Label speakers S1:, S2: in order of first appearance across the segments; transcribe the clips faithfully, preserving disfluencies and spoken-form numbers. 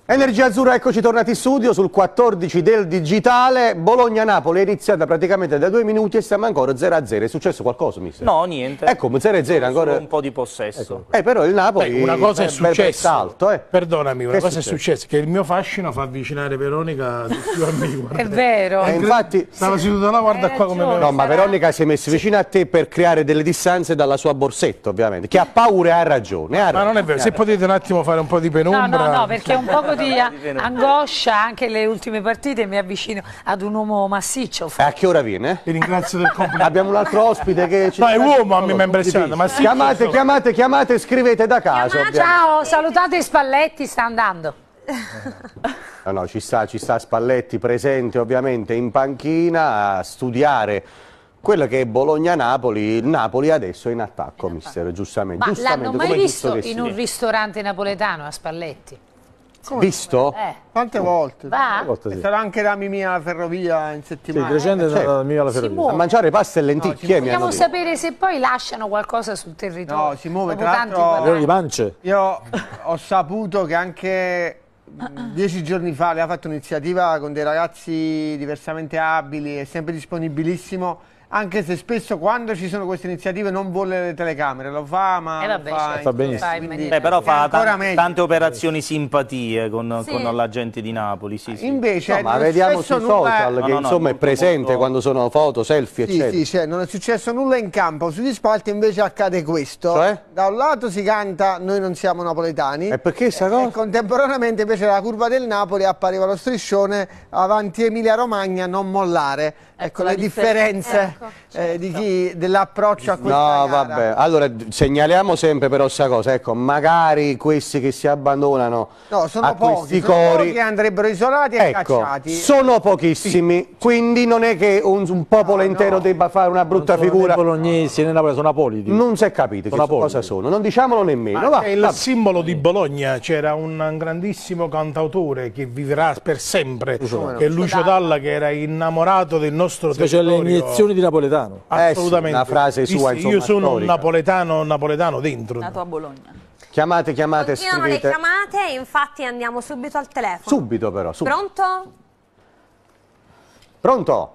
S1: Energia Azzurra, eccoci tornati in studio sul quattordici del digitale. Bologna-Napoli è iniziata praticamente da due minuti e siamo ancora zero a zero. È successo qualcosa, mister?
S2: No, niente.
S1: Ecco, zero a zero ancora.
S2: Solo un po' di possesso.
S1: Ecco. Eh, però il Napoli.
S3: Beh, una cosa è successa.
S1: Alto, eh.
S3: Perdonami, una
S1: che
S3: cosa
S1: è
S3: è successa che il mio fascino fa avvicinare Veronica di più a me.
S4: È vero.
S1: E infatti.
S3: Stava seduta là, guarda qua come.
S1: No, ma Veronica si è messa vicino a te per creare delle distanze dalla sua borsetta, ovviamente. Che ha paura e ha ragione. Ha
S3: ma non è vero, se potete un attimo fare un po' di penombra.
S4: No, no, no, perché un po' di angoscia, anche le ultime partite, mi avvicino ad un uomo massiccio.
S1: E a che ora viene?
S3: Ti ringrazio del complimento.
S1: Abbiamo un altro ospite che ci
S3: no, è uomo, a me mi ha impressionato. Ma sì,
S1: chiamate, so. chiamate, chiamate, scrivete da caso.
S4: Ciao, salutate Spalletti, sta andando.
S1: No, no, ci sta, ci sta Spalletti presente ovviamente in panchina a studiare quello che è Bologna-Napoli. Il Napoli adesso è in attacco, in mister, attacco. giustamente.
S4: Ma
S1: giustamente,
S4: l'hanno mai visto in
S1: sia.
S4: un ristorante napoletano a Spalletti?
S1: Come? Visto?
S4: Eh.
S5: Tante volte.
S4: Va?
S5: Volte, sì. Sarà anche da Mimì alla ferrovia in settimana.
S6: Sì, recente
S5: eh,
S6: certo. da Mimì alla ferrovia.
S1: A mangiare pasta e lenticchie.
S4: No, vogliamo sapere se poi lasciano qualcosa sul territorio.
S5: No, si muove.
S4: Dopo
S5: Tra l'altro,
S6: di pance.
S5: Io ho saputo che anche dieci giorni fa lei ha fatto un'iniziativa con dei ragazzi diversamente abili, è sempre disponibilissimo. Anche se spesso quando ci sono queste iniziative non vuole le telecamere, lo fa, ma
S4: eh vabbè,
S5: lo fa,
S6: certo. fa benissimo.
S5: quindi,
S2: Beh, però fa
S5: tan
S2: tante operazioni simpatie con,
S4: sì.
S2: con la gente di Napoli. Sì, sì.
S5: Invece,
S1: no, ma vediamo sui social
S5: nulla...
S1: che
S2: no, no,
S1: insomma
S2: no,
S1: è presente
S2: molto...
S1: quando sono foto, selfie,
S5: sì,
S1: eccetera.
S5: Sì, cioè, non è successo nulla in campo, sugli spalti invece accade questo.
S1: Cioè?
S5: Da un lato si canta "Noi non siamo napoletani"
S1: E perché sta cosa?
S5: E contemporaneamente invece la curva del Napoli appariva lo striscione "Avanti Emilia Romagna, non mollare". Ecco, ecco le differenze ecco, certo. eh, di chi dell'approccio a questa
S1: No,
S5: gara.
S1: vabbè. Allora segnaliamo sempre però questa cosa, ecco, magari questi che si abbandonano
S5: no, sono
S1: a
S5: pochi,
S1: questi
S5: sono
S1: cori
S5: pochi che andrebbero isolati e
S1: ecco,
S5: cacciati.
S1: Sono pochissimi, sì. Quindi non è che un, un popolo no, intero no. debba fare una brutta
S6: non sono
S1: figura.
S6: Né bolognesi né Napoli, sono apoliti.
S1: Non si è capito sono che cosa sono, non diciamolo nemmeno.
S3: Va,
S1: è
S3: il
S1: va.
S3: simbolo di Bologna, c'era un grandissimo cantautore che vivrà per sempre,
S1: Lucio
S3: che è Lucio Dalla, che era innamorato del nostro
S6: territorio. Iniezioni di napoletano.
S3: Assolutamente.
S1: Eh sì, una frase sua, insomma,
S3: io sono
S1: storica.
S3: un napoletano, napoletano dentro.
S7: Nato a Bologna.
S1: Chiamate, chiamate,
S8: Continuano
S1: scrivete.
S8: le chiamate, infatti andiamo subito al telefono.
S1: Subito però, subito.
S8: Pronto?
S1: Pronto?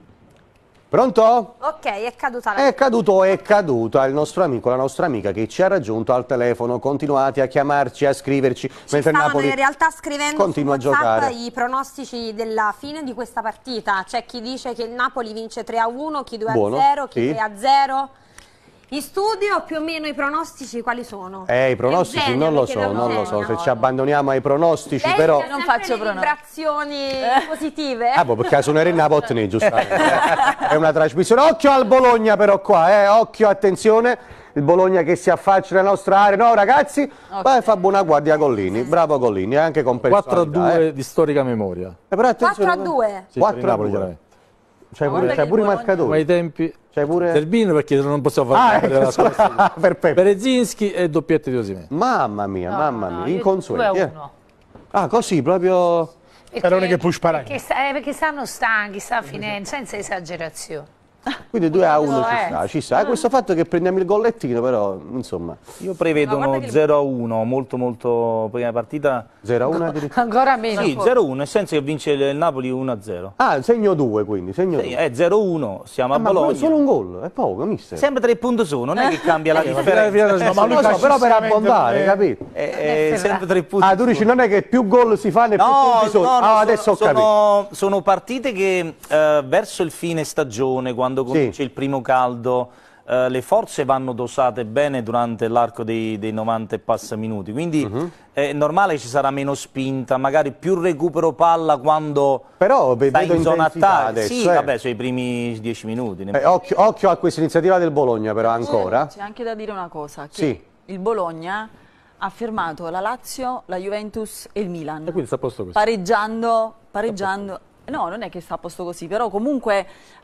S1: Pronto?
S8: Ok, è caduta la...
S1: È caduto, è caduta il nostro amico, la nostra amica che ci ha raggiunto al telefono. Continuate a chiamarci, a scriverci.
S8: Ci
S1: mentre
S8: stavano
S1: Napoli
S8: in realtà scrivendo
S1: continua
S8: su
S1: a
S8: WhatsApp
S1: giocare.
S8: i pronostici della fine di questa partita. C'è chi dice che il Napoli vince tre a uno, chi due a zero, chi
S1: sì.
S8: tre a zero. In studio più o meno i pronostici quali sono?
S1: Eh, i pronostici
S8: Eugenia,
S1: non lo
S8: mi
S1: so,
S8: chiede
S1: non lo
S8: Eugenia.
S1: so, se ci abbandoniamo ai pronostici,
S8: Lei
S1: però...
S8: non faccio vibrazioni positive?
S1: Ah, boh, perché suonare in Napoli, giustamente. È una trasmissione. Occhio al Bologna però qua, eh, occhio, attenzione. Il Bologna che si affaccia nella nostra area. No, ragazzi, okay. Vai, fa buona guardia Collini. Bravo Collini, anche con personalità.
S6: quattro a due
S1: eh.
S6: di storica memoria.
S1: Eh, però
S8: quattro a due?
S6: Sì,
S1: quattro a due. C'hai pure, c'hai pure i marcatori.
S6: Ai tempi
S1: c'hai pure
S6: Zerbino perché non possiamo fare
S1: ah, ecco,
S6: la
S1: per
S6: Berezinski e doppiette di Osimhen.
S1: Mamma mia,
S4: no,
S1: mamma
S4: no,
S1: mia, inconsueti. Eh.
S4: uno.
S1: Ah, così proprio.
S3: Perché, che può sparare.
S4: Perché, sta, eh, perché stanno stanchi, sta finendo, senza esagerazione.
S1: Quindi due a uno
S4: no,
S1: ci
S4: eh.
S1: sta, ci sta. Questo fatto che prendiamo il gollettino, però, insomma.
S2: Io prevedo uno zero a uno, molto molto prima partita.
S1: zero a uno addirittura?
S4: Ancora meno.
S2: Sì, zero a uno, nel senso che vince il Napoli uno a zero.
S1: Ah, segno due quindi, segno
S2: Sì, è zero a uno, siamo
S1: ah,
S2: a Bologna.
S1: Ma solo un gol, è poco, mister.
S2: Sempre tre punti su, non è che cambia la differenza.
S1: No, ma lui so, però per abbondare, capito?
S2: È, è sempre tre punti.
S1: Ah, tu dici non è che più gol si fanno e più
S2: No,
S1: punti sono.
S2: no, no,
S1: ah, adesso
S2: sono,
S1: ho capito.
S2: sono, sono partite che eh, verso il fine stagione, quando comincia
S1: Sì.
S2: il primo caldo, eh, le forze vanno dosate bene durante l'arco dei, dei novanta e passa minuti, quindi uh-huh. è normale che ci sarà meno spinta, magari più recupero palla quando
S1: però
S2: stai
S1: vedo
S2: in zona attacco.
S1: adesso,
S2: Sì,
S1: eh.
S2: vabbè, sui primi dieci minuti.
S1: Eh, occhio, occhio a questa iniziativa del Bologna però ancora.
S7: C'è anche da dire una cosa, che
S1: sì.
S7: il Bologna ha fermato la Lazio, la Juventus e il Milan.
S6: E quindi sta a posto così.
S7: Pareggiando, pareggiando. No, non è che sta a posto così, però comunque eh,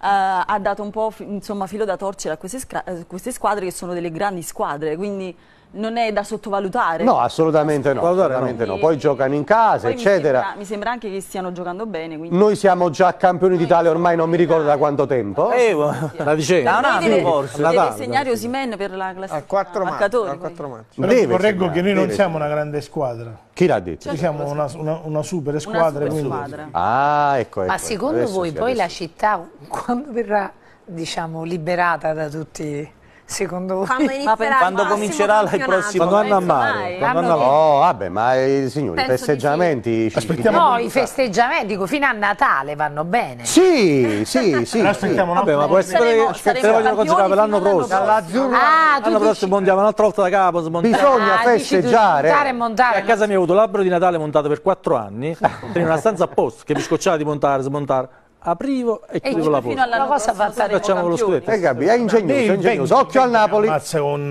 S7: ha dato un po' insomma, filo da torcere a queste, queste squadre che sono delle grandi squadre, quindi non è da sottovalutare.
S1: No, assolutamente no, assolutamente no. Poi giocano in casa,
S7: Poi
S1: eccetera.
S7: Mi sembra, mi sembra anche che stiano giocando bene. Quindi...
S1: Noi siamo già campioni d'Italia ormai non mi ricordo da quanto tempo.
S2: Eh,
S6: la dicevo.
S2: Da un anno
S7: deve,
S2: forse.
S7: deve segnare Osimhen per la classifica.
S5: Al quattro
S7: marcatori.
S3: Però correggo che noi non siamo una grande squadra.
S1: Chi l'ha detto?
S3: Noi siamo una, una, una super squadra.
S7: Una super
S3: quindi...
S7: squadra.
S1: Ah, ecco, ecco.
S4: Ma secondo
S1: adesso
S4: voi
S1: sì,
S4: poi
S1: adesso.
S4: la città, quando verrà, diciamo, liberata da tutti... Secondo voi?
S8: Quando, inizierà il
S2: quando
S8: prossimo
S2: comincerà il
S8: campionato.
S2: prossimo
S6: Quando vanno a mare.
S7: Mai.
S6: Quando vanno a mare.
S1: Oh, vabbè, ma i signori, i
S8: Penso di
S1: festeggiamenti... ci-
S3: Aspettiamo-
S4: No, i festeggiamenti, dico, fino a Natale vanno bene.
S1: Sì, sì, sì.
S3: Però
S1: sì.
S3: aspettiamo un
S6: Vabbè,
S3: attimo.
S6: ma può essere
S7: Saremo-
S6: che
S7: saremo
S6: se vogliono
S7: campioni
S6: considerare per l'anno
S7: fino all'anno
S6: prossimo.
S5: Dall'azzurro
S4: Ah, tu
S6: L'anno
S4: dici,
S6: prossimo montiamo un'altra volta da capo, smontiamo.
S1: Bisogna
S4: ah, dici tu,
S1: festeggiare.
S4: montare e montare.
S6: A casa mia ho avuto l'albero di Natale montato per quattro anni, in una stanza apposta, che mi scocciava di montare, smontare. Aprivo e chiudevo
S7: chiude
S6: la
S7: fino
S6: porta.
S7: all'anno
S4: La cosa
S7: prossimo
S4: fatta-
S7: saremo
S6: Facciamo lo
S7: campioni.
S6: scudetto.
S1: Eh, Gabi, è ingegnoso, è ingegnoso. Occhio al Napoli.
S3: Ammazza con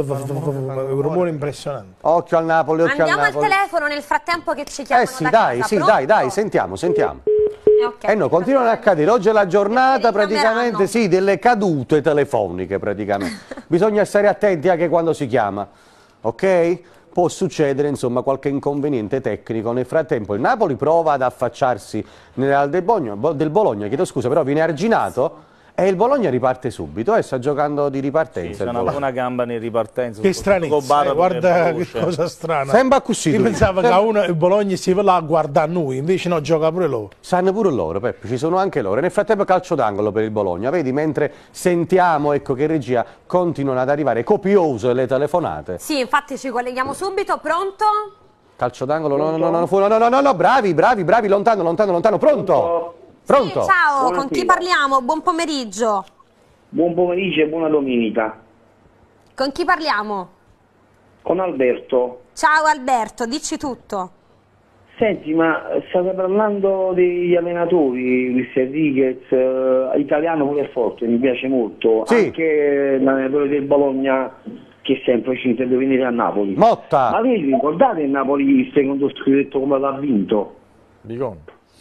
S3: uh, un rumore impressionante.
S1: Occhio al Napoli, occhio
S8: Andiamo
S1: al
S8: al
S1: Napoli.
S8: telefono nel frattempo che ci
S1: Eh
S8: chiamano
S1: sì,
S8: da
S1: dai,
S8: casa.
S1: sì,
S8: Pronto?
S1: dai, dai, sentiamo, sentiamo.
S8: Eh, ok.
S1: Eh no, continuano a accadere. Oggi è la giornata
S8: Richiameranno.
S1: praticamente, sì, delle cadute telefoniche praticamente. Bisogna stare attenti anche quando si chiama, ok? Può succedere insomma qualche inconveniente tecnico. Nel frattempo il Napoli prova ad affacciarsi nel del Bologna, del Bologna, chiedo scusa, però viene arginato e il Bologna riparte subito e sta giocando di
S2: Sì,
S1: ripartenza.
S2: c'è
S1: il
S2: una
S1: Bologna.
S2: buona gamba in ripartenza.
S3: Che stranissimo, eh, guarda che cosa strana.
S1: Sembra così.
S3: Io
S1: tu.
S3: pensavo che
S1: Sembra-
S3: a uno il Bologna si va là a guardare a noi, invece no, gioca pure loro.
S1: Sanno pure loro, Peppe, ci sono anche loro. Nel frattempo calcio d'angolo per il Bologna, vedi, mentre sentiamo ecco, che in regia continuano ad arrivare copiose le telefonate.
S8: Sì, infatti ci colleghiamo subito. Pronto?
S1: Calcio d'angolo, no, no, no, no, fu- no, no, no, no, no, bravi, bravi, bravi, lontano, lontano, lontano, pronto? Pronto?
S8: Sì, ciao, con
S9: Buonasera.
S8: chi parliamo? Buon pomeriggio.
S9: Buon pomeriggio e buona domenica.
S8: Con chi parliamo?
S9: Con Alberto.
S8: Ciao Alberto, dici tutto.
S9: Senti, ma state parlando degli allenatori, Luis Enriquez, eh, italiano pure forte, mi piace molto.
S1: Sì.
S9: Anche l'allenatore del Bologna che sempre ci intende venire a Napoli.
S1: Motta.
S9: Ma vi ricordate il Napoli il secondo scudetto come l'ha vinto?
S6: Bicon.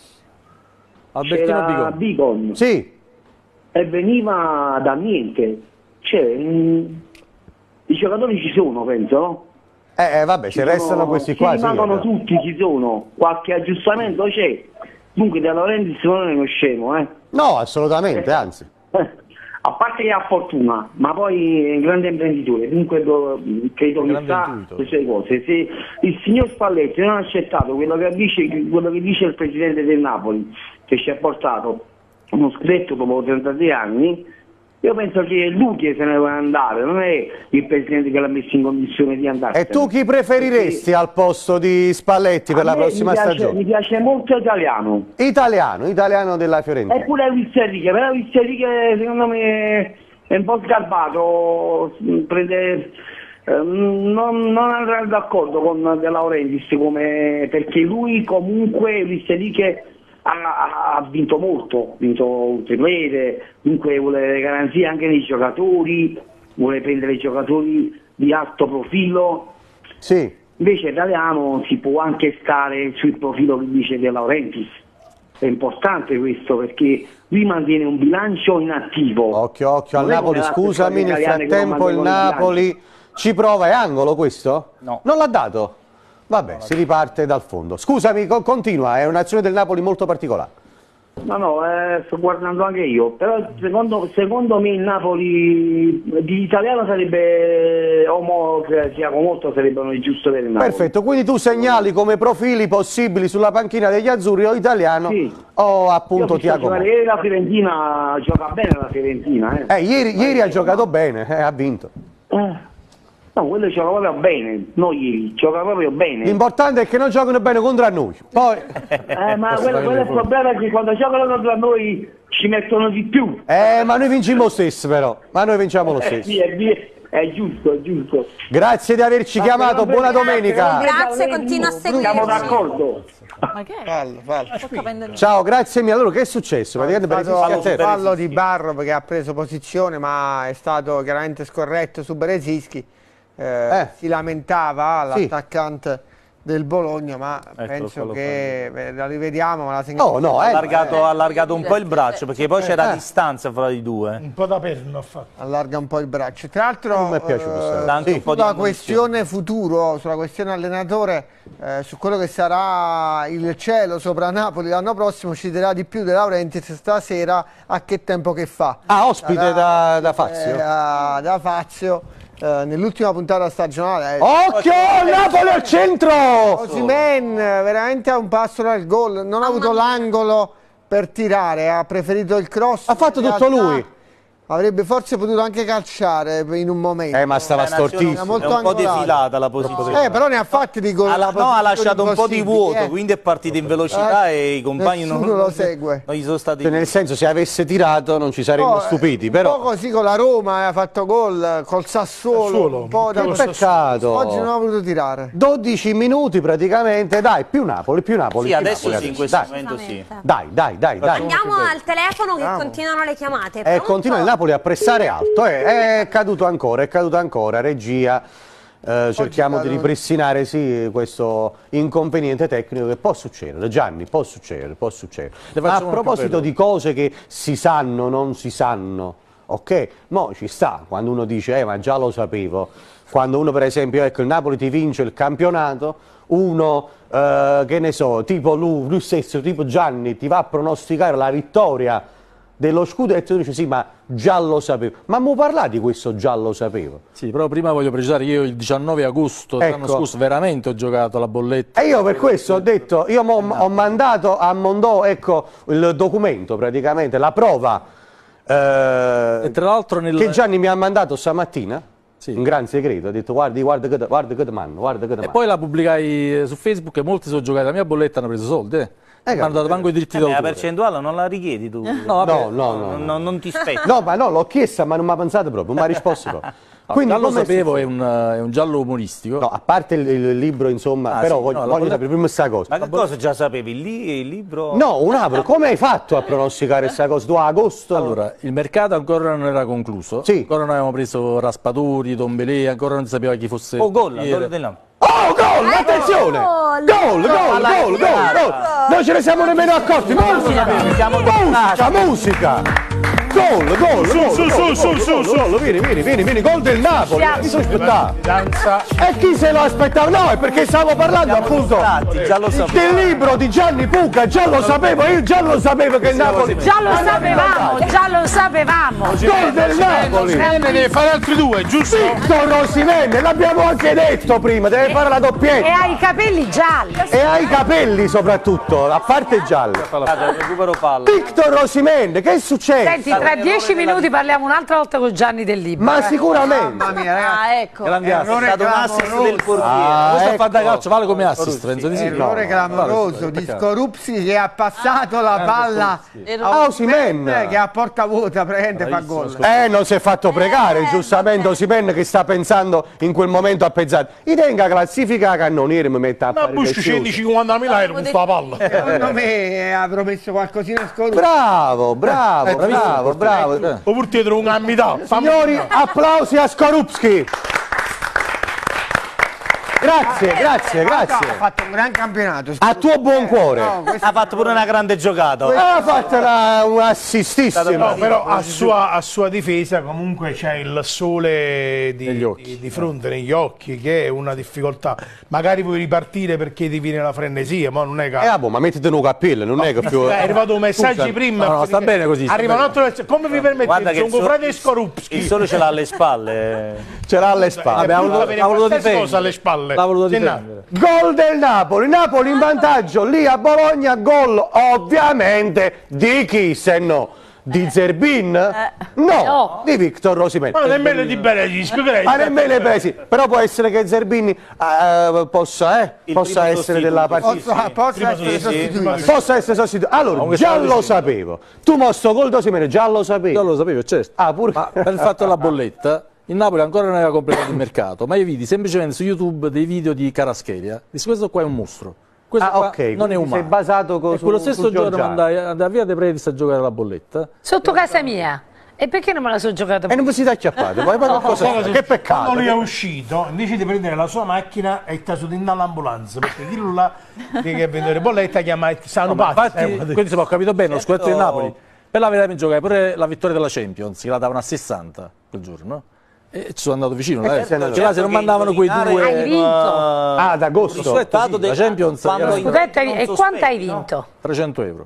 S6: Albertino
S9: C'era
S6: Bicon.
S9: Bicon
S1: Sì,
S9: e veniva da niente. Cioè, mh, i giocatori ci sono, penso, no?
S1: eh, eh, vabbè, se
S9: Ci
S1: restano
S9: sono-
S1: questi
S9: sì,
S1: qua, sì.
S9: rimangono
S1: eh.
S9: tutti, ci sono. Qualche aggiustamento c'è. Dunque, De Laurentiis non è uno scemo, eh.
S1: No, assolutamente, anzi.
S9: Eh, A parte che ha fortuna, ma poi è un grande imprenditore, dunque do- credo che
S6: Grande
S9: sa
S6: intuito.
S9: queste cose. Se il signor Spalletti non ha accettato quello che dice, quello che dice il presidente del Napoli, che ci ha portato uno scudetto dopo trentatré anni, io penso che è lui che se ne deve andare, non è il presidente che l'ha messo in condizione di andare.
S1: E tu chi preferiresti al posto di Spalletti per la prossima
S9: mi piace,
S1: stagione?
S9: Mi piace molto italiano.
S1: Italiano, italiano della Fiorentina.
S9: Eppure Luis Enrique, però Luis Enrique secondo me è un po' sgarbato, prende, eh, non, non andrà d'accordo con De Laurentiis come, perché lui comunque, Luis Enrique ha, ha vinto molto, ha vinto un triplete, dunque vuole le garanzie anche dei giocatori, vuole prendere giocatori di alto profilo.
S1: Sì,
S9: Invece italiano si può anche stare sul profilo che dice De Laurentiis. È importante questo perché lui mantiene un bilancio in attivo.
S1: occhio, occhio al
S9: Non è
S1: Napoli,
S9: come le
S1: scusami,
S9: altre
S1: nel
S9: squadre italiane che non
S1: frattempo il
S9: mantengono
S1: Napoli ci prova, è angolo questo?
S2: No.
S1: Non l'ha dato? Vabbè, si riparte dal fondo. Scusami, co- continua, è un'azione del Napoli molto particolare.
S9: No, no, eh, sto guardando anche io, però secondo, secondo me il Napoli di italiano sarebbe, Omo Thiago molto sarebbero il giusto per il Napoli.
S1: Perfetto, quindi tu segnali come profili possibili sulla panchina degli azzurri o italiano
S9: Sì.
S1: o
S9: Io
S1: appunto
S9: ho visto
S1: Thiago
S9: giocare
S1: Motta.
S9: ieri la Fiorentina, gioca bene la Fiorentina. Eh.
S1: Eh, ieri, ieri ha giocato bene, eh, ha vinto.
S9: Eh. No, quello gioca proprio bene, non ieri, gioca proprio bene.
S1: L'importante è che non giocano bene contro noi. Poi,
S9: Eh, ma quello, quello è il problema è che quando giocano contro noi ci mettono di più.
S1: eh, ma noi vinciamo lo stesso però, ma noi vinciamo lo
S9: Eh,
S1: stesso.
S9: sì, è, vi- è giusto, è giusto.
S1: Grazie di averci
S9: Ma
S1: chiamato,
S9: se non
S1: buona
S9: vediamo-
S1: domenica.
S9: se non vediamo
S8: Grazie,
S9: lei,
S8: continua a seguirci.
S9: Siamo d'accordo.
S7: Ma che è?
S5: Fallo, fallo.
S7: Non sto capendo niente.
S1: Ciao, grazie mille. Allora, che è successo? Praticamente
S5: È
S1: Beresischi a
S5: stato un
S1: terra.
S5: fallo di Barro perché ha preso posizione ma è stato chiaramente scorretto su Beresischi. Eh,
S1: Eh.
S5: Si lamentava
S1: Sì.
S5: l'attaccante del Bologna, ma
S2: Eccolo,
S5: penso
S2: quello
S5: che eh, la rivediamo, ma la segniamo.
S1: Oh, no,
S2: Ha
S1: eh,
S2: allargato,
S1: eh.
S2: ha allargato un po' il braccio perché poi c'era
S1: eh.
S2: distanza fra i due.
S3: Un po' da perno ha fatto.
S5: Allarga un po' il braccio. Tra l'altro,
S1: Non mi è piaciuto,
S5: eh,
S2: dà anche un po' di
S5: sulla
S2: ammonizione.
S5: questione futuro, sulla questione allenatore, eh, su quello che sarà il cielo sopra Napoli l'anno prossimo, ci dirà di più De Laurentiis stasera a Che tempo che fa.
S1: Ah, ospite
S5: Sarà,
S1: da, da Fazio.
S5: eh, da Fazio. Eh, nell'ultima puntata stagionale.
S1: Occhio, Napoli al centro!
S5: Osimhen veramente a un passo dal gol, non ha avuto l'angolo per tirare, ha preferito il cross.
S1: Ha fatto
S5: In
S1: tutto
S5: realtà
S1: lui.
S5: Avrebbe forse potuto anche calciare in un momento.
S1: Eh, ma stava
S2: È una azione
S1: stortissimo.
S5: molto
S2: è un po'
S5: angolare.
S2: defilata la posizione.
S5: Eh, però ne ha fatti di gol.
S2: Ha la- no, ha lasciato un po' di vuoto,
S5: eh.
S2: quindi è partito in velocità
S5: Eh,
S2: e i compagni non,
S5: nessuno lo segue.
S2: non gli sono stati...
S1: Cioè, nel senso, se avesse tirato non ci saremmo
S5: Oh,
S1: stupiti,
S5: un
S1: però...
S5: po' così con la Roma ha fatto gol, col Sassuolo,
S3: Sassuolo,
S5: un po' da
S3: più
S1: Che peccato.
S5: oggi non ha voluto tirare.
S1: dodici minuti praticamente, dai, più Napoli, più Napoli.
S2: Sì,
S1: più
S2: adesso
S1: Napoli
S2: sì, in questo
S1: dai.
S2: momento sì.
S1: Dai, dai, dai, dai.
S8: Andiamo al telefono che
S5: Andiamo.
S8: continuano le chiamate.
S1: E
S8: Pronto?
S1: continua il Napoli a pressare alto, eh, è caduto ancora, è caduto ancora, regia, eh, cerchiamo di
S5: cadono.
S1: ripristinare sì, questo inconveniente tecnico che può succedere, Gianni, può succedere, può succedere.
S6: Le
S1: Ma a
S6: facciamo un
S1: proposito
S6: cappello.
S1: di cose che si sanno, non si sanno, ok? Mo ci sta, quando uno dice, eh ma già lo sapevo, quando uno per esempio, ecco, il Napoli ti vince il campionato, uno, eh, che ne so, tipo lui, lui stesso, tipo Gianni, ti va a pronosticare la vittoria dello scudetto e dice sì ma già lo sapevo, ma mo parla di questo già lo sapevo.
S6: Sì, però prima voglio precisare che io il diciannove agosto dell'anno
S1: Ecco.
S6: scorso veramente ho giocato la bolletta.
S1: E io per questo ho detto, io mo ho mandato a Mondò, ecco, il documento praticamente, la prova eh,
S6: E tra l'altro nel...
S1: che Gianni mi ha mandato stamattina,
S6: Sì.
S1: in gran segreto, ha detto guardi, guarda che te- guarda che ti mando, guarda che ti
S6: E
S1: mando.
S6: poi la pubblicai eh, su Facebook e molti sono giocati la mia bolletta e hanno preso soldi. Eh. Mi hanno dato manco i diritti
S2: Eh beh, la
S6: d'autore.
S2: percentuale non la richiedi tu?
S6: No, vabbè.
S1: No, no, no,
S2: non,
S1: no.
S2: non ti spetti.
S1: No, ma no, l'ho chiesta ma non mi ha pensato proprio, non mi ha risposto proprio.
S6: No, già lo
S1: come
S6: sapevo,
S1: si-
S6: è un, è un giallo umoristico.
S1: No, a parte il, il libro, insomma,
S2: Ah,
S1: però
S2: sì,
S1: voglio,
S6: no, la
S1: voglio
S6: bolletta-
S1: sapere prima questa cosa.
S2: Ma che cosa già sapevi? Il, li- il libro?
S1: No, un apro, come hai fatto a pronosticare questa cosa? Tu a agosto?
S6: Allora, il mercato ancora non era concluso.
S1: Sì.
S6: Ancora non avevamo preso Raspadori, Tombelé, ancora non si sapeva chi fosse.
S2: Oh,
S6: il
S2: gol,
S6: portiere.
S2: gol della...
S1: Oh, gol! Attenzione! Gol, gol, gol, gol, gol! Non ce ne siamo nemmeno accorti! Musica! Musica, musica! Gol, gol,
S3: Su,
S1: gol,
S3: su,
S1: gol,
S3: su,
S1: gol,
S3: su,
S1: gol,
S3: su,
S1: gol,
S3: su.
S1: gol, vieni, vieni, vieni, vieni, gol del Napoli! Chi se lo aspettava?
S3: Danza.
S1: E chi se lo aspettava? No, è perché stavo parlando appunto
S2: Distratti, già lo sapevo.
S1: del libro di Gianni Puca, già lo sapevo, io già lo sapevo che il Napoli...
S4: Già lo sapevamo, già lo sapevamo.
S1: Gol del Napoli!
S3: Ne deve fare altri due, giusto?
S1: Victor Osimhen, l'abbiamo anche detto prima, deve fare la
S4: E
S1: doppietta!
S4: ha i capelli gialli.
S1: E ha i capelli soprattutto, a parte gialli.
S2: Guarda, recupero palla.
S1: Victor Osimhen, che succede?
S4: Senti, tra dieci minuti parliamo un'altra volta con Gianni del libro.
S1: Ma
S4: eh.
S1: sicuramente.
S5: Mamma mia, ragazzi.
S7: Ah, ecco.
S6: Grande
S2: È
S6: assist.
S2: stato un assist del portiere.
S1: Ah,
S6: Questo
S1: ecco.
S6: a fare da calcio vale come assist, penso di sì.
S5: Errore
S6: No,
S5: clamoroso
S6: vale,
S5: di
S6: peccato.
S5: Skorupski che ha passato la palla
S1: Ah, Osimhen.
S5: che a porta vuota praticamente fa gol.
S1: Eh, non si è fatto pregare, giustamente Osimhen che sta pensando in quel momento a pensare. I tenga classifica a cannoniere mi mette a
S3: Una
S1: fare
S3: busca
S1: le chiuse.
S3: centocinquantamila euro con sta palla.
S5: Secondo me ha promesso qualcosina a Skorupski.
S1: Bravo, bravo, bravo, bravo.
S3: Oppure dietro un ammità.
S1: Signori, applausi a Skorupski. Grazie, grazie,
S5: Ha
S1: grazie.
S5: fatto un gran campionato.
S1: A tuo buon cuore.
S5: No, questo-
S2: Ha fatto pure una grande giocata.
S1: Ha fatto una- un assistissimo.
S3: No, però a sua, a sua difesa comunque c'è il sole di,
S6: Negli occhi.
S3: di- di fronte, negli occhi, che è una difficoltà. Magari vuoi ripartire perché ti viene la frenesia, ma non è che...
S1: Eh, ah, boh, ma mettete un cappello, non è che più...
S3: È arrivato un messaggio
S1: Scusa.
S3: prima.
S6: No, no, sta bene così, sta
S3: Arriva un
S6: bene.
S3: altro messaggio. Come vi
S2: Guarda
S3: permettete?
S2: che
S3: Sono
S2: il, so-
S3: confrate
S2: il,
S3: Skorupski.
S2: il sole ce l'ha alle spalle.
S1: Ce l'ha alle spalle.
S3: È
S6: ha
S3: brutto
S6: voluto-
S3: avere
S6: ha voluto
S3: qualsiasi
S6: difendere.
S3: cosa alle spalle.
S6: L'ha voluto
S3: Se no-
S6: difendere.
S1: Gol del Napoli, Napoli in vantaggio lì a Bologna, gol ovviamente di chi se no? Di Zerbin? No,
S4: No.
S1: di Victor Osimhen.
S3: Ma nemmeno di Bereschi, spiegherei.
S1: Ma nemmeno presi, però può essere che Zerbini eh, possa, eh,
S2: Il
S1: possa
S2: primo
S1: essere della
S2: sostituto.
S1: partita.
S5: Posso, posso essere
S2: sì,
S5: sostituito.
S1: Possa essere sostituito. Allora,
S6: Comunque
S1: già
S6: stavo
S1: lo
S6: dicendo.
S1: sapevo. Tu mostro gol di Osimhen, già lo sapevi.
S6: Io lo sapevo, certo.
S1: Ah, pure.
S6: Ma per il fatto della bolletta, il Napoli ancora non aveva completato il mercato, ma io vidi semplicemente su YouTube dei video di Kvaratskhelia. Dissi questo qua è un mostro. Questo
S1: Ah,
S6: qua
S1: ok,
S6: non è
S1: quindi
S6: umano.
S1: sei basato co-
S6: E quello
S1: su-
S6: stesso
S1: su
S6: giorno
S1: Giorgiano.
S6: andai andai a via De Predis a giocare alla bolletta.
S4: Sotto casa mia. E perché non me la sono giocata?
S1: E non vi siete acchiappati, poi, poi cosa
S3: Quando
S1: che peccato.
S3: lui è uscito, invece di prendere la sua macchina, è stato in all'ambulanza, perché chi là che vendere bolletta chiama Sano
S6: No,
S3: Pazzi.
S6: infatti,
S3: Eh,
S6: quindi se ho capito bene, lo scudetto di Napoli, per la verità mi giocai pure la vittoria della Champions, che la davano a sessanta quel giorno. E ci sono andato vicino, eh.
S1: se ne-
S6: Perché là se non mandavano quei
S2: indovinare-
S6: due...
S4: Hai vinto?
S1: Ah, ad
S2: Lo
S1: agosto.
S2: scudetto
S6: Sì,
S2: de-
S6: la Champions
S2: quando
S6: era-
S2: in-
S4: Scudetto hai-
S2: non
S4: e quanto hai
S2: sospetti, no?
S4: vinto?
S6: trecento euro.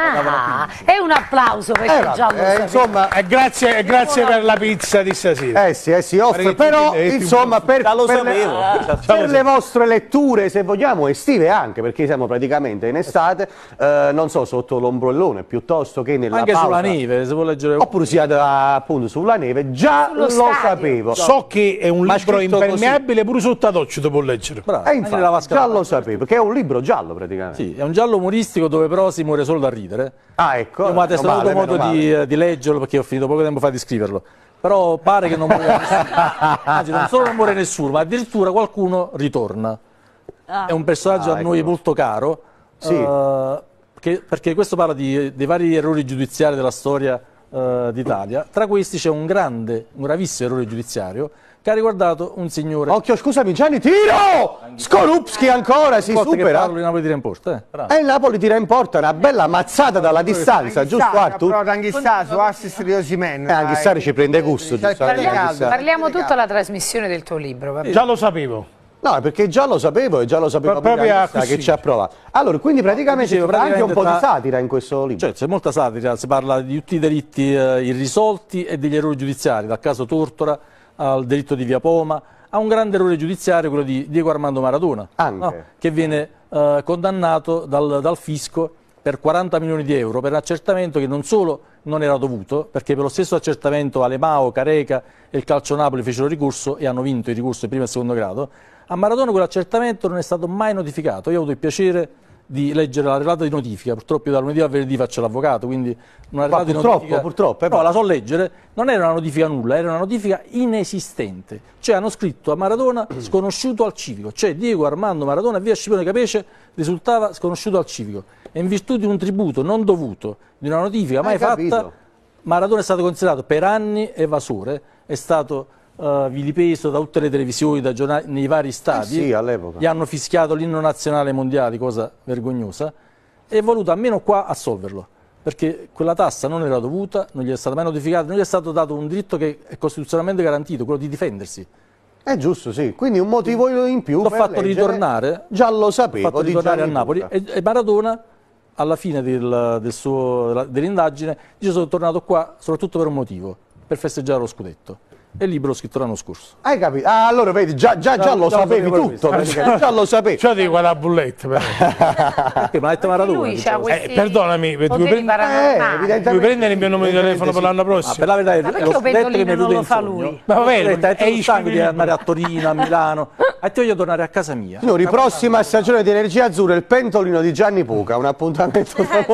S4: Ah, è un applauso perché
S1: Eh, vabbè,
S4: già lo
S1: eh,
S4: sapevo.
S1: insomma,
S3: E grazie, e grazie per la pizza di stasera.
S1: eh sì, eh sì, offre,
S3: Perché
S1: però
S3: tu ti- ti-
S1: insomma per,
S2: Già lo
S1: per
S2: sapevo.
S1: le, per le vostre letture, se vogliamo, estive anche, perché siamo praticamente in estate, eh, non so, sotto l'ombrellone, piuttosto che nella
S6: Anche
S1: pausa,
S6: sulla neve, se vuol leggere...
S1: oppure siate appunto sulla neve, già
S4: Sullo
S1: lo
S4: stadio.
S1: sapevo.
S3: So che è un
S1: Ma
S3: libro
S1: scritto
S3: impermeabile pure sotto a doccio dopo leggere.
S6: Bravo,
S1: E
S6: anche nella
S1: infatti,
S6: vasca
S1: già
S6: d'acqua.
S1: lo sapevo, che è un libro giallo praticamente.
S6: Sì, è un giallo umoristico dove però si muore solo da ridere.
S1: Ah, ecco.
S6: Io mi ho adesso
S1: meno
S6: avuto
S1: male,
S6: modo
S1: meno
S6: di,
S1: male.
S6: eh, di leggerlo perché ho finito poco tempo fa di scriverlo. Però pare che non muore nessuno. Anzi, non solo non muore nessuno, ma addirittura qualcuno ritorna.
S7: Ah.
S6: È un personaggio
S1: Ah,
S6: a noi
S1: ecco.
S6: molto caro,
S1: Sì.
S6: eh, che- perché questo parla di- dei vari errori giudiziari della storia eh, d'Italia. Tra questi c'è un grande, un gravissimo errore giudiziario che ha riguardato un signore...
S1: Occhio, scusami Gianni, tiro! Skorupski ancora, si
S6: Forte che
S1: supera.
S6: parlo di Napoli tira in porta, eh. Bravo.
S1: E il Napoli tira in porta una bella mazzata dalla distanza, giusto Artur?
S5: Però Anghissà su assist di Osimhen.
S1: Eh, anche Sari ci prende gusto,
S5: Cioè,
S1: giustamente,
S5: parliamo-
S1: Anghissà.
S4: Parliamo tutta la trasmissione del tuo libro. vabbè.
S3: Già lo sapevo.
S1: No, perché già lo sapevo e già lo sapevo
S3: Pro- proprio
S1: Anghissà
S3: così.
S1: che ci ha provato. Allora, quindi praticamente
S6: Dicevo,
S1: ci fa anche un po' di
S6: praticamente tra-
S1: satira in questo libro.
S6: Cioè, c'è molta satira, si parla di tutti i delitti eh, irrisolti e degli errori giudiziari, dal caso Tortora al delitto di Via Poma, a un grande errore giudiziario, quello di Diego Armando Maradona,
S1: Anche.
S6: che viene eh, condannato dal, dal fisco per quaranta milioni di euro per un accertamento che non solo non era dovuto, perché per lo stesso accertamento Alemao, Careca e il Calcio Napoli fecero ricorso e hanno vinto il ricorso di primo e secondo grado. A Maradona quell'accertamento non è stato mai notificato. Io ho avuto il piacere di leggere la relata di notifica, purtroppo io da lunedì a venerdì faccio l'avvocato, quindi una relata di
S1: purtroppo,
S6: notifica...
S1: purtroppo, eh,
S6: no,
S1: ma-
S6: la so leggere, non era una notifica nulla, era una notifica inesistente. Cioè hanno scritto a Maradona sconosciuto al civico, cioè Diego Armando Maradona via Scipione Capece risultava sconosciuto al civico. E in virtù di un tributo non dovuto, di una notifica mai
S1: Hai capito?
S6: fatta, Maradona è stato considerato per anni evasore, è stato uh, vilipeso da tutte le televisioni, da giornali, nei vari stadi.
S1: Eh sì, all'epoca.
S6: Gli hanno fischiato l'inno nazionale mondiale, cosa vergognosa, e è voluto almeno qua assolverlo, perché quella tassa non era dovuta, non gli è stata mai notificata, non gli è stato dato un diritto che è costituzionalmente garantito, quello di difendersi.
S1: È giusto, sì. Quindi un motivo in più
S6: L'ho
S1: per
S6: fatto
S1: leggere.
S6: ritornare,
S1: Già lo
S6: Ho
S1: sapevo,
S6: fatto
S1: di
S6: ritornare a
S1: Gianni
S6: Napoli
S1: Buca.
S6: e, e Maradona alla fine del, del suo- della- dell'indagine dice sono tornato qua soprattutto per un motivo, per festeggiare lo scudetto. E il libro l'ho scritto l'anno scorso.
S1: Hai capito? Ah, allora vedi, già, già, già,
S6: Già-
S1: lo
S6: già lo
S1: sapevi
S6: sapevo
S1: tutto,
S6: questo.
S1: praticamente, già lo sapevi.
S3: Cioè di quella bulletta. però.
S6: Perché me l'ha detto Maradona.
S4: Lui
S6: diciamo.
S4: c'ha questi
S3: Eh, perdonami, tu
S4: poteri
S3: prendi-
S1: Eh,
S4: paranormali.
S1: evidentemente
S3: Vuoi prendere il mio numero di telefono per l'anno
S6: Ah,
S3: prossimo?
S6: per la verità è,
S4: Ma
S6: è
S4: perché
S6: lo
S4: lo
S6: scudetto che
S4: pendolino
S6: mi è
S4: non
S6: venuto
S4: lo
S6: in
S4: fa
S6: sogno.
S3: Ma
S4: lui?
S3: va
S6: Lo
S3: bene,
S6: scudetto, è
S3: è
S6: tutto stanco di
S3: iscrivibile.
S6: andare a Torino, a Milano. A te voglio tornare a casa mia.
S1: Signori, prossima stagione di Energia Azzurra, il pentolino di Gianni Puca, un appuntamento da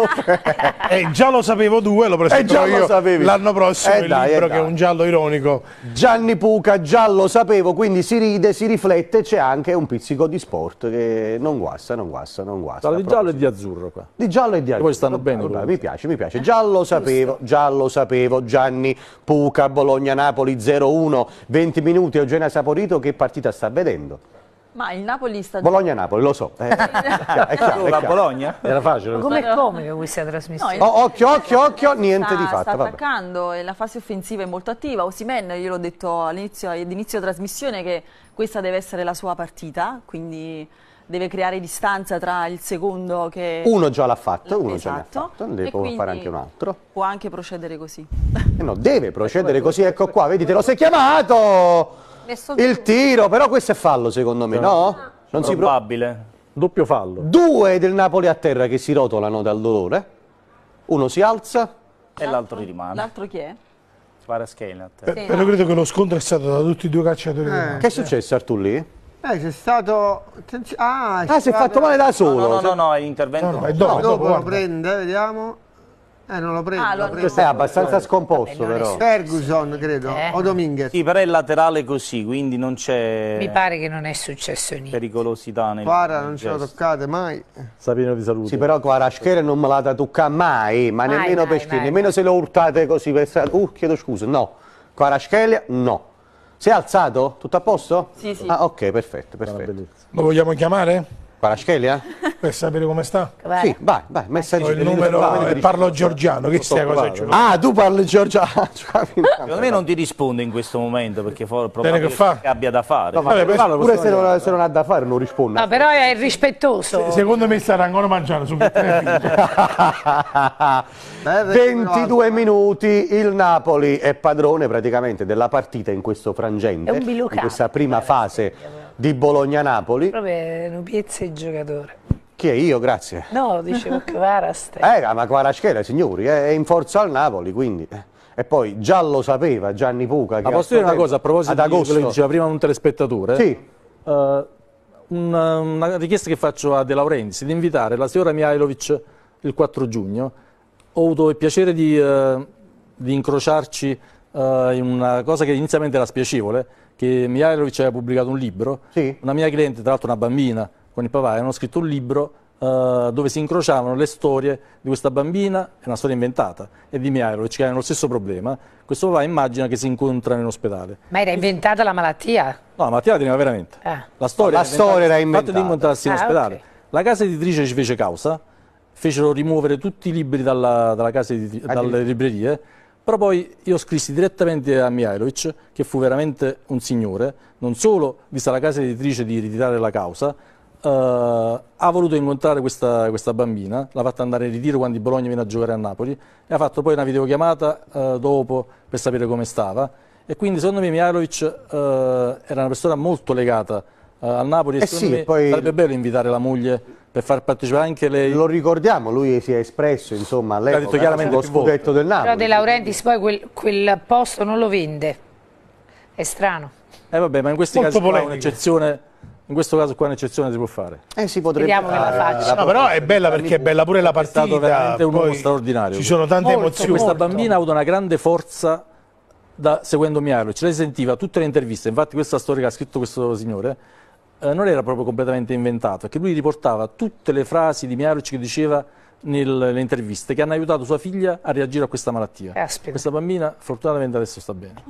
S3: Eh, già lo sapevo due, lo presento
S1: Eh, già lo
S3: io
S1: sapevi.
S3: l'anno prossimo
S1: Eh,
S3: il
S1: dai, eh,
S3: libro che è
S1: dai.
S3: un giallo ironico.
S1: Gianni Puca, già lo sapevo, quindi si ride, si riflette, c'è anche un pizzico di sport che non guasta, non guasta, non guasta.
S6: Parla di giallo e di azzurro qua.
S1: Di giallo e di azzurro.
S6: poi stanno bene
S1: Vabbè,
S6: quello.
S1: mi piace, mi piace. Già lo sapevo, già lo sapevo. Gianni Puca, Bologna-Napoli zero uno, venti minuti. Eugenia Saporito, che partita sta vedendo?
S7: Ma il Napoli sta...
S1: Bologna-Napoli, lo so. Eh, è chiaro, è chiaro, è
S2: La
S1: chiaro.
S2: Bologna?
S1: Era facile.
S4: Ma com'è comica questa trasmissione?
S7: No, il-
S1: Oh, occhio, occhio, occhio, niente
S7: sta,
S1: di fatto.
S7: sta
S1: vabbè.
S7: attaccando e la fase offensiva è molto attiva. Osimhen, io l'ho detto all'inizio all'inizio trasmissione che questa deve essere la sua partita, quindi deve creare distanza tra il secondo che...
S1: Uno già l'ha fatto, uno già l'ha
S7: Esatto.
S1: fatto, ne
S7: E
S1: può
S7: quindi
S1: fare anche un altro.
S7: Può anche procedere così.
S1: Eh no, deve procedere così, ecco qua, vedi, te lo sei chiamato!
S8: Messo
S1: Il tiro, però questo è fallo secondo me, no? Non si pro-
S2: Probabile.
S6: Doppio fallo.
S1: Due del Napoli a terra che si rotolano dal dolore, uno si alza,
S2: E l'altro rimane.
S7: L'altro chi è?
S2: Spara schiena a te.
S3: Per- Però credo che lo scontro è stato da tutti e due calciatori. del Napoli.
S1: che è successo Artur lì?
S5: Eh, c'è stato... attenzi- Ah, è
S1: Ah, si è
S5: stato-
S1: fatto male da
S2: No,
S1: solo.
S2: no, no, no, è intervento.
S3: No, no, è
S1: No,
S3: dopo,
S5: Dopo
S3: dopo,
S5: lo
S3: guarda.
S5: prende, vediamo. Eh, non lo prendo.
S7: Ah,
S5: lo
S7: lo-
S5: prendo.
S1: È abbastanza scomposto
S4: Vabbè, non è
S1: però.
S5: Ferguson, credo,
S4: Eh.
S5: o Dominguez.
S2: Sì, però è laterale così, quindi non c'è
S4: Mi pare che non è successo niente.
S2: pericolosità nel
S5: Quara
S2: nel
S5: non ce lo
S2: gesto.
S5: toccate mai.
S6: Sapino di salute.
S1: Sì, però Kvaratskhelia non me la da toccare mai, ma
S4: Mai,
S1: nemmeno
S4: mai,
S1: per stile,
S4: mai,
S1: nemmeno se lo urtate così per strada. Uh, chiedo scusa, no. Kvaratskhelia, no. Si è alzato? Tutto a posto?
S7: Sì, sì.
S1: Ah, ok, perfetto, perfetto.
S3: Lo vogliamo chiamare?
S1: Kvaratskhelia?
S3: Per sapere come sta?
S4: Guarda.
S1: Sì, vai, vai, messaggio.
S3: Ho il numero e parlo georgiano, che stia cosa c'è?
S1: Ah, tu parli giorgiano.
S2: Secondo me non ti risponde in questo momento perché for- probabilmente
S3: che fa?
S2: abbia da fare.
S1: No, ma
S3: Vabbè,
S1: pure
S3: pure
S1: se non, se non ha da fare non risponde.
S4: No, però è rispettoso.
S3: Secondo me starà ancora mangiando su
S1: ventidue minuti, il Napoli è padrone praticamente della partita in questo frangente,
S4: È un
S1: in
S4: bilucato.
S1: questa prima fase di Bologna-Napoli.
S4: Proprio Nubiezza il giocatore.
S1: Chi è io? Grazie.
S4: No, dicevo Kvaratskhelia.
S1: Eh, ma Kvaratskhelia, signori, è in forza al Napoli, quindi... eh. E poi già lo sapeva Gianni Puca. Che
S6: Ma posso dire una cosa a proposito
S1: ad
S6: di quello
S1: agosto.
S6: che diceva prima un telespettatore?
S1: Sì.
S6: Eh, una, una richiesta che faccio a De Laurentiis di invitare la signora Mihajlovic il quattro giugno. Ho avuto il piacere di, eh, di incrociarci eh, in una cosa che inizialmente era spiacevole, che Mihajlovic aveva pubblicato un libro.
S1: Sì.
S6: Una mia cliente, tra l'altro una bambina, con il papà, avevano scritto un libro eh, dove si incrociavano le storie di questa bambina, è una storia inventata, e di Mihajlovic, che hanno lo stesso problema. Questo papà immagina che si incontrano in ospedale.
S4: Ma era inventata la malattia?
S6: No, la malattia la teneva veramente.
S4: Ah.
S6: La storia,
S1: La storia era
S6: il fatto
S1: inventata.
S6: di incontrarsi in
S4: Ah,
S6: ospedale.
S4: ok.
S6: La casa editrice ci fece causa, fecero rimuovere tutti i libri dalla, dalla casa editri- dalle librerie, però poi io scrissi direttamente a Mihajlovic, che fu veramente un signore, non solo vista la casa editrice di ritirare la causa, eh, ha voluto incontrare questa, questa bambina, l'ha fatta andare in ritiro quando il Bologna viene a giocare a Napoli, e ha fatto poi una videochiamata eh, dopo per sapere come stava, e quindi secondo me Mihajlovic eh, era una persona molto legata eh, al Napoli, e
S1: Eh
S6: secondo
S1: sì,
S6: me
S1: poi-
S6: sarebbe bello invitare la moglie per far partecipare anche lei.
S1: Lo ricordiamo, lui si è espresso, insomma,
S6: L'ha detto
S1: all'epoca
S6: chiaramente
S1: sullo
S6: più volte.
S1: scudetto del Napoli.
S4: Però De Laurentiis poi quel, quel posto non lo vende. È strano.
S6: Eh vabbè, ma in questi
S3: Molto
S6: casi qua
S3: polemico.
S6: un'eccezione, in questo caso qua un'eccezione si può fare.
S1: Eh, si potrebbe
S4: Vediamo che la
S1: fare.
S4: faccia.
S3: No, però è bella perché è bella pure la partita.
S6: stato veramente un uomo
S3: poi
S6: straordinario.
S3: Ci sono tante
S4: Molto,
S3: emozioni.
S6: Questa
S4: molto.
S6: bambina ha avuto una grande forza da, seguendo Mihajlovic, lei sentiva tutte le interviste, infatti questa storia che ha scritto questo signore eh, non era proprio completamente inventata, perché lui riportava tutte le frasi di Mihajlovic che diceva nel- nelle interviste, che hanno aiutato sua figlia a reagire a questa malattia.
S4: Caspita.
S6: Questa bambina fortunatamente adesso sta bene.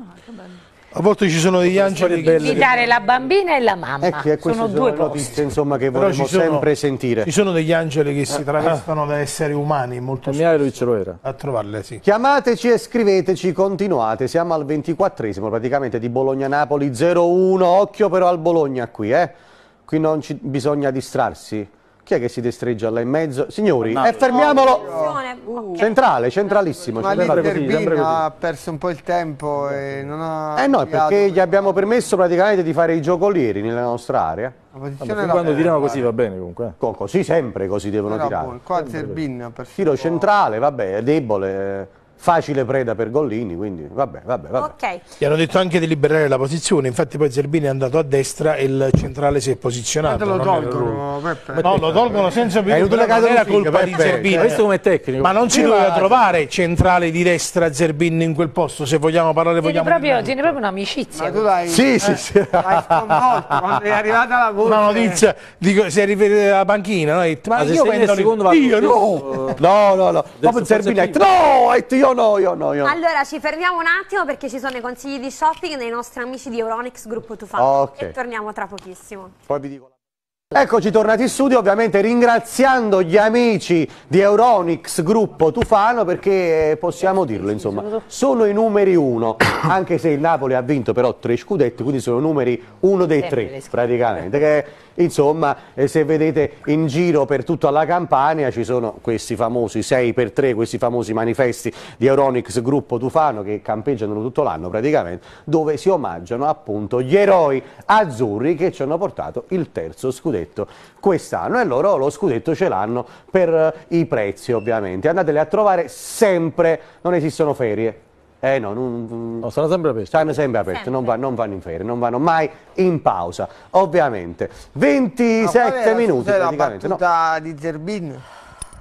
S3: A volte ci sono degli angeli che...
S4: Invitare la bambina e la mamma.
S1: Ecco, e queste
S4: sono
S1: sono
S4: due
S1: le
S4: posti.
S1: notizie, insomma, che
S3: Però
S1: vorremmo
S3: ci sono-
S1: sempre sentire.
S3: Ci sono degli angeli che si travestano da esseri umani molto
S6: E Mihajlovic lo era.
S3: a trovarle, sì.
S1: Chiamateci e scriveteci, continuate, siamo al ventiquattresimo praticamente di Bologna-Napoli zero uno, occhio però al Bologna qui, eh? Qui non ci, bisogna distrarsi. Chi è che si destreggia là in mezzo? Signori, e fermiamolo!
S8: Uh.
S1: Centrale, centralissimo.
S5: Ma lì
S1: centrale.
S6: così, sempre
S5: Zerbin
S6: così.
S5: ha perso un po' il tempo e non ha...
S1: Eh no, è
S5: spiegato
S1: perché gli abbiamo permesso praticamente di fare i giocolieri nella nostra area.
S5: la
S6: Vabbè,
S5: posizione.
S6: fin
S5: era
S6: quando
S5: buona.
S6: tirano così va bene comunque. eh.
S1: Co- Così sempre così devono
S5: Era
S1: tirare.
S5: buono. Qua Zerbin ha perso
S1: Tiro
S5: un po'.
S1: centrale, vabbè, è debole, eh, facile preda per Gollini, quindi vabbè, vabbè, vabbè.
S8: Ok,
S3: Gli hanno detto anche di liberare la posizione, infatti poi Zerbini è andato a destra e il centrale si è
S5: Ma
S3: posizionato.
S5: te lo
S3: non era lui.
S5: tolgono, Peppe.
S3: No, lo tolgono senza più,
S1: È inutile
S3: però
S1: che
S3: non
S1: lo
S3: era
S1: figa,
S3: colpa di
S1: Peppe.
S3: Zerbini.
S6: Ma questo come tecnico.
S3: Ma non si
S1: Prima-
S3: doveva trovare centrale di destra Zerbini in quel posto, se vogliamo parlare
S4: Tiene
S3: vogliamo
S4: proprio,
S3: dire.
S4: tiene proprio un'amicizia.
S5: Ma tu l'hai
S1: Sì, sì, sì.
S5: l'hai sconvolto quando è arrivata la voce.
S3: Una notizia, dico, si è riferita alla panchina, no? Ha detto, ma
S6: Ma se
S3: io
S6: sei nel
S3: vendo
S6: secondo
S3: lì- io
S6: vanno-
S3: no!
S1: No, no, no. Proprio
S6: sul
S1: Zerbini ha
S6: pezzo
S1: detto no, ha detto io no, io no, io no.
S8: allora ci fermiamo un attimo perché ci sono i consigli di shopping dei nostri amici di Euronix Gruppo Tufano
S1: Ok.
S8: e torniamo tra pochissimo.
S1: Poi vi dico la- Eccoci tornati in studio, ovviamente ringraziando gli amici di Euronix Gruppo Tufano, perché eh, possiamo dirlo, insomma, sono i numeri uno, anche se il Napoli ha vinto però tre scudetti, quindi sono numeri uno dei
S4: Sempre le
S1: tre
S4: scudetti.
S1: praticamente, che insomma eh, se vedete in giro per tutta la Campania ci sono questi famosi sei per tre, questi famosi manifesti di Euronix Gruppo Tufano che campeggiano tutto l'anno praticamente, dove si omaggiano appunto gli eroi azzurri che ci hanno portato il terzo scudetto quest'anno, e loro lo scudetto ce l'hanno per eh, i prezzi ovviamente, andateli a trovare sempre, non esistono ferie. Eh no, non,
S6: No, sono sempre aperti.
S1: stanno sempre aperti,
S8: Sempre.
S1: non, va- non vanno in ferie, non vanno mai in pausa, ovviamente.
S5: Ma qual
S1: ventisette
S5: era,
S1: minuti
S5: scusate, la
S1: praticamente, no?
S5: battuta di Zerbin?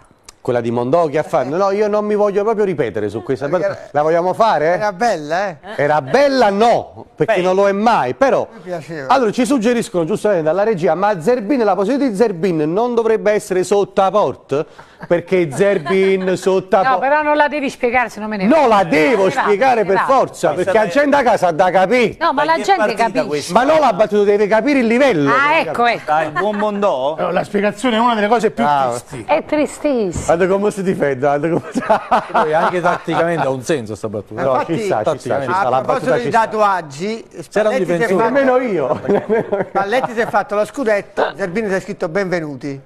S1: quella di Mondocchi a fare. No, io non mi voglio proprio ripetere su questa. La vogliamo fare?
S5: Era bella, eh?
S1: Era bella no, perché
S2: Beh.
S1: non lo è mai, però.
S5: Mi piaceva.
S1: Allora ci suggeriscono giustamente dalla regia, ma Zerbin, la posizione di Zerbin non dovrebbe essere sotto a porta? Perché Zerbin sotto a
S4: No,
S1: porta?
S4: però non la devi spiegare, se no me ne
S1: No,
S4: vado.
S1: la devo
S4: Me ne vado,
S1: spiegare
S4: me ne
S1: per
S4: vado.
S1: forza, perché la gente a casa ha da capire.
S4: No, ma
S2: Da
S4: la
S2: chi è
S4: gente
S2: partita
S4: capisce.
S2: questa?
S1: Ma non la battuta, deve capire il livello.
S4: Ah, ecco, ecco.
S2: Dai, buon Mondò?
S3: No, la spiegazione è una delle cose più
S1: Ah,
S3: tristi.
S4: È tristissimo.
S1: Guarda come si difende, guarda come si...
S6: Poi anche tatticamente ha un senso sta battuta.
S1: No,
S5: Infatti,
S1: ci sta, ci sta, ci sta,
S5: A
S1: la
S5: proposito
S1: battuta
S5: di
S1: ci sta.
S5: tatuaggi,
S6: C'era un
S5: Spalletti si, è
S6: difensore.
S5: fatto,
S1: Nemmeno io.
S5: Spalletti si è fatto lo scudetto, Zerbini si è scritto benvenuti.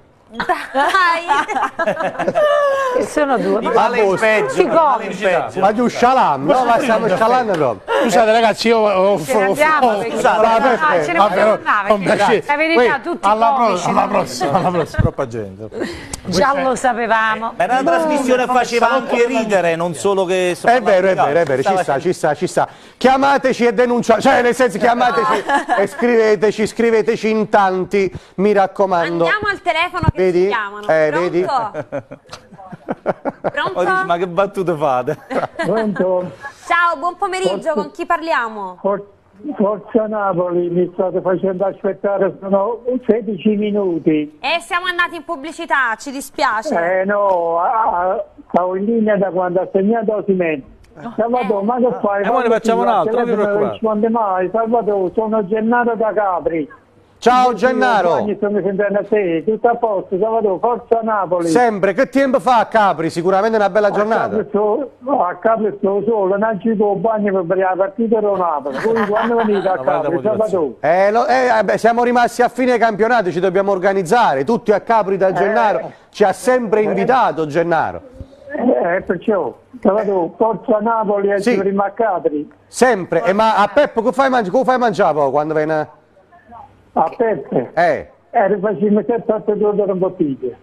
S4: E sono due. Ma
S2: Male in peggio,
S4: si
S2: male in
S4: come?
S2: peggio.
S1: Ma giù scialam, no, ma stiamo scialando proprio.
S3: Scusate ragazzi, io ho...
S4: Ce ne andiamo perché
S3: scusate,
S4: ah,
S1: Peppe,
S4: ce ne
S3: vabbè,
S4: possiamo
S3: no,
S4: andare,
S3: non
S4: perché
S3: piace-
S4: la verità
S3: Poi,
S4: tutti
S3: alla, pro-
S4: comici,
S3: alla
S4: no?
S3: prossima, alla prossima.
S6: Troppa gente.
S4: Già lo sapevamo.
S2: Ma era una trasmissione che faceva anche ridere, non solo che...
S1: È vero, è vero, è vero, ci sta, ci sta, ci sta. Chiamateci e denunciate, cioè nel senso chiamateci e scriveteci, scriveteci in tanti, mi raccomando.
S8: Andiamo al telefono che
S1: Vedi?
S8: ci chiamano.
S1: Eh,
S8: Pronto?
S1: vedi?
S8: Pronto?
S2: Oh, dici, ma che battute fate?
S9: Pronto?
S8: Ciao, buon pomeriggio, con chi parliamo?
S9: For- Forza Napoli, mi state facendo aspettare, sono sedici minuti.
S8: Eh, siamo andati in pubblicità, ci dispiace.
S9: Eh no, ah, ah, stavo in linea da quando ha segnato Osimhen. Salvatore, ma che fai?
S6: Eh, ma ne facciamo un altro, non vi
S9: Non
S6: preoccupate.
S9: risponde mai. Salvatore, sono Gennaro da Capri.
S1: Ciao Gennaro,
S9: Ogni sto mi sentendo a te, tutto a posto, Salvatore, Forza Napoli.
S1: sempre, che tempo fa a Capri? Sicuramente una bella giornata.
S9: A Capri sto, a Capri sto solo, non ci do bagno per la partita da Napoli. Voi quando venite a
S6: Ma guarda
S9: Capri,
S6: la motivazione.
S9: Salvatore?
S1: Eh, lo- eh, vabbè, siamo rimasti a fine campionato, ci dobbiamo organizzare, tutti a Capri da Gennaro, ci ha sempre invitato Gennaro.
S9: Eh, perciò, Salvatore, Forza Napoli e
S1: Sì.
S9: ci prima a Capri.
S1: Sempre, eh, ma a Peppo che fai mangiare? Come fai a mangiare poi quando viene?
S9: A Peppe.
S1: Eh,
S9: Eh, rifacciamo sette otto due un bottiglie.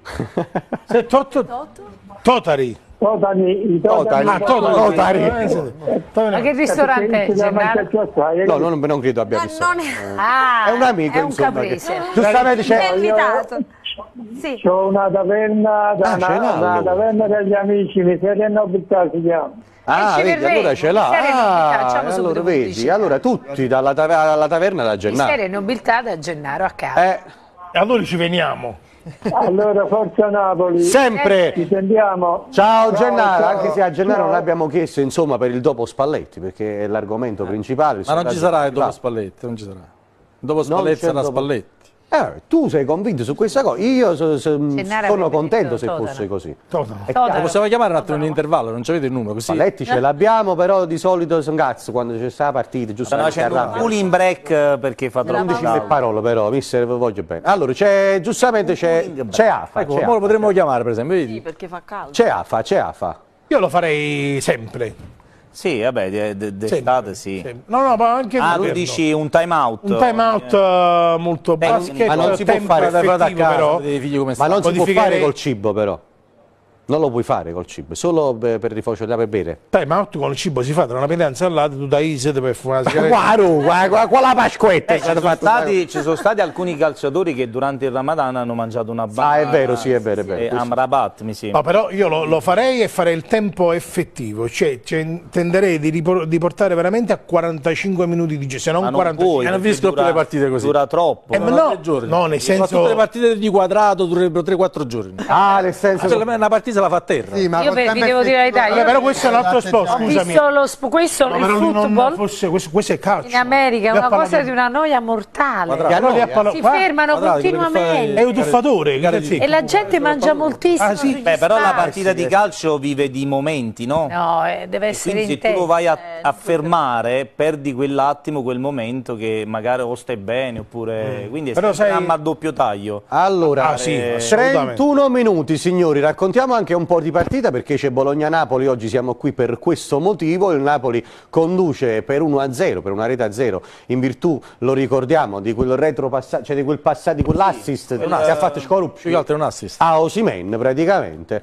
S3: sette otto Totari.
S9: Totani, i
S1: Totani.
S9: Totani.
S3: Ah, Totari.
S1: Totari.
S3: Eh, sì.
S4: Ma che ristorante è, Gennaro?
S1: no, non, non credo abbia
S8: No,
S1: visto.
S8: non è...
S4: Ah,
S1: È un amico,
S4: è un
S1: insomma, che-
S4: caprese.
S1: giustamente
S8: Ci ha
S1: c'è...
S8: invitato. Sì.
S9: C'ho una taverna, da
S1: Ah, ce
S9: una,
S1: l'ha,
S9: una
S1: allora.
S9: taverna degli amici, Miseria e Nobiltà si chiama.
S1: Ah,
S4: ci
S1: vedi,
S4: verremo,
S1: allora ce l'ha.
S4: in serie nobiltà, facciamo
S1: Ah,
S4: subito
S1: allora vedi,
S4: pubblicità.
S1: allora tutti dalla tave- alla taverna da
S4: Di
S1: Gennaro.
S4: serie nobiltà da Gennaro a casa.
S1: Eh,
S3: Allora ci veniamo.
S9: Allora, Forza Napoli.
S1: sempre.
S9: Ci sentiamo.
S1: Ciao Gennaro,
S9: ciao.
S1: anche se a Gennaro
S9: Ciao.
S1: non abbiamo chiesto insomma per il dopo Spalletti, perché è l'argomento principale. il
S6: Ma non ci
S1: sondaggio
S6: sarà il dopo
S1: principale.
S6: Spalletti, non ci sarà. Dopo Spalletti
S1: c'è
S6: sarà
S1: dopo-
S6: Spalletti.
S1: Eh, tu sei convinto su questa cosa? Io so- so-
S4: Gennaro
S1: sono
S4: avrebbe
S1: contento
S4: detto
S1: se
S4: Totano.
S1: fosse così.
S3: Totano.
S1: È
S4: Totano.
S1: chiaro.
S6: Lo possiamo chiamare un attimo in intervallo, non ci avete il numero, così.
S1: Spalletti ce l'abbiamo, però di solito sono cazzo quando c'è sta la partita, giusto?
S2: Stanno facendo un cooling break eh, perché fa troppo
S1: undici per
S2: caldo.
S1: parole però, mister, vi voglio bene. Allora, c'è, giustamente c'è, c'è AFA,
S6: Ecco,
S1: c'è
S6: ora lo
S1: AFA,
S6: potremmo chiamare per esempio,
S7: Sì,
S6: vedi?
S7: perché fa caldo.
S1: c'è AFA, c'è AFA.
S3: Io lo farei sempre.
S2: Sì, vabbè, de- de- d'estate sì.
S3: sempre. No, no, ma anche
S2: Ah, tu
S3: d'inverno.
S2: dici un time out?
S3: un time out eh, molto
S2: Tecnico.
S3: basket,
S1: Ma non si può
S3: tempo
S1: fare
S3: effettivo,
S6: da casa,
S3: però.
S6: dei figli come
S1: Ma
S6: stanno.
S1: non si può
S3: Modificare-
S1: fare col cibo però. Non lo puoi fare col cibo, solo per per rifoccio da per bere.
S3: Time out con il cibo si fa tra una penna insalata, tu dai sete per fumare una sigaretta.
S1: Guarda, guarda, qua la pasquetta
S2: Eh,
S1: è
S2: ci,
S1: stata
S2: sono
S1: fatta.
S2: stati, ci sono stati alcuni calciatori che durante il Ramadan hanno mangiato una banana.
S1: Ah, è vero, sì, è vero, è vero.
S2: eh,
S1: Questo-
S2: Amrabat, mi sembra.
S3: No, però io lo, lo farei e farei il tempo effettivo, cioè, cioè, tenderei di, ripor- di portare veramente a quarantacinque minuti di gioco, se non
S2: Ma non
S3: quarantacinque.
S2: puoi,
S6: non
S2: perché
S6: finiscono più
S2: dura-
S6: le partite così.
S2: Dura troppo.
S3: Eh, ma no,
S6: Tre giorni.
S3: no, nel
S6: Ma
S3: senso...
S6: tutte le partite di quadrato durebbero tre quattro giorni.
S1: Ah, nel senso...
S6: Cioè, una partita se la fa a terra.
S5: Sì, ma
S4: Io
S5: col
S4: per- vi
S5: tempo
S4: devo dire la verità,
S3: Vabbè,
S4: io
S3: però questo è un altro sport,
S4: ho
S3: scusami.
S4: visto lo sp- questo,
S3: No,
S4: il
S3: però lui non
S4: football
S3: fosse, questo, questo è calcio.
S4: in America è
S3: Lui
S4: una
S3: ha
S4: cosa
S3: parlato-
S4: di una noia mortale.
S6: Quadrato.
S3: Allora lì a Palo-
S4: Si
S3: qua-
S4: fermano
S6: Quadrati, quello che
S4: continuamente.
S3: È un tuffatore,
S6: Gare
S3: che
S6: di-
S3: sì.
S4: E la gente mangia moltissimo.
S3: Ah, sì?
S4: sugli
S2: Beh, però la
S4: spalti.
S2: partita di calcio vive di momenti, no?
S4: No, eh, deve
S2: E
S4: essere
S2: quindi se tu
S4: intenso.
S2: lo vai a, a fermare, perdi quell'attimo, quel momento che magari o stai bene oppure... Quindi è
S3: Però
S2: sempre
S3: sai-
S2: un'arma a doppio taglio.
S1: Allora,
S3: Ah, sì,
S1: eh,
S3: assolutamente.
S1: trentuno minuti signori, raccontiamo anche un po' di partita perché c'è Bologna-Napoli, oggi siamo qui per questo motivo, il Napoli conduce per uno a zero, per una rete a zero, in virtù, lo ricordiamo, di quel retro passaggio, cioè di quel passaggio, di quell'assist che ha fatto Scorup
S6: Più che altro è un assist.
S1: a Osimhen praticamente.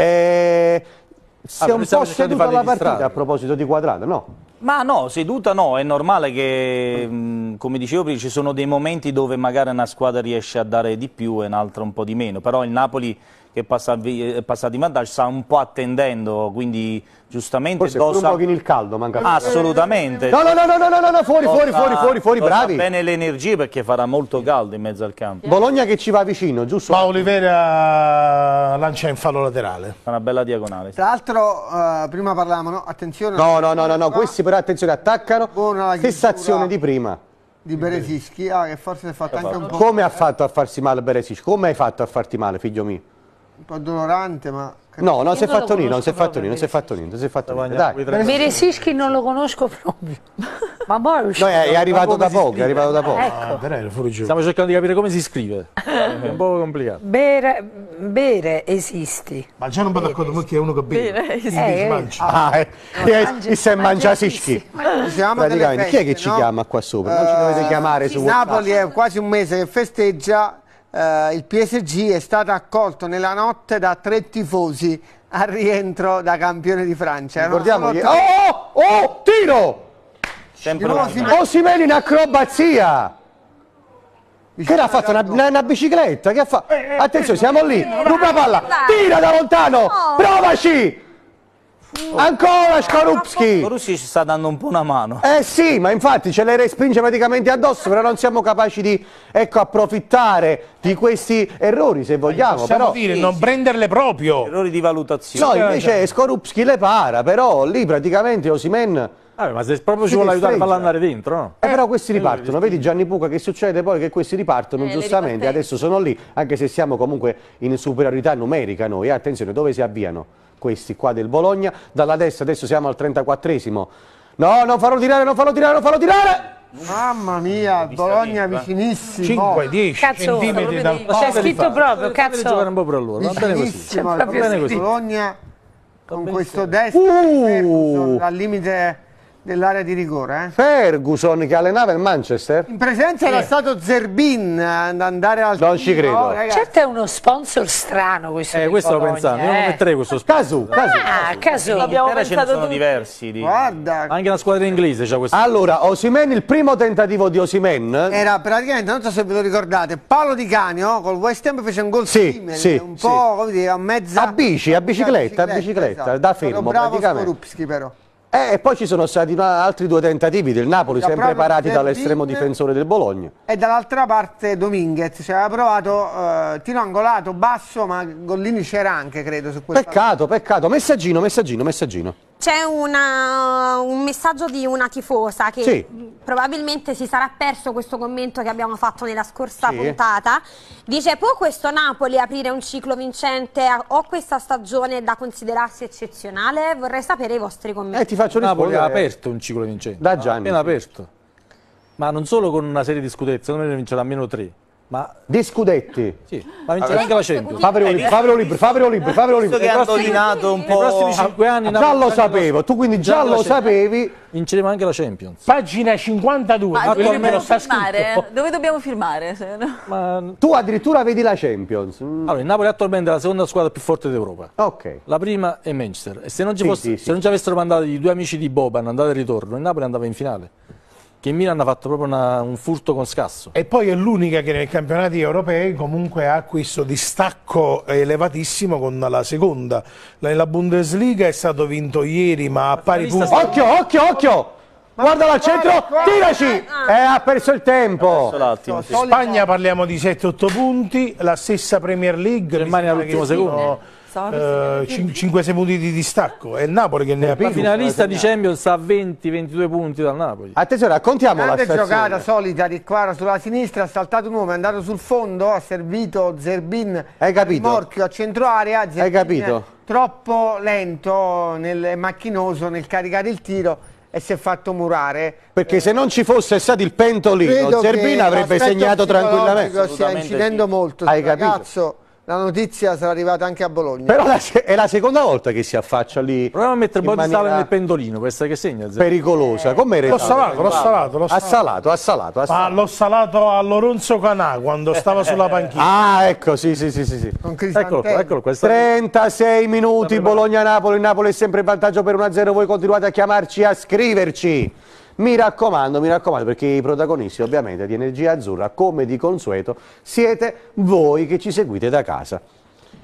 S1: E... Si è
S6: Ah,
S1: un
S6: stiamo
S1: po'
S6: cercando di
S1: seduta
S6: farli
S1: la partita
S6: distrarre.
S1: a proposito di Quadrato, no?
S2: Ma no, seduta no, è normale che, mh, come dicevo prima, ci sono dei momenti dove magari una squadra riesce a dare di più e un'altra un po' di meno, però il Napoli che è passato, è passato in vantaggio, sta un po' attendendo, quindi giustamente
S1: forse pure
S2: Dosa...
S1: un pochino il caldo manca.
S2: Assolutamente.
S1: No, no, no, no, no, no, no, fuori, fuori, fuori, fuori, fuori, bravi.
S2: bene le energie perché farà molto caldo in mezzo al campo.
S1: Bologna che ci va vicino, giusto?
S3: Ma Oliveira lancia in fallo laterale.
S2: Una bella diagonale.
S5: Tra l'altro, uh, prima parlavamo, no? Attenzione.
S1: No, no, no, no, no, questi però attenzione, attaccano. Stessa azione di prima.
S5: Di Beresischi, ah, che forse si è fatto anche un po'.
S1: Come ha fatto a farsi male Beresischi? Come hai fatto a farti male, figlio mio?
S5: Un po' dolorante, ma...
S1: No, non si è fatto niente, non si è fatto niente, non si è fatto niente, non si è fatto niente, dai.
S4: Beresischi non lo conosco proprio. Ma poi è uscito.
S1: No, è, è arrivato da poco, è arrivato da poco.
S4: Ecco.
S6: Stiamo cercando di capire come si scrive. È un po' complicato.
S4: Bere, bere esisti.
S3: Ma già non vado d'accordo perché è uno che beve.
S4: Eh,
S3: Si
S4: eh.
S3: mangia.
S1: Ah, eh, e se mangia Sischi.
S5: Diciamo
S1: Praticamente,
S5: delle
S1: chi è che
S5: feste,
S1: ci
S5: no?
S1: chiama qua sopra? Non ci dovete chiamare su WhatsApp.
S5: Napoli è quasi un mese che festeggia, eh, il P S G è stato accolto nella notte da tre tifosi al rientro da campione di Francia. Erano
S1: Ricordiamo
S5: solo
S1: che...
S5: tre-
S1: Oh, oh, tiro!
S2: Sempre
S5: Di nuovo
S2: una-
S5: si-
S1: Osimhen in acrobazia! Che l'ha fatto? Una, una- una bicicletta? Che ha fatto? Attenzione, siamo lì, ruba palla, tira da lontano, provaci! Ancora Skorupski!
S2: Russi ci sta dando un po' una mano.
S1: Eh sì, ma infatti ce le respinge praticamente addosso, però non siamo capaci di, ecco, approfittare di questi errori, se vogliamo.
S3: Possiamo
S1: Però,
S3: dire,
S2: sì,
S3: non
S2: sì.
S3: prenderle proprio.
S2: Errori di valutazione.
S1: no, invece Skorupski le para, però lì praticamente Osimhen...
S6: Vabbè, ma se proprio ci
S1: Che
S6: vuole aiutare a
S1: freggia.
S6: farla andare dentro, no?
S1: Eh, però questi ripartono, vedi Gianni Puca che succede poi che questi ripartono
S7: Eh, le
S1: giustamente,
S7: ripartenze.
S1: adesso sono lì, anche se siamo comunque in superiorità numerica noi, eh, attenzione dove si avviano questi qua del Bologna, dalla destra adesso siamo al trentaquattresimo, no non farlo tirare, non farlo tirare, non farlo tirare!
S5: Mamma mia, Bologna vicinissimo.
S3: cinque dieci
S4: Cazzo,
S3: centimetri dal
S7: proprio
S4: C'è
S3: posto.
S4: scritto proprio,
S6: Fate giocare
S4: cazzo.
S6: un po' per loro, va bene così.
S5: Vicinissimo,
S4: Va bene
S6: così.
S5: Bologna con questo destro
S1: Uh!
S5: Ferguson al limite dell'area di rigore. Eh.
S1: Ferguson che allenava il Manchester?
S5: In presenza era stato Zerbin ad andare al
S1: Non ci
S5: tiro,
S1: credo.
S5: ragazzi.
S4: Certo è uno sponsor strano questo.
S6: Eh,
S4: di
S6: questo lo
S4: Bologna,
S6: pensavo, io non
S4: eh.
S6: metterei questo
S1: Casu, Casu.
S4: Ah, caso.
S7: L'abbiamo
S2: In Italia ce ne
S7: pensato
S2: sono
S7: tutti.
S2: diversi. Di...
S5: Guarda,
S6: Anche la squadra inglese c'ha questo.
S1: Allora, Osimhen, il primo tentativo di Osimhen,
S5: era praticamente, non so se ve lo ricordate, Paolo Di Canio col West Ham fece un gol
S1: Sì,
S5: simile,
S1: sì,
S5: un
S1: sì.
S5: po' come dire, a mezza
S1: a bici, a bicicletta, a bicicletta,
S5: esatto.
S1: da
S5: Però
S1: fermo
S5: bravo
S1: praticamente.
S5: Skorupski però.
S1: Eh, e poi ci sono stati una- altri due tentativi del Napoli,
S5: Da
S1: sempre
S5: proprio
S1: parati
S5: Zerbin.
S1: dall'estremo difensore del Bologna.
S5: E dall'altra parte Dominguez, cioè aveva provato eh, tiro angolato, basso, ma Gollini c'era anche, credo, su questo.
S1: Peccato, peccato. Messaggino, messaggino, messaggino.
S8: C'è una- un messaggio di una tifosa che
S1: Sì.
S8: probabilmente si sarà perso questo commento che abbiamo fatto nella scorsa
S1: Sì.
S8: puntata. Dice: può questo Napoli aprire un ciclo vincente a- o questa stagione da considerarsi eccezionale? Vorrei sapere i vostri commenti.
S1: Eh, ti faccio
S6: Napoli ha
S1: rispondere.
S6: aperto un ciclo vincente.
S1: Da Gianni,
S6: Appena
S1: sì.
S6: aperto. Ma non solo con una serie di scudetti, secondo me ne vincerà almeno tre. Ma
S1: Di scudetti.
S6: sì, ma vincerà anche la Champions.
S1: Favero libero, favero libero, favero libero, favero
S2: Visto
S1: libero.
S2: che ha indovinato un
S6: Nei prossimi
S2: po'...
S6: cinque anni
S1: Ah, già
S6: Napoli
S1: lo
S6: vincerà anche
S1: sapevo,
S6: la-
S1: tu quindi già
S6: vincerà
S1: lo
S6: la Champions.
S1: sapevi.
S6: Vinceremo anche la Champions.
S3: Pagina cinquantadue,
S7: Ma
S3: quello
S7: dove
S3: me lo
S7: dobbiamo
S3: sta
S7: firmare?
S3: scritto.
S7: Dove dobbiamo firmare? Se no-
S6: Ma
S1: Tu addirittura vedi la Champions. Mm,
S6: allora, il Napoli attualmente è la seconda squadra più forte d'Europa.
S1: ok.
S6: La prima è Manchester. E se non ci,
S1: Sì,
S6: fosse-
S1: sì,
S6: se
S1: sì.
S6: non ci avessero mandato i due amici di Boban, andata e ritorno, il Napoli andava in finale. Che in Milan ha fatto proprio una- un furto con scasso.
S3: E poi è l'unica che nei campionati europei comunque ha questo distacco elevatissimo con la seconda. Nella Bundesliga è stato vinto ieri, ma a pari punti.
S1: Occhio, occhio, occhio. Guardalo al centro, tiraci. Eh, ha perso il tempo.
S2: L'attimo, sì.
S3: Spagna parliamo di sette otto punti, la stessa Premier League.
S6: Germania
S3: mi sembra
S6: all'ultimo
S3: che
S6: secondo.
S3: siano,
S7: Stavo
S3: eh, cin- cinque sei punti di distacco. È il Napoli che ne ha
S6: La
S3: più.
S6: finalista di Champions sta a venti ventidue punti dal Napoli.
S1: Attenzione, raccontiamo la
S5: Grande giocata
S1: stazione.
S5: solita di Quara sulla sinistra, ha saltato un uomo, è andato sul fondo, ha servito Zerbin
S1: Hai capito?
S5: Morchio a centro area. Zerbin
S1: Hai capito?
S5: Troppo lento nel e macchinoso nel caricare il tiro e si è fatto murare.
S1: Perché se non ci fosse stato il pentolino,
S5: Credo che
S1: Zerbin avrebbe
S5: l'aspetto
S1: segnato tranquillamente.
S5: psicologico stia
S2: Assolutamente
S5: incidendo
S2: sì.
S5: molto.
S1: Hai
S5: sul
S1: capito?
S5: ragazzo, la notizia sarà arrivata anche a Bologna.
S1: Però la se- è la seconda volta che si affaccia lì.
S6: Proviamo a mettere
S1: in
S6: Bottisale
S1: maniera
S6: nel pendolino, per essere che segna. Zé.
S1: pericolosa. Com'era?
S3: L'ho salato, l'ho salato, l'ho
S1: Ha
S3: salato.
S1: salato, ha salato, ha
S3: Ma
S1: salato.
S3: l'ho salato a Lorenzo Canà quando stava sulla panchina.
S1: Ah, ecco, sì, sì, sì, sì, sì.
S5: Con
S6: Eccolo
S5: Crisantelli.
S6: qua, eccolo qua. è stato-
S1: trentasei minuti, Bologna-Napoli, il Napoli è sempre in vantaggio per uno a zero, voi continuate a chiamarci, a scriverci. Mi raccomando, mi raccomando, perché i protagonisti ovviamente di Energia Azzurra, come di consueto, siete voi che ci seguite da casa.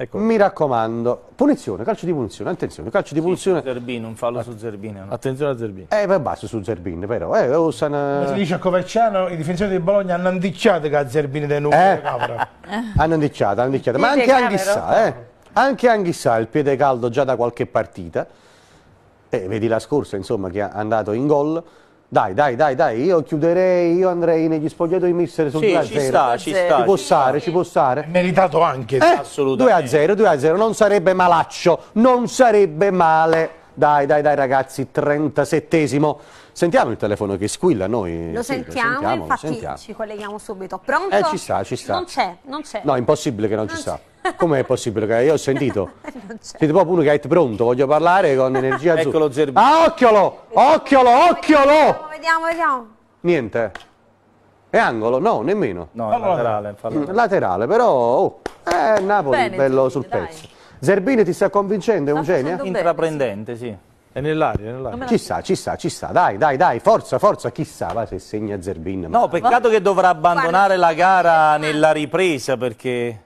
S6: Ecco.
S1: Mi raccomando, punizione, calcio di punizione, attenzione, calcio di punizione.
S2: Zerbini, un fallo su Zerbini. No?
S6: Attenzione a Zerbini.
S1: Eh, beh, basta su Zerbini, però. Eh,
S3: Come si dice a Coverciano, i difensori del Bologna hanno andicciato che a Zerbini dei nuovi
S1: Eh?
S3: Capra.
S1: Hanno indicciato, hanno indicciato. Ma
S4: Piede
S1: anche
S4: cavero.
S1: Anghissà, eh. Anche Anghissà, il piede caldo già da qualche partita. Eh, vedi la scorsa, insomma, che è andato in gol. Dai, dai, dai, dai, io chiuderei, io andrei negli spogliatoi mister sul
S2: Sì,
S1: due a
S2: ci
S1: zero.
S2: sta, ci sta.
S1: Ci può
S2: ci sta.
S1: stare, ci può stare.
S3: Meritato anche.
S1: Eh,
S2: Assolutamente.
S1: due a zero, due a zero, non sarebbe malaccio, non sarebbe male. Dai, dai, dai ragazzi, trentasettesimo. Sentiamo il telefono che squilla, noi.
S8: Lo
S1: sì,
S8: sentiamo,
S1: lo
S8: infatti
S1: sentiamo.
S8: ci colleghiamo subito. Pronto?
S1: Eh, ci sta, ci sta.
S8: Non c'è, non c'è.
S1: No, è impossibile che non, ci sta. Com'è possibile che io ho sentito?
S8: Non c'è.
S1: Siete proprio uno che ha detto pronto, voglio parlare con energia azzurra.
S2: Eccolo Zerbini.
S1: Ah, occhiolo, occhiolo, occhiolo!
S8: Vediamo, vediamo.
S1: Niente. È angolo? No, nemmeno.
S2: No, è laterale, fallo.
S1: Laterale, però oh, eh, Napoli
S7: Bene,
S1: bello
S7: Zerbini,
S1: sul
S7: dai.
S1: pezzo. Zerbini ti sta convincendo, è un
S7: Sta
S1: genio?
S7: facendo bene,
S2: Intraprendente, sì.
S6: È nell'aria, è nell'aria.
S1: Ci sta, ci sta, ci sta, dai, dai, dai, forza, forza, chissà, va se segna Zerbin.
S2: No, peccato che dovrà abbandonare la gara nella ripresa perché...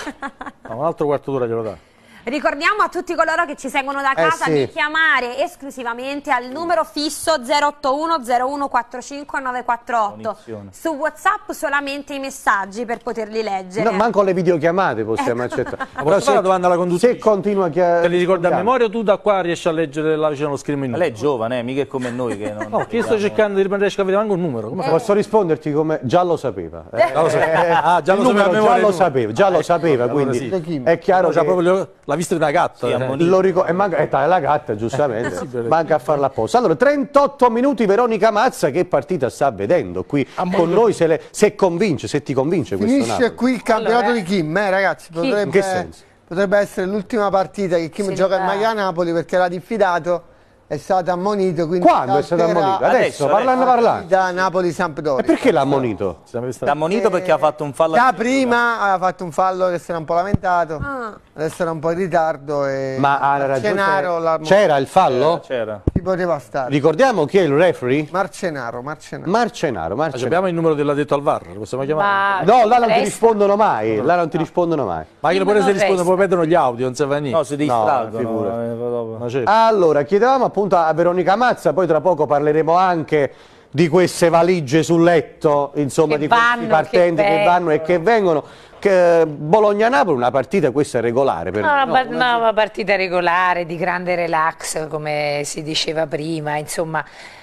S6: No, un altro quarto d'ora glielo dà.
S8: Ricordiamo a tutti coloro che ci seguono da casa
S1: sì.
S8: di chiamare esclusivamente al numero fisso zero otto uno zero uno quattro cinque nove quattro otto.
S2: Munizione.
S8: Su WhatsApp solamente i messaggi per poterli leggere.
S1: No, manco le videochiamate possiamo accettare. Però
S6: posso fare una domanda alla conduttrice?
S1: se continua a chiamare...
S6: Te li ricordi a memoria o tu da qua riesci a leggere là vicino allo schermo in
S2: Ma
S6: numero?
S2: lei è giovane, eh, mica è come noi che non...
S6: No, che io sto cercando di riprendere a capire manco un numero. Come fai?
S1: Posso risponderti come già lo sapeva. Eh,
S6: Già lo sapeva. Ah, già
S1: il
S6: lo sapeva a
S1: numero
S6: memoria
S1: già lo
S6: il numero.
S1: sapeva, già lo sapeva,
S6: allora
S1: quindi
S6: sì.
S1: è chiaro
S6: C'ha
S1: che
S6: proprio la vista di una gatta.
S2: Sì,
S6: eh.
S2: ammonito.
S1: lo ricordo, e manca, eh, dai, la gatta giustamente, manca a farla apposta. Allora, trentotto minuti Veronica Mazza, che partita sta vedendo qui con noi, se, le, se convince, se ti convince questo
S5: Finisce
S1: Napoli.
S5: qui il campionato
S4: Allora,
S5: di Kim, eh, ragazzi.
S1: In che
S5: Potrebbe,
S1: senso?
S5: potrebbe essere l'ultima partita che Kim
S4: Si
S5: gioca in
S4: va.
S5: maglia a Napoli perché era diffidato, è stato ammonito. Quindi
S1: Quando è stato
S5: salterà
S1: ammonito? Adesso,
S2: Adesso,
S1: parlando
S2: adesso.
S1: parlando.
S5: Da Napoli-Sampdoria.
S1: E perché l'ha ammonito?
S6: Siamo
S2: L'ha
S6: stati-
S2: ammonito perché ha fatto un fallo...
S5: Da prima aveva fatto un fallo che si era un po' lamentato,
S8: Ah.
S5: adesso era un po' in ritardo e
S1: Ma ha ragione.
S5: Marcenaro l'ha-
S1: C'era il fallo?
S2: C'era.
S5: ci poteva stare.
S1: Ricordiamo chi è il referee?
S5: Marcenaro, Marcenaro.
S1: Marcenaro,
S6: Ma
S1: Marcenaro.
S6: abbiamo il numero dell'addetto al V A R, lo possiamo chiamare?
S4: Ma
S1: No, là non ti
S4: resta-
S1: rispondono mai, là non ti rispondono mai.
S6: Ma che
S4: Ma
S6: pure se
S4: non
S6: risponde
S4: resta.
S6: poi perdono gli audio, non serve a niente.
S2: No, si distraggono.
S1: figurati.
S2: eh, dopo.
S6: Ma certo.
S1: Allora, chiedevamo appunto a Veronica Mazza, poi tra poco parleremo anche di queste valigie sul letto, insomma,
S4: Che
S1: di questi
S4: vanno,
S1: partenti
S4: che
S1: che vanno e che vengono. Che Bologna-Napoli, una partita questa regolare per
S4: No, una,
S1: no,
S4: par- no, una partita regolare, di grande relax, come si diceva prima, insomma.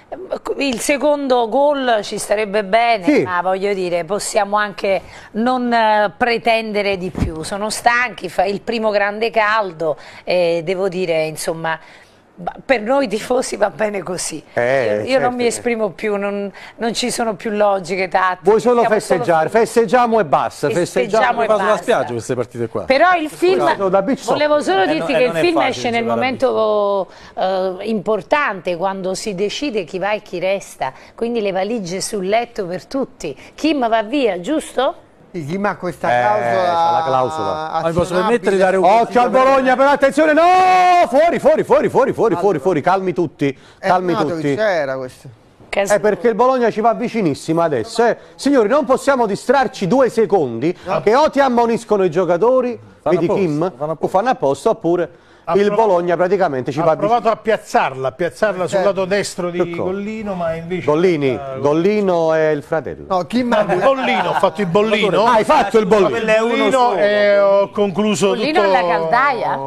S4: Il secondo gol ci starebbe bene,
S1: Sì.
S4: ma voglio dire, possiamo anche non eh, pretendere di più. Sono stanchi, fa il primo grande caldo e devo dire, insomma, ba- per noi tifosi va bene così.
S1: Eh,
S4: io io
S1: certo.
S4: non mi esprimo più, non, non ci sono più logiche tattiche.
S1: Vuoi solo
S4: siamo
S1: festeggiare,
S4: solo-
S1: festeggiamo e basta,
S4: Festeggiamo
S1: festeggiamo
S4: e
S1: e
S6: Qua sulla
S4: basta.
S6: spiaggia queste partite qua.
S4: Però il film,
S1: Sono da beach soccer.
S4: volevo solo
S2: Eh,
S4: dirti
S2: no,
S4: che
S2: eh,
S4: il
S2: non è
S4: film
S2: facile
S4: esce nel
S2: giocare a
S4: momento eh, importante, quando si decide chi va e chi resta, quindi le valigie sul letto per tutti. Kim va via, giusto?
S5: Sì, Kim ha questa
S1: Eh,
S5: clausola.
S1: c'ha la clausola.
S6: Ma mi posso
S5: azionabile.
S6: permettere di dare un
S1: Occhio al Bologna, però attenzione, no! Fuori, fuori, fuori, fuori, fuori, fuori, fuori, calmi tutti,
S5: Eh,
S1: calmi
S5: Arnautovic,
S1: tutti.
S5: c'era questo.
S4: Che
S1: Eh, perché il Bologna ci va vicinissimo adesso. eh. Signori, non possiamo distrarci due secondi, che o ti ammoniscono i giocatori,
S6: Fanno
S1: vedi
S6: apposta,
S1: Kim,
S6: fanno
S1: o fanno apposta, oppure
S3: Ha
S1: il
S3: provato-
S1: Bologna praticamente ci
S3: Ha
S1: va vicino.
S3: provato a piazzarla, a piazzarla sul
S5: Eh,
S3: lato destro di
S1: ecco.
S3: Gollino, ma invece...
S1: Gollini,
S3: Eh,
S1: Gollino è il fratello.
S5: No, Kim
S3: Ah,
S5: ha
S3: il bollino, ho fatto il bollino.
S1: Ah, hai fatto il Bollino?
S2: Quello è uno
S3: Bollino
S2: solo.
S3: e ho concluso
S4: Bollino
S3: tutto...
S4: alla caldaia?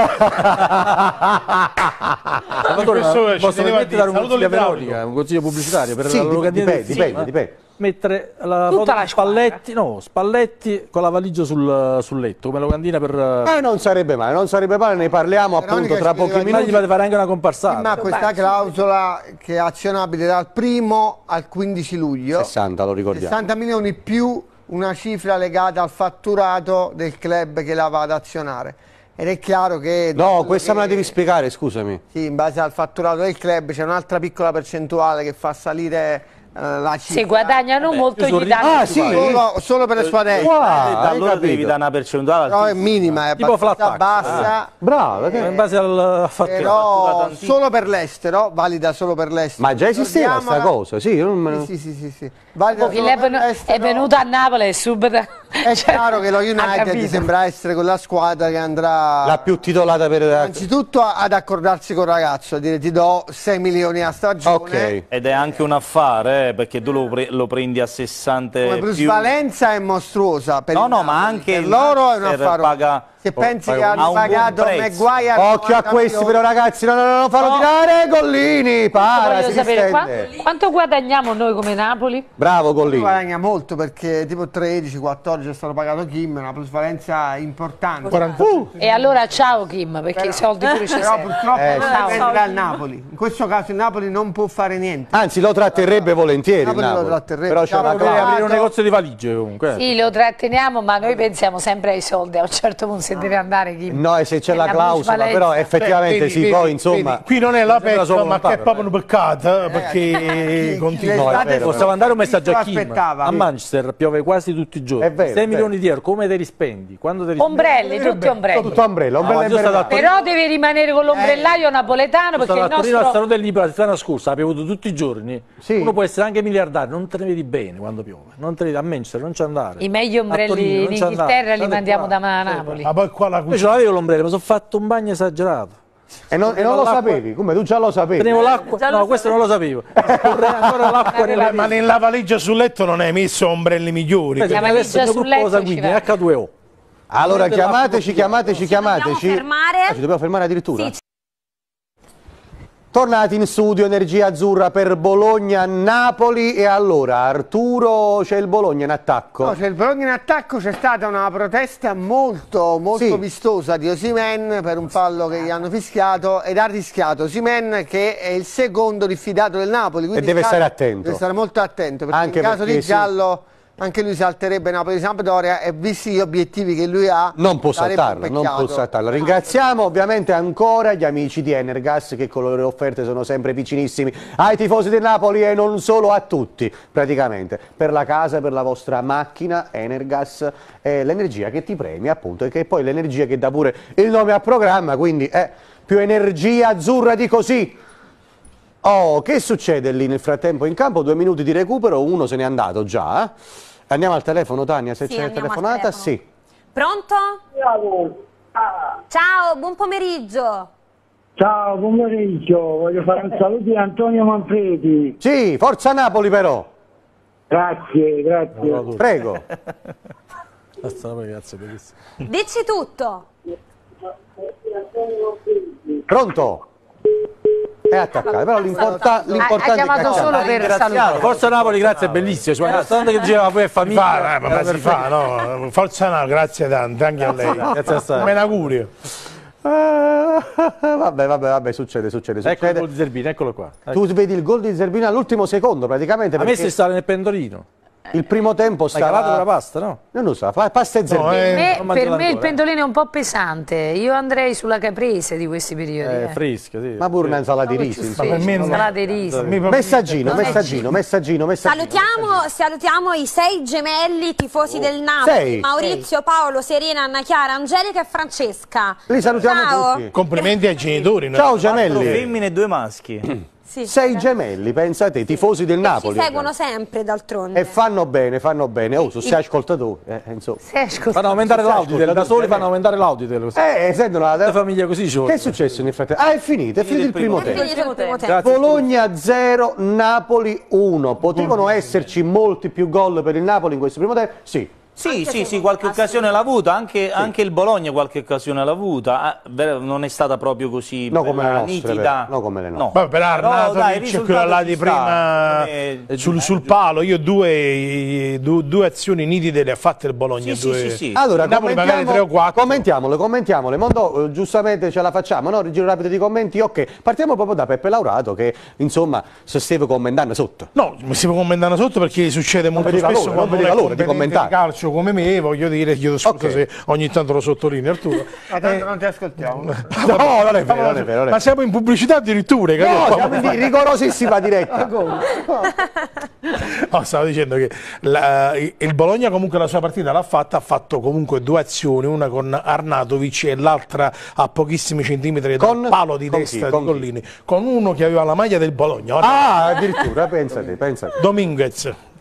S6: Salvatore,
S3: questo
S6: ma
S3: ci
S6: posso
S3: teneva a
S6: permettere di dare un
S3: dire.
S6: consiglio a
S3: Saluto
S6: Veronica, un consiglio pubblicitario per
S1: Sì,
S6: la locandina
S1: dipende,
S6: del
S1: dipende,
S6: film?
S1: dipende.
S6: Mettere la
S4: Tutta
S6: foto
S4: la
S6: di
S4: squadra.
S6: Spalletti, no, Spalletti con la valigia sul, sul letto, come locandina per...
S1: Eh, non sarebbe male, non sarebbe male, ne parliamo
S5: Veronica
S1: appunto tra
S5: ci
S1: pochi
S5: doveva
S6: Ma
S1: minuti.
S6: gli fate fare anche una
S5: Kim ha
S6: comparsata.
S5: questa clausola che è azionabile dal primo al quindici luglio.
S1: sessanta, lo ricordiamo.
S5: sessanta milioni più una cifra legata al fatturato del club che la va ad azionare. Ed è chiaro che...
S1: No, questa me la
S5: che-
S1: devi spiegare, scusami.
S5: Sì, in base al fatturato del club c'è un'altra piccola percentuale che fa salire eh, la cifra.
S4: Se guadagnano molto
S6: io
S4: gli
S6: sono
S4: danno
S1: Ah,
S4: più.
S1: sì?
S5: Solo, solo per le sue adesso.
S1: Wow,
S2: Eh, da
S1: hai
S2: allora devi
S1: capito.
S2: dare una percentuale
S5: Però è
S2: altissima.
S5: minima, è
S6: Tipo flat
S5: abbastanza
S6: tax.
S5: bassa.
S1: Bravo,
S6: In
S1: che...
S6: base al fatturato.
S5: Però
S2: anticipo.
S5: solo per l'estero, valida solo per l'estero.
S1: Ma già esisteva sta
S5: Ricordiamola-
S1: cosa, sì, io non me-
S5: Sì, sì, sì, sì, sì. valida
S4: Pochi
S5: solo
S4: lei
S5: per
S4: è venu-
S5: l'estero.
S4: è venuto a Napoli e subito
S5: È chiaro che lo
S4: ha
S5: United
S4: capito.
S5: sembra essere quella squadra che andrà
S1: La più titolata per...
S5: innanzitutto ad accordarsi col ragazzo, a dire ti do sei milioni a stagione.
S1: Ok.
S2: Ed è anche un affare, eh, perché tu lo, pre- lo prendi a sessanta
S5: Come
S2: più...
S5: plusvalenza è mostruosa per
S2: No,
S5: il
S2: no, ma
S5: Napoli.
S2: anche
S5: per
S2: il
S5: loro è un
S2: Manchester
S5: affare.
S2: paga-
S5: Se pensi
S2: paga-
S5: che
S2: ha
S5: hanno
S2: un buon
S5: pagato
S2: prezzo.
S5: Maguire
S1: Occhio a
S5: novanta
S1: questi
S5: milioni.
S1: però ragazzi, no, no, no, non farlo
S2: No.
S1: tirare, Gollini, para,
S4: voglio
S1: si
S4: sapere qua-
S1: distende.
S4: quanto guadagniamo noi come Napoli?
S1: Bravo Gollini.
S5: Guadagna molto perché tipo tredici quattordici è stato pagato Kim, una plusvalenza importante.
S3: quaranta
S1: Uh,
S4: E allora ciao Kim, perché
S5: Però-
S4: i soldi pure ci
S5: Però
S4: servono.
S5: purtroppo
S1: Eh,
S5: non
S4: ciao.
S5: venderà il Napoli. In questo caso il Napoli non può fare niente.
S1: Anzi, lo tratterrebbe volentieri il
S5: Napoli lo
S1: Napoli.
S5: tratterrebbe.
S1: Però c'è
S5: Ciao,
S1: una
S5: Napoli.
S6: Deve
S1: clausola.
S6: aprire un negozio di valigie comunque. eh.
S4: Sì, lo tratteniamo, ma noi pensiamo sempre ai soldi. A un certo punto se deve andare Kim.
S1: No, e se c'è
S4: È
S1: la
S4: la
S1: clausola,
S4: plusvalenza.
S1: però effettivamente
S3: Vedi,
S1: sì,
S3: vedi,
S1: poi insomma...
S3: vedi, qui non è la
S6: Sembra solo
S3: pecca, ma che
S6: lontano,
S3: è proprio un peccato, eh,
S5: chi-
S3: perché
S5: chi
S3: continua.
S5: le
S1: No, è
S5: state-
S1: vero.
S6: Possiamo mandare un messaggio a
S5: Chi
S6: Kim.
S5: lo aspettava?
S6: A Manchester piove quasi tutti i giorni.
S1: È vero,
S6: sei
S1: è
S6: milioni
S1: vero.
S6: di euro, come te li spendi? Quando te li spendi?
S4: Ombrelli, tutti ombrelli.
S1: Tutto ombrello, ombrello
S6: No,
S1: e
S6: io sono
S1: Bernardo.
S4: Però deve rimanere con l'ombrellaio napoletano
S6: Sono
S4: perché il
S6: stato a Torino al
S4: nostro...
S6: Salone del Libro la settimana scorsa, ha piovuto tutti i giorni.
S1: Sì.
S6: Uno può essere anche miliardario, non te ne vedi bene quando piove. Non te ne vedi, a Manchester non c'è andare.
S4: I meglio
S6: A
S4: ombrelli
S6: Torino non
S4: in
S6: c'è andare.
S4: Inghilterra li
S6: State
S4: mandiamo
S6: qua.
S4: da Napoli.
S3: Ma poi qua la
S6: Io ce
S3: cucina.
S6: l'avevo l'ombrello, mi sono fatto un bagno esagerato.
S1: E non, e non lo
S6: l'acqua-
S1: sapevi? Come tu già lo sapevi?
S6: Tenevo l'acqua,
S7: Già lo
S6: no, questo non lo sapevo. Scorre ancora l'acqua nelle
S3: Ma nella valigia sul letto non hai messo ombrelli migliori.
S6: Vedi,
S4: La
S6: adesso
S4: valigia
S6: il mio
S4: sul
S6: gruppo
S4: letto
S6: sanguigno
S4: ci va.
S6: è acca due o.
S1: Allora
S6: Prende
S1: chiamateci,
S6: l'acqua
S1: chiamateci,
S8: Ci dobbiamo
S1: chiamateci.
S8: fermare.
S1: Ah, ci dobbiamo fermare addirittura?
S8: Sì.
S1: Tornati in studio, Energia Azzurra per Bologna-Napoli e allora Arturo, c'è il Bologna in attacco.
S5: No, c'è il Bologna in attacco, c'è stata una protesta molto molto
S1: Sì.
S5: vistosa di Osimhen per un fallo che gli hanno fischiato ed ha rischiato Osimhen che è il secondo diffidato del Napoli. quindi
S1: E deve
S5: in
S1: stare
S5: caso-
S1: attento.
S5: Deve stare molto attento perché
S1: Anche
S5: in caso
S1: perché
S5: di
S1: sì.
S5: giallo anche lui salterebbe Napoli-Sampdoria e visti gli obiettivi che lui ha
S1: Non può
S5: sarebbe un
S1: saltarla, non
S5: peccato.
S1: può saltarla. Ringraziamo ovviamente ancora gli amici di Energas che con le loro offerte sono sempre vicinissimi ai tifosi del Napoli e non solo, a tutti praticamente. Per la casa, per la vostra macchina, Energas è l'energia che ti premia appunto e che è poi l'energia che dà pure il nome al programma, quindi è più energia azzurra di così. Oh, che succede lì nel frattempo in campo? Due minuti di recupero, uno se n'è andato già. Andiamo al telefono, Tania, se
S8: Sì,
S1: c'è
S8: andiamo al
S1: telefonata?
S8: telefono.
S1: Sì.
S8: Pronto? Ciao, buon pomeriggio.
S9: Ciao, buon pomeriggio, voglio fare un saluto di Antonio Manfredi.
S1: Sì, forza Napoli però.
S9: Grazie, grazie.
S1: Prego.
S6: Basta, poi, grazie, bellissimo.
S8: Dici tutto.
S1: Pronto? È attaccato, però l'importa-
S4: Ha,
S1: l'importante
S4: ha
S1: è
S4: chiamato
S1: cacciare.
S4: solo per salutare.
S6: Forza Napoli, grazie, è bellissimo. Ci manca tanto che diceva poi è
S3: Si
S6: famiglia.
S3: fa, eh, ma, ma si fa, no? Forza Napoli, grazie tante, anche a lei.
S6: Grazie a te.
S3: Me l'augurio.
S1: Ah, vabbè, vabbè, vabbè, succede, succede,
S6: Ecco il
S1: succede.
S6: gol di Zerbino, eccolo qua. Ecco.
S1: Tu vedi il gol di Zerbino all'ultimo secondo praticamente
S6: Ha messo
S1: perché
S6: di stare nel pendolino.
S1: il primo tempo
S6: Hai cavato quella
S1: stava...
S6: pasta, no?
S1: Non lo so, fa- pasta e Zerbino.
S3: No, eh.
S4: Me-
S6: non
S4: per
S6: mangiala
S4: me il
S6: ancora, eh.
S4: pendolino è un po' pesante, io andrei sulla caprese di questi periodi.
S6: Eh,
S4: eh.
S6: fresca, sì.
S1: Ma pure una insalata di
S4: Come
S1: riso,
S4: ci
S1: insomma.
S3: per me non-
S4: Salate e riso.
S3: Mi-
S1: Messaggino,
S4: Non è
S1: messaggino, messaggino, messaggino.
S8: Salutiamo, salutiamo i sei gemelli tifosi del Napoli.
S1: Sei.
S8: Maurizio, Paolo, Serena, Anna Chiara, Angelica e Francesca.
S1: Li salutiamo
S8: Ciao.
S1: tutti.
S3: Complimenti ai genitori. no?
S1: Ciao
S2: Quattro
S1: gemelli.
S2: femmine e due maschi.
S8: Sì.
S1: Sei gemelli, pensate, tifosi del
S8: Ci
S1: Napoli.
S8: seguono sempre d'altronde.
S1: E fanno bene, fanno bene. Oh, se sei ascoltatori, eh, insomma.
S4: Se esco-
S6: Fanno aumentare l'auditel, da soli fanno aumentare l'auditel. così.
S1: Eh, sentono la...
S6: La famiglia così ci
S1: Che
S6: vuole.
S1: è successo nel frattempo? Ah, è finito, è finito il primo
S8: È
S1: tempo.
S8: finito il primo tempo.
S6: Grazie.
S1: Bologna zero, Napoli uno. Potevano esserci molti più gol per il Napoli in questo primo tempo? Sì.
S2: Sì, sì, sì, qualche occasione l'ha avuta, anche, anche il Bologna qualche occasione l'ha avuta, ah, ver- non è stata proprio così
S1: No, come le
S2: bella,
S1: nostre,
S2: nitida.
S1: però, no come le nostre.
S3: Vabbè, per Arnautovic
S2: dai, il
S3: e quella là
S2: risultato
S3: di
S2: ci
S3: prima
S2: sta. Eh,
S3: sul, sul palo, io due, due, due azioni nitide le ha fatte il Bologna.
S2: Sì, sì,
S3: due...
S2: sì, sì.
S1: Allora,
S3: Il Napoli magari tre o quattro.
S1: commentiamole, commentiamole. Mondo, eh, giustamente ce la facciamo, no? Giro rapido di commenti, ok. Partiamo proprio da Peppe Laurato che, insomma, se steve commentando sotto.
S3: No, mi si può commentare sotto perché succede molto
S1: vedi
S3: spesso
S1: valore, non
S3: quando
S1: vedi
S3: uno è
S1: valore di
S3: competente
S1: commentare.
S3: calcio come me, voglio dire, chiedo scusa
S1: Ok.
S3: se ogni tanto lo sottolineo Arturo.
S5: Ma tanto non ti ascoltiamo.
S1: No, non è vero, non è vero. non è
S3: Ma siamo in pubblicità addirittura,
S1: vero.
S3: capito?
S1: No, siamo in rigorosissima diretta.
S3: No, stavo dicendo che la- il Bologna comunque la sua partita l'ha fatta, ha fatto comunque due azioni, una con Arnautovic e l'altra a pochissimi centimetri dal
S1: Con-
S3: palo di
S1: con
S3: testa
S1: chi?
S3: di
S1: Con chi?
S3: Collini, con uno che aveva la maglia del Bologna,
S1: Ah, addirittura, pensate, pensate.
S3: Dominguez.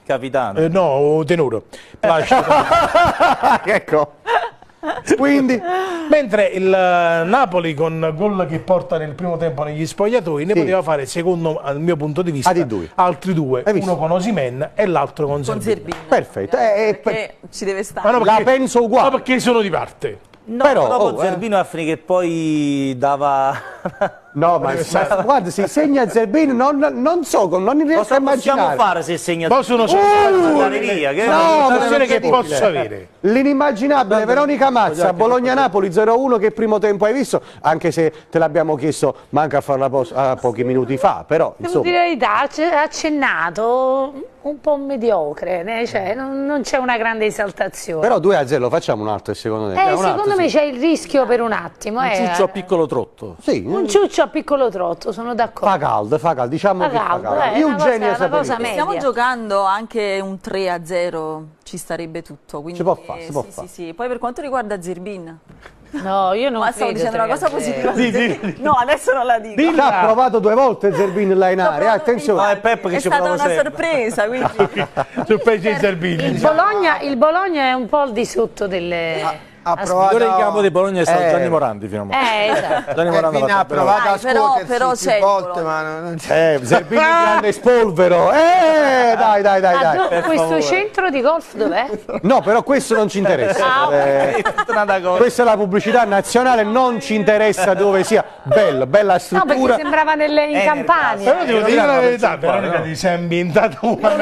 S2: Capitano.
S3: Eh, no, tenore. Placido.
S1: Ecco. Quindi,
S3: mentre il uh, Napoli con gol che porta nel primo tempo negli spogliatoi ne
S1: Sì.
S3: poteva fare, secondo al mio punto di vista,
S1: Ah, di due.
S3: altri due,
S1: Hai visto?
S3: uno con Osimhen e l'altro con
S7: Con
S3: Zerbini.
S7: Zerbini.
S1: perfetto. Eh, eh,
S7: Perché ci deve stare.
S3: Ma no,
S1: la
S3: perché-
S1: penso uguale.
S3: no, perché sono di parte.
S4: No,
S1: Però,
S2: Dopo
S1: oh, eh.
S2: Zerbino a finire che poi dava...
S1: No, ma, ma guarda, se segna Zerbini non, non so, non riesco
S2: Cosa
S1: a immaginare.
S2: possiamo fare se segna
S3: Possono
S1: Uh,
S2: andare via? Che
S1: no,
S3: la
S1: ma
S3: situazione che
S1: incredibile.
S3: posso avere.
S1: L'inimmaginabile Veronica Mazza, Bologna-Napoli zero a uno, che primo tempo hai visto? Anche se te l'abbiamo chiesto manca a farla po a pochi minuti fa, però
S4: devo
S1: insomma.
S4: dire la verità, ha accennato un po' mediocre, né? Cioè, non, non c'è una grande esaltazione.
S1: Però due a zero lo facciamo un altro secondo te?
S4: eh,
S1: Un altro,
S4: secondo me
S1: sì.
S4: c'è il rischio per un attimo.
S6: Un
S4: eh.
S6: ciuccio a piccolo trotto.
S1: Sì,
S4: Un ciuccio a piccolo trotto, sono d'accordo.
S1: fa caldo, fa caldo, diciamo
S4: Fa
S1: che fa
S4: caldo,
S1: caldo.
S4: eh, una
S1: Eugenia
S4: cosa- una cosa
S1: Saporito.
S4: media.
S7: Stiamo giocando anche un tre a zero, ci starebbe tutto. Quindi,
S1: Si può fare,
S7: eh,
S1: si può
S7: sì,
S1: fare.
S7: sì, sì. Poi per quanto riguarda Zerbin,
S4: No, io non
S7: ma stavo
S4: credo
S7: dicendo una
S4: tre a
S7: cosa
S4: zero.
S7: positiva. di Zerbin. No, adesso non la dico.
S1: Ha provato due volte Zerbini là in aria, attenzione.
S2: No, è Pep che
S7: È
S2: ci
S7: stata
S2: prova
S7: una
S2: sempre.
S7: sorpresa, quindi
S3: Sul peggio di Zerbini.
S4: Il Bologna, il Bologna è un po' al di sotto delle...
S5: Ha
S6: Il
S5: provato
S6: migliore in campo di Bologna è stato
S1: Eh.
S6: Gianni Morandi fino a mo'.
S4: Eh, esatto.
S6: Gianni Morandi
S5: Zerbini
S6: l'ha
S5: ha
S6: fatto
S5: provato
S7: Dai,
S5: a
S7: però-
S5: scuotersi
S7: però
S5: più
S7: c'è il
S5: volte,
S7: Bologna.
S5: ma non, non c'è.
S1: Eh, Zerbini grande spolvero. Eh, dai, dai, dai,
S4: Ah,
S1: dai.
S4: do-
S2: per
S4: questo
S2: favore.
S4: centro di golf dov'è?
S1: No, però questo non ci interessa.
S4: Ah,
S1: Eh,
S2: Strana cosa.
S1: questa è la pubblicità nazionale, non ci interessa dove sia. Bella, bella
S4: No, perché
S1: struttura.
S4: sembrava nelle, in
S2: Eh,
S4: Campania.
S3: Però devo
S1: non
S3: dire
S1: era
S3: la
S1: una
S3: verità,
S1: percentuale,
S3: Veronica
S1: no?
S3: ti sei ambientata una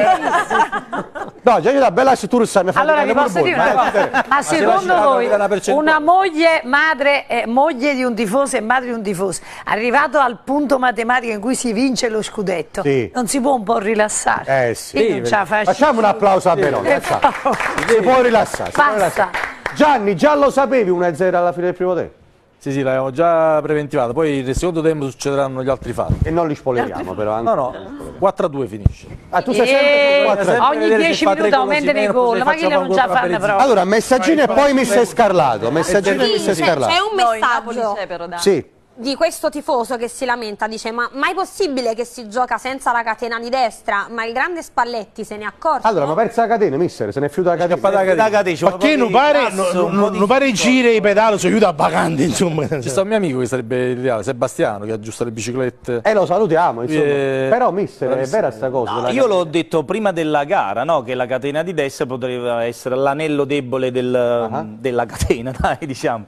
S1: No, già da bella struttura stanno facendo
S4: Allora vi
S1: pure
S4: posso
S1: voi,
S4: dire
S1: ma-
S4: una cosa, ma secondo
S6: lasciato
S4: voi
S6: dire una percentuale.
S4: una moglie, madre, eh, moglie di un tifoso e madre di un tifoso, arrivato al punto matematico in cui si vince lo scudetto,
S1: Sì.
S4: non si può un po' rilassare?
S1: Eh sì.
S4: Io non ce la faccio.
S1: Facciamo un applauso a Veronica. facciamo. Si può rilassare. si può
S4: Basta.
S1: rilassare. Gianni, già lo sapevi uno a zero alla fine del primo tempo?
S6: Sì, sì, l'abbiamo già preventivato. Poi nel secondo tempo succederanno gli altri fatti.
S1: E non li spoileriamo però. anche.
S6: No, no, quattro a due finisce.
S1: Ah, tu sei sempre
S4: Eh,
S1: sul quattro a zero.
S4: ogni
S6: vedere se
S4: dieci
S6: fa tre
S4: minuti
S6: gol
S4: aumentano i
S6: Osimhen,
S4: gol,
S6: poi
S4: ma chi
S6: facciamo
S4: non
S6: un
S4: ce la
S6: gol
S4: fanno
S6: Berezzini.
S4: proprio?
S1: Allora, messaggino e poi mi sei scarlato. Messaggino e mi
S8: Sì,
S1: sei
S8: c'è,
S1: scarlato.
S8: c'è un
S7: No, in Napoli
S8: messaggio
S7: c'è però, dai.
S1: Sì.
S8: di questo tifoso che si lamenta, dice: ma mai possibile che si gioca senza la catena di destra? Ma il grande Spalletti se ne è accorto?
S1: Allora, ma persa la catena, mister, se ne è fiuta la catena.
S2: Da Cateccio,
S3: Ma che non pare,
S2: grasso, un po'
S3: non
S2: di
S3: non pare
S2: sport.
S3: gire i pedali, si aiuta a vacante, insomma.
S6: Ci sta un mio amico che sarebbe ideale, Sebastiano, che aggiusta le biciclette.
S1: Eh, lo salutiamo, insomma.
S6: Eh,
S1: Però, mister, è
S6: bravissimo.
S1: vera sta cosa?
S2: No,
S1: della
S2: io l'ho
S1: catena?
S2: detto prima della gara, no? Che la catena di destra potrebbe essere l'anello debole del- della catena, dai, diciamo.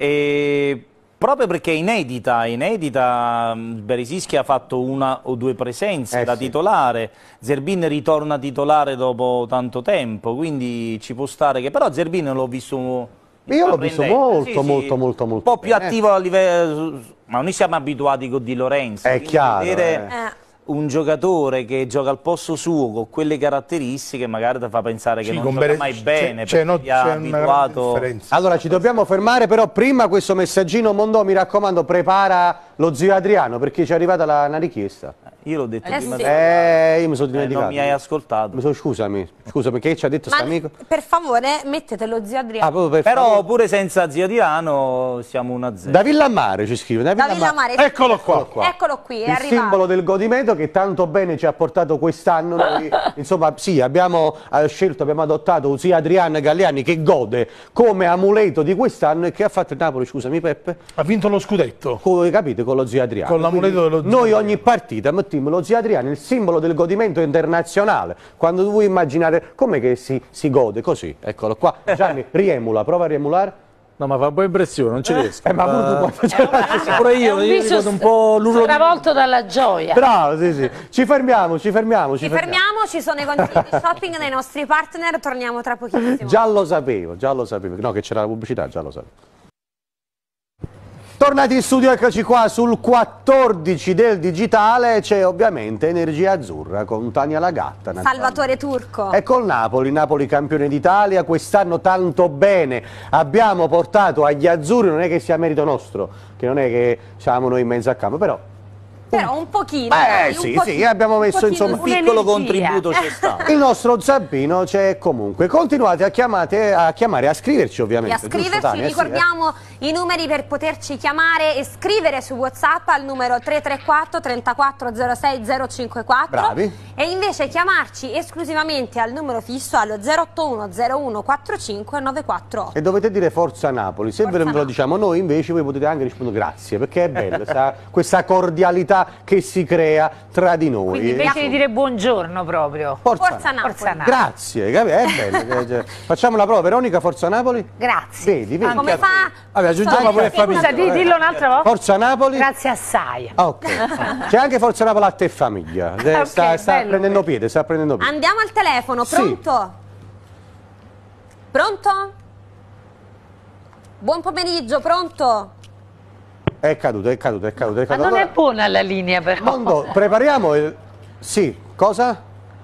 S2: E proprio perché è inedita, è inedita, mh, Beresischi ha fatto una o due presenze
S1: Eh,
S2: da
S1: sì.
S2: titolare, Zerbin ritorna titolare dopo tanto tempo, quindi ci può stare che... Però Zerbin l'ho visto...
S1: Io l'ho visto molto,
S2: Sì, sì,
S1: molto, molto, molto
S2: un po' più
S1: bene.
S2: attivo a livello... Ma noi siamo abituati con Di Lorenzo.
S1: È
S2: quindi
S1: chiaro,
S2: vedere
S8: Eh.
S2: un giocatore che gioca al posto suo con quelle caratteristiche magari ti fa pensare che
S3: Sì,
S2: non
S3: con
S2: gioca
S3: Bere-
S2: mai
S3: c'è-
S2: bene,
S3: c'è, no,
S2: perché ti ha
S3: c'è una grande
S2: abituato...
S3: differenza.
S1: Allora, ci dobbiamo fermare, però prima questo messaggino, Mondò, mi raccomando, prepara lo zio Adriano, perché ci è arrivata la, una richiesta.
S2: Io l'ho detto
S8: Eh
S2: prima
S8: sì.
S2: di-
S1: Eh, io mi sono
S2: Eh,
S1: dimenticato.
S2: non mi hai ascoltato.
S1: Mi sono- scusami, scusami, che ci ha detto
S8: Ma
S1: sto amico?
S8: per favore mettete lo zio
S1: Ah,
S8: Adriano.
S1: proprio per
S2: Però
S1: favore.
S2: pure senza zio Adriano siamo uno a zero.
S1: Da Villammare ci scrive. Da
S8: Da
S1: Villammare.
S8: Villamare.
S3: Eccolo qua.
S1: qua.
S8: Eccolo qui, è
S1: Il
S8: arrivato.
S1: simbolo del godimento che tanto bene ci ha portato quest'anno. Noi, insomma, sì, abbiamo eh, scelto, abbiamo adottato zio Adriano Galliani che gode come amuleto di quest'anno e che ha fatto il Napoli, scusami Peppe,
S3: Ha vinto lo scudetto.
S1: come capite, con lo zio Adriano.
S3: Con l'amuleto
S1: Quindi
S3: dello zio
S1: Noi
S3: Adriano.
S1: ogni partita mettiamo lo zio Adriano, il simbolo del godimento internazionale. Quando tu vuoi immaginare com'è che si, si gode, così, eccolo qua. Gianni, riemula, prova a riemulare.
S6: No, ma fa un po' impressione, non ci riesco.
S1: Eh, ma pure tu quando ce l'hai.
S6: Pure
S4: È
S6: io,
S4: un
S6: io
S4: viso
S6: ricordo un po' l'urlo di...
S4: travolto dalla gioia.
S1: Bravo, sì, sì. Ci fermiamo, ci fermiamo, ci,
S8: Ci fermiamo, ci sono i consigli di shopping dei nostri partner, torniamo tra pochissimo.
S1: Già lo sapevo, già lo sapevo. No, che c'era la pubblicità, già lo sapevo. Tornati in studio, eccoci qua sul quattordici del digitale, c'è ovviamente Energia Azzurra con Tania Lagatta.
S8: Salvatore Turco.
S1: E col Napoli, Napoli campione d'Italia, quest'anno tanto bene abbiamo portato agli azzurri, non è che sia merito nostro, che non è che siamo noi in mezzo a campo, però...
S8: Però un pochino.
S1: Eh
S8: dai,
S1: sì,
S8: un
S1: sì,
S8: pochino,
S1: abbiamo
S8: un
S1: messo,
S8: pochino
S1: insomma,
S8: di
S2: Piccolo
S8: energia.
S2: contributo c'è stato.
S1: Il nostro zampino c'è comunque. Continuate a, chiamate, a chiamare, a scriverci
S8: E
S1: ovviamente.
S8: a
S1: giusto,
S8: scriverci,
S1: Tania? Sì, eh.
S8: ricordiamo i numeri per poterci chiamare e scrivere su WhatsApp al numero tre tre quattro trentaquattro zero sei zero cinquantaquattro.
S1: Bravi.
S8: E invece chiamarci esclusivamente al numero fisso allo zero otto uno zero uno quattro cinque nove quattro otto.
S1: E dovete dire Forza Napoli, se
S8: Forza
S1: ve lo
S8: Napoli.
S1: diciamo noi invece voi potete anche rispondere grazie, perché è bello sa, questa cordialità che si crea tra di noi.
S4: Quindi invece di dire buongiorno proprio.
S1: Forza,
S8: Forza Napoli.
S4: Forza Napoli.
S1: Grazie, capi- è bello. cioè, facciamo la prova, Veronica, Forza Napoli?
S4: Grazie.
S1: Vedi, vedi.
S8: Come fa?
S6: Vabbè, aggiungiamo
S8: Solita
S6: pure
S8: figura.
S6: famiglia.
S4: Scusa, di- dillo un'altra volta.
S1: Forza Napoli?
S4: Grazie assai.
S1: Ah, ok. C'è anche Forza Napoli a te famiglia. Eh,
S4: Ok,
S1: sta sta
S4: bello
S1: prendendo
S4: questo.
S1: piede, sta prendendo piede.
S8: Andiamo al telefono,
S1: Sì.
S8: pronto? Pronto? Buon pomeriggio, pronto?
S1: È caduto, è caduto, è caduto, è
S4: Ma
S1: caduto.
S4: non è buona la linea però.
S1: Mondo, prepariamo il... Sì, cosa?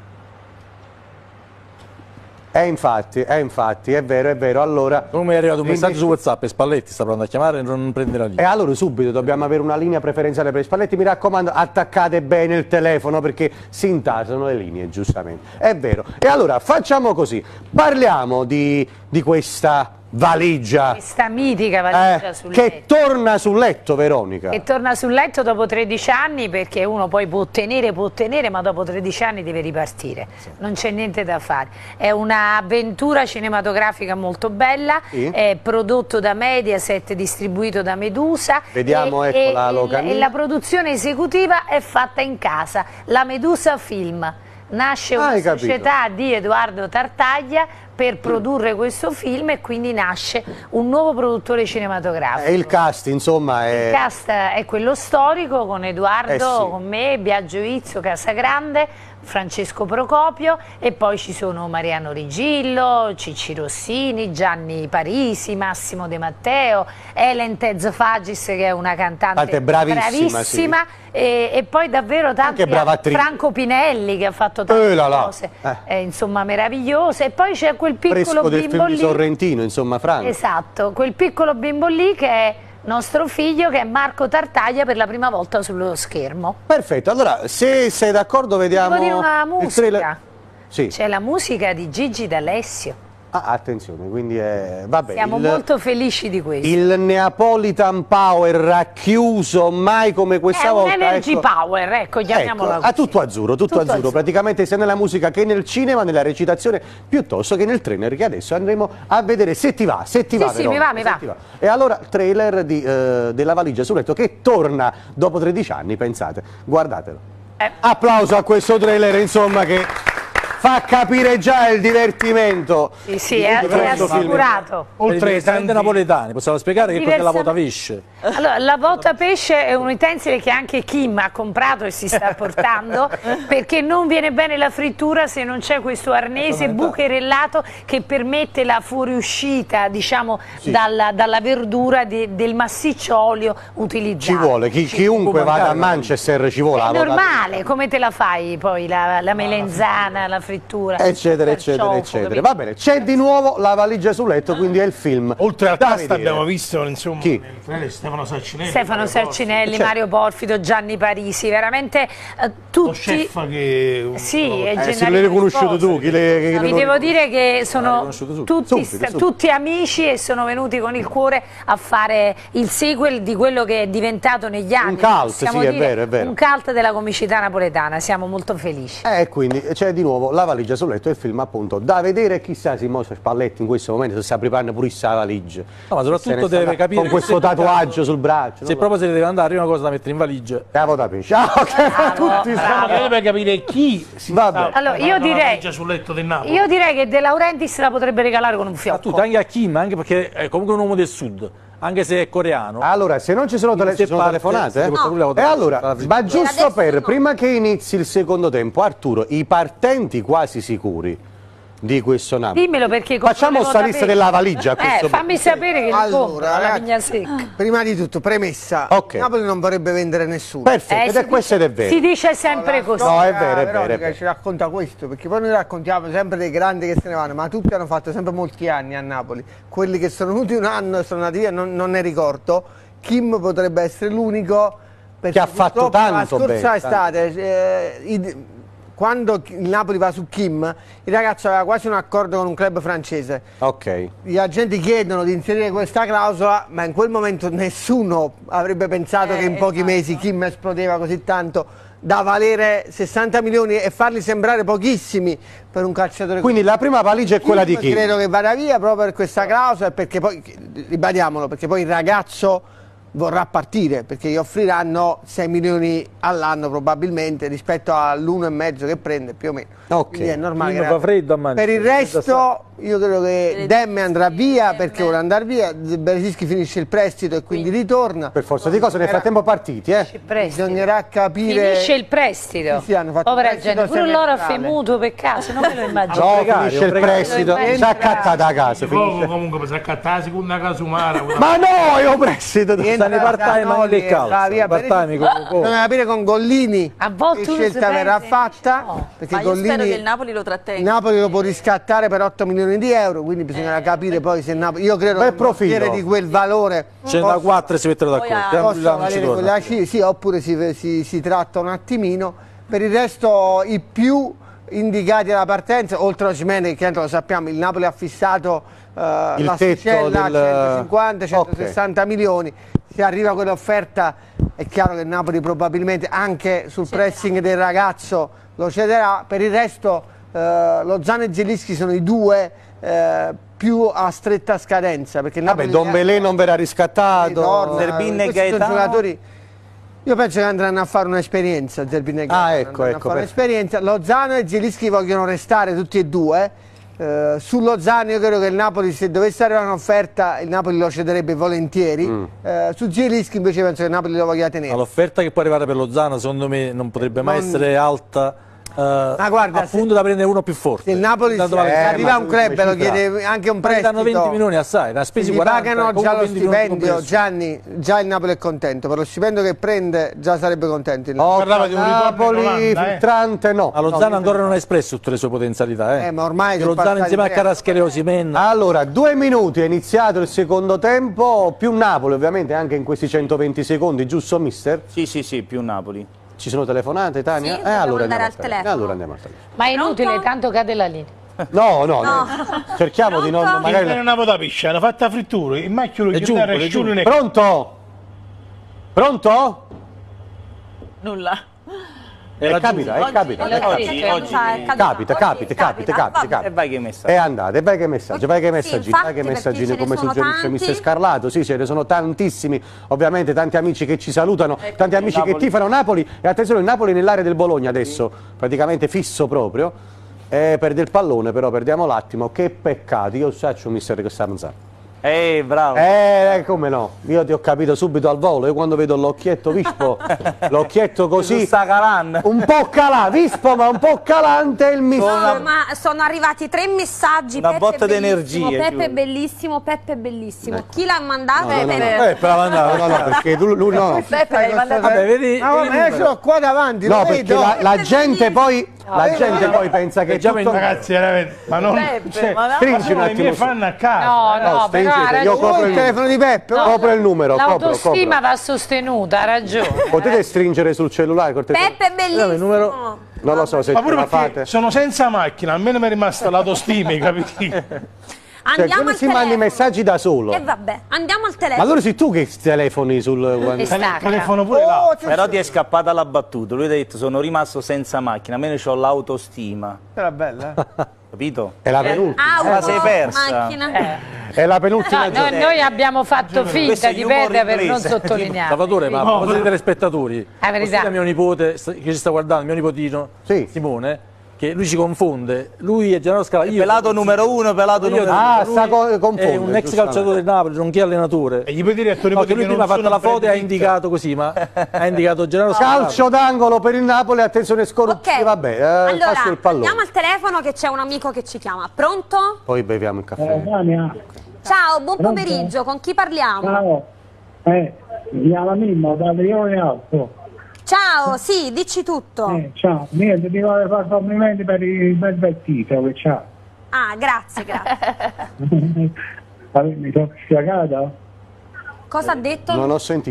S1: È infatti, è infatti, è vero, è vero. Allora...
S6: Come mi è arrivato un messaggio su
S1: Invece-
S6: WhatsApp e Spalletti sta provando a chiamare e non prende la
S1: E
S6: linea.
S1: allora subito dobbiamo avere una linea preferenziale per i Spalletti, mi raccomando attaccate bene il telefono perché si intasano le linee giustamente, è vero. E allora facciamo così, parliamo di, di questa valigia
S4: Questa mitica valigia
S1: eh,
S4: sul
S1: che
S4: letto.
S1: torna sul letto, Veronica.
S4: E torna sul letto dopo tredici anni perché uno poi può ottenere, può ottenere, ma dopo tredici anni deve ripartire. Non c'è niente da fare. È un'avventura cinematografica molto bella,
S1: Sì.
S4: è prodotto da Mediaset, distribuito da Medusa.
S1: Vediamo,
S4: e,
S1: ecco,
S4: e
S1: la
S4: il-
S1: locandina.
S4: e la produzione esecutiva è fatta in casa, la Medusa Film. Nasce una
S1: Hai capito.
S4: società di Edoardo Tartaglia per produrre questo film e quindi nasce un nuovo produttore cinematografico.
S1: E il cast insomma è...
S4: Il cast è quello storico con Edoardo,
S1: Eh sì.
S4: con me, Biagio Izzo, Casagrande, Francesco Procopio e poi ci sono Mariano Rigillo, Cicci Rossini, Gianni Parisi, Massimo De Matteo, Helen Tezofagis che è una cantante
S1: Tante bravissima,
S4: bravissima e, e poi davvero tanti,
S1: Anche brava attrice.
S4: Franco Pinelli che ha fatto tante
S1: Eh là là.
S4: cose
S1: Eh.
S4: eh, insomma meravigliose e poi c'è quel piccolo
S1: fresco del
S4: bimbo
S1: film di
S4: lì.
S1: Sorrentino, insomma, Franco.
S4: Esatto, quel piccolo bimbo lì che è nostro figlio, che è Marco Tartaglia per la prima volta sullo schermo.
S1: Perfetto, allora se sei d'accordo vediamo
S4: Devo dire una
S1: il
S4: musica.
S1: trailer. Sì.
S4: C'è la musica di Gigi D'Alessio.
S1: Ah, attenzione, quindi è... vabbè,
S4: Siamo
S1: il...
S4: molto felici di questo.
S1: Il Neapolitan Power racchiuso mai come questa
S4: è un
S1: volta.
S4: energy
S1: ecco.
S4: power, ecco, chiamiamola
S1: Ecco, a
S4: così.
S1: tutto azzurro, tutto,
S4: Tutto
S1: azzurro,
S4: azzurro.
S1: praticamente sia nella musica che nel cinema, nella recitazione, piuttosto che nel trailer che adesso andremo a vedere se ti va, se ti
S4: Sì,
S1: va,
S4: sì,
S1: Veronica,
S4: mi va, mi
S1: se
S4: va.
S1: ti E allora, trailer di, eh, della valigia sul letto che torna dopo tredici anni, pensate, guardatelo.
S4: Eh.
S1: Applauso a questo trailer, insomma, che fa capire già il divertimento.
S4: Sì, sì,
S1: di
S4: è,
S1: questo
S4: è
S1: film.
S4: assicurato.
S6: Per i
S3: Oltre ai
S6: diversamente
S3: tanti...
S6: napoletani, possiamo spiegare che cos'è la
S4: Diversamente-
S6: vota pesce?
S4: Allora, la vota pesce è un utensile che anche Kim ha comprato e si sta portando perché non viene bene la frittura se non c'è questo arnese bucherellato che permette la fuoriuscita, diciamo, dalla, dalla verdura de- del massiccio olio utilizzato.
S1: Ci vuole, chi- chiunque
S6: può
S1: vada a
S6: mancare,
S1: Manchester ci vuole.
S4: È
S1: la vota
S4: normale, come te la fai poi la, la melenzana, la frittura?
S1: eccetera
S4: il
S1: eccetera
S4: carciofo,
S1: eccetera.
S4: capito?
S1: Va bene, c'è di nuovo la valigia sul letto, quindi è il film
S3: Oltre al
S1: da
S3: cast
S1: vedere.
S3: abbiamo visto insomma
S1: Chi?
S3: nel trailer Stefano Sarcinelli,
S4: Stefano
S3: Mario
S4: Sarcinelli,
S1: Certo.
S4: Mario Porfido, Gianni Parisi, veramente eh,
S3: Porfi, lo
S4: tutti...
S3: chef che
S4: Sì, è
S1: Eh, se
S4: Gennaro
S1: l'hai riconosciuto
S4: Risposo.
S1: tu, chi le, chi
S4: Vi
S1: non-
S4: devo dire che
S6: L'hai
S4: sono
S6: riconosciuto subito.
S4: tutti,
S1: Subito,
S4: sta-
S1: subito.
S4: tutti amici e sono venuti con il cuore a fare il sequel di quello che è diventato negli anni.
S1: cult,
S4: possiamo
S1: sì, è
S4: dire,
S1: vero, è vero.
S4: Un cult della comicità napoletana, siamo molto felici.
S1: Eh, quindi c'è di nuovo la valigia sul letto, il film appunto da vedere. Chissà se Mosè Spalletti in questo momento si sta preparando purissima la valigia.
S6: No, ma soprattutto
S1: Se ne sta
S6: deve
S1: da-
S6: capire
S1: con questo
S6: se-
S1: tatuaggio sul braccio.
S6: Se proprio se ne deve andare, una cosa da mettere in valigia.
S1: la vota pesce. Ah, ok, tutti
S3: Stiamo
S1: stanno-
S3: per capire chi si
S1: Vabbè.
S3: sta
S4: Allora, io
S3: preparando la
S4: direi-
S3: valigia sul letto del Napoli.
S4: Io direi che De Laurentiis la potrebbe regalare con un
S6: A
S4: fiocco.
S6: tutti, anche a Kim, anche perché è comunque un uomo del sud, anche se è coreano.
S1: Allora, se non ci sono, tele-
S6: Se
S1: ci sono
S6: parte-
S1: telefonate,
S6: se
S1: eh?
S6: porta lui la
S1: E
S6: vota pesce.
S1: allora,
S6: La
S1: ma giusto
S8: adesso
S1: per,
S8: no.
S1: prima che inizi il secondo tempo, Arturo, i partenti quasi sicuri di questo Napoli.
S4: Dimmelo perché...
S1: Facciamo
S4: con
S1: sta
S4: le
S1: lista
S4: vota
S1: della
S4: pesce.
S1: valigia a questo
S4: Eh, fammi
S1: punto.
S4: sapere che li
S5: Allora,
S4: compro alla
S5: ragazzi,
S4: pigna secca.
S5: Prima di tutto, premessa,
S1: Ok.
S5: Napoli non vorrebbe vendere nessuno.
S1: Perfetto,
S4: Eh,
S1: ed
S4: si
S1: è questo ed è
S4: dice-
S1: vero.
S4: Si dice sempre così.
S1: No, è vero, è vero, è
S5: Veronica
S1: vero.
S5: ci racconta questo, perché poi noi raccontiamo sempre dei grandi che se ne vanno, ma tutti hanno fatto sempre molti anni a Napoli. Quelli che sono venuti un anno e sono andati via, non, non ne ricordo. Kim potrebbe essere l'unico perché
S1: Che ha fatto
S5: purtroppo
S1: tanto
S5: la scorsa
S1: bene,
S5: estate eh, i- quando il Napoli va su Kim, il ragazzo aveva quasi un accordo con un club francese.
S1: Ok.
S5: Gli agenti chiedono di inserire questa clausola, ma in quel momento nessuno avrebbe pensato
S7: Eh,
S5: che in pochi
S7: esatto.
S5: mesi Kim esplodeva così tanto da valere sessanta milioni e farli sembrare pochissimi per un calciatore.
S1: Quindi la prima valigia è quella di
S5: Kim
S1: chi?
S5: credo che vada via proprio per questa clausola e perché poi, ribadiamolo, perché poi il ragazzo vorrà partire, perché gli offriranno sei milioni all'anno probabilmente rispetto all'uno e mezzo che prende più o meno.
S1: Ok.
S5: Quindi è normale
S6: Quindi
S5: che-
S6: fa freddo a Manchester.
S5: per il resto io credo che Demme andrà via
S7: Demme.
S5: perché vuole andare via, Beresischi finisce il prestito e quindi ritorna.
S1: Per forza di cose, nel frattempo partiti, eh?
S4: Il prestito.
S5: Bisognerà capire.
S4: Finisce il prestito.
S5: Sì, sì, hanno fatto
S4: Povera
S5: un prestito
S4: gente, pure loro
S5: semestrale.
S4: femuto per caso, non me lo immagino.
S1: No,
S6: precario,
S1: finisce il
S6: precario.
S1: prestito,
S4: Lo
S1: si è accattata a casa.
S3: Poco
S1: Finisce.
S3: comunque per saccattare la seconda casumara.
S1: Ma no, io prestito.
S5: Rientra
S6: Stanno i part-time
S5: Zanoli
S6: anche del
S5: e
S6: calcio,
S5: va via
S6: part-time
S5: Beresischi.
S6: con-
S5: Bisogna capire con Gollini
S4: A volte
S5: che
S4: uno
S5: scelta
S4: si
S5: verrà
S4: perde,
S5: fatta,
S4: no.
S5: perché
S7: Ma io spero che il
S5: Gollini
S7: Napoli lo
S5: il
S7: trattenga.
S5: Napoli lo può riscattare per otto milioni di euro, quindi bisognerà capire poi se il Napoli, io credo
S1: Bel
S5: che un
S1: profilo.
S5: portiere di quel valore
S6: Ce ne da quattro e si mettono
S7: Poi
S6: d'accordo.
S7: ha-
S6: Piano
S5: possa
S6: piano ci
S5: valere
S6: torna.
S5: quella cifra, sì, oppure si, si- si tratta un attimino. Per il resto i più indicati alla partenza, oltre a Osimhen, che lo sappiamo, il Napoli ha fissato eh,
S1: Il
S5: l'asticella a
S1: tetto del-
S5: centocinquanta centosessanta milioni. Se arriva quell'offerta è chiaro che il Napoli probabilmente anche sul pressing del ragazzo lo cederà. Per il resto eh, Lozano e Zielinski sono i due eh, più a stretta scadenza, perché il
S1: Vabbè,
S5: Napoli
S1: Don Belé non verrà riscattato.
S5: ritorna.
S2: Zerbin e
S5: Questi sono
S2: Gaetano?
S5: giocatori. Io penso che andranno a fare un'esperienza Zerbin e Gaetano,
S1: Ah, ecco,
S5: andranno a
S1: ecco,
S5: fare
S1: per-
S5: un'esperienza. Lozano e Zielinski vogliono restare tutti e due. Eh, su Lozano io credo che il Napoli, se dovesse arrivare un'offerta, il Napoli lo cederebbe volentieri.
S1: Mm.
S5: Eh, su Zielinski invece penso che il Napoli lo voglia tenere.
S6: L'offerta che può arrivare per Lozano secondo me non potrebbe mai
S5: Non-
S6: essere alta, eh,
S5: guarda,
S6: appunto
S5: se-
S6: da prendere uno più forte.
S5: Se il Napoli
S6: Tanto
S5: se
S6: vale-
S1: Eh,
S5: arriva
S1: ma
S5: un club e lo
S1: cifra.
S5: chiede anche un
S6: Ma gli
S5: prestito,
S6: danno venti milioni assai, ne ha
S5: se
S6: spesi
S5: gli
S6: quaranta.
S5: pagano
S6: comunque
S5: già lo
S6: venti milioni
S5: stipendio,
S6: compreso.
S5: Gianni, già il Napoli è contento. Per lo stipendio che prende già sarebbe contento il Napoli.
S1: Oh,
S3: Parlava di un ritorno in
S1: Napoli,
S3: Olanda, eh.
S1: filtrante no.
S6: Ma Lozano
S1: No,
S6: ancora non ha espresso tutte le sue potenzialità. Eh.
S5: Eh, ma ormai
S6: Che
S5: sono
S6: Lozano
S5: passati
S6: insieme a
S5: tre anni.
S6: Kvaratskhelia e Osimhen.
S1: Allora, due minuti, è iniziato il secondo tempo, più Napoli ovviamente anche in questi centoventi secondi, giusto mister?
S2: Sì, sì, sì, più Napoli.
S1: Ci sono telefonate, Tania?
S8: Sì,
S1: eh,
S8: dobbiamo
S1: allora
S8: andare
S1: andiamo
S8: al
S1: telefono.
S8: telefono.
S1: Allora andiamo al telefono.
S4: Ma è inutile,
S8: Pronto?
S4: tanto cade la linea.
S1: No, no,
S8: No.
S1: no. cerchiamo di non...
S8: Pronto?
S3: Magari
S1: Magari...
S3: una volta piscia, hanno fatta frittura, in macchina
S6: È
S3: lo
S6: giunto,
S3: chiude
S6: è giunto.
S3: e
S1: Pronto? Pronto?
S7: Nulla.
S1: Eh,
S6: Era
S1: capita, eh,
S7: Oggi-
S1: capita.
S7: oggi-
S1: eh,
S2: oggi-
S8: È caduta,
S2: oggi-
S8: è caduta.
S1: Capita,
S8: Oggi
S1: capita, capita, capita,
S2: E
S1: capita.
S2: vai che
S1: È
S2: messaggio.
S1: andata, vai che messaggio, vai che
S8: Sì,
S1: messaggini,
S8: infatti,
S1: vai che
S8: perché
S1: messaggini
S8: ce ne
S1: come
S8: sono
S1: suggerisce
S8: tanti.
S1: mister Scarlato, sì, ce ne sono tantissimi, ovviamente tanti amici che ci salutano, tanti amici che
S2: Napoli.
S1: tifano Napoli e attenzione, il Napoli nell'area del Bologna adesso, praticamente fisso proprio, eh, perde il pallone, però perdiamo l'attimo, che peccato, io saccio mister che sta pensando.
S2: Eh, bravo.
S1: Eh, come no, io ti ho capito subito al volo, io quando vedo l'occhietto vispo, l'occhietto così,
S2: Sta calando.
S1: un po' calante, vispo ma un po' calante, il mister...
S8: No, ma sono arrivati tre messaggi.
S2: Una
S8: Peppe
S2: botta di
S8: bellissimo,
S2: energie,
S8: Peppe
S2: Giulio.
S8: bellissimo, Peppe bellissimo.
S1: Ecco.
S8: Chi l'ha mandato?
S1: No, no, no,
S8: Peppe.
S1: no. Eh, per la mandare, no, no, perché lui, lui no.
S7: Peppe, hai mandato...
S6: Vabbè, vedi,
S5: Ma
S6: vedi il
S5: io
S6: numero.
S5: sono qua davanti,
S1: No,
S5: lo
S1: perché
S5: vedo.
S1: la, la gente poi, la gente poi pensa che
S6: È già
S1: tutto...
S3: Ragazzi, veramente, ma non...
S7: Peppe, ma no.
S1: Stringi un
S3: sono le
S1: attimo
S3: mie
S1: su.
S3: fanno a casa.
S4: No,
S1: no,
S4: no, però
S1: stringete,
S4: ha
S1: io
S4: ragione.
S1: copro
S5: il telefono di Peppe?
S4: No,
S1: Copro il numero, copro,
S4: L'autostima
S1: copro.
S4: va sostenuta, ha ragione.
S1: Potete stringere sul cellulare, cortesemente?
S8: Peppe bellissimo.
S6: il numero-
S1: Non lo so se
S3: Ma
S1: ce
S3: pure
S1: la
S3: perché
S1: fate.
S3: sono senza macchina, almeno mi è rimasta l'autostima, hai capito?
S1: Cioè,
S8: Andiamo
S1: quello
S8: al
S1: si manda i
S8: telefono.
S1: messaggi da solo.
S8: E vabbè, andiamo al
S1: Ma
S8: telefono.
S1: allora sei tu che telefoni sul...
S4: E stacca.
S3: Telefono pure
S5: Oh,
S3: là.
S5: c'è-
S2: Però ti è scappata la battuta. Lui ti ha detto sono rimasto senza macchina, almeno ho l'autostima.
S5: Era bella. eh.
S2: Capito?
S1: È la penultima.
S8: Ah,
S2: la
S8: uno,
S2: sei persa.
S8: macchina.
S1: È la penultima
S4: No,
S1: giornata.
S4: noi, noi abbiamo fatto
S2: Questo
S4: finta
S2: è
S4: di
S2: humor
S4: perdere per non
S2: inglese.
S4: sottolineare.
S6: Salvatore, ma a proposito dei telespettatori,
S4: La verità.
S6: posso dire a mio nipote sta- che ci sta guardando, mio nipotino
S1: Sì.
S6: Simone, che lui ci confonde. Lui è Gennaro Scala. Io
S2: Pelato numero uno, pelato
S6: io-
S2: numero
S1: Ah,
S6: lui
S1: sta co- confonde,
S6: è un ex
S1: giustamente.
S6: calciatore del Napoli, nonché allenatore.
S3: E gli puoi dire a tuo
S6: No,
S3: nipote
S6: che lui
S3: che
S6: prima ha
S3: non
S6: fatto la
S3: sono
S6: foto e ha
S3: Brad Pitt?
S6: indicato così, ma ha indicato Gennaro Scala.
S1: Calcio d'angolo per il Napoli, attenzione Scoruppi,
S8: Ok,
S1: vabbè, eh,
S8: allora
S1: faccio il pallone.
S8: andiamo al telefono che c'è un amico che ci chiama. Pronto?
S1: Poi beviamo il caffè.
S10: Tania,
S8: Ciao, buon
S10: Pronto?
S8: pomeriggio, con chi parliamo?
S10: ciao, eh, mi chiama Mimmo da Lione Alto.
S8: Ciao, sì, dici tutto.
S10: Eh, ciao, niente, ti voglio fare complimenti per il bel vestito che c'ha.
S8: Ah, grazie, grazie.
S10: Mi sono spiegata?
S8: Cosa ha detto?
S1: Non ho sentito.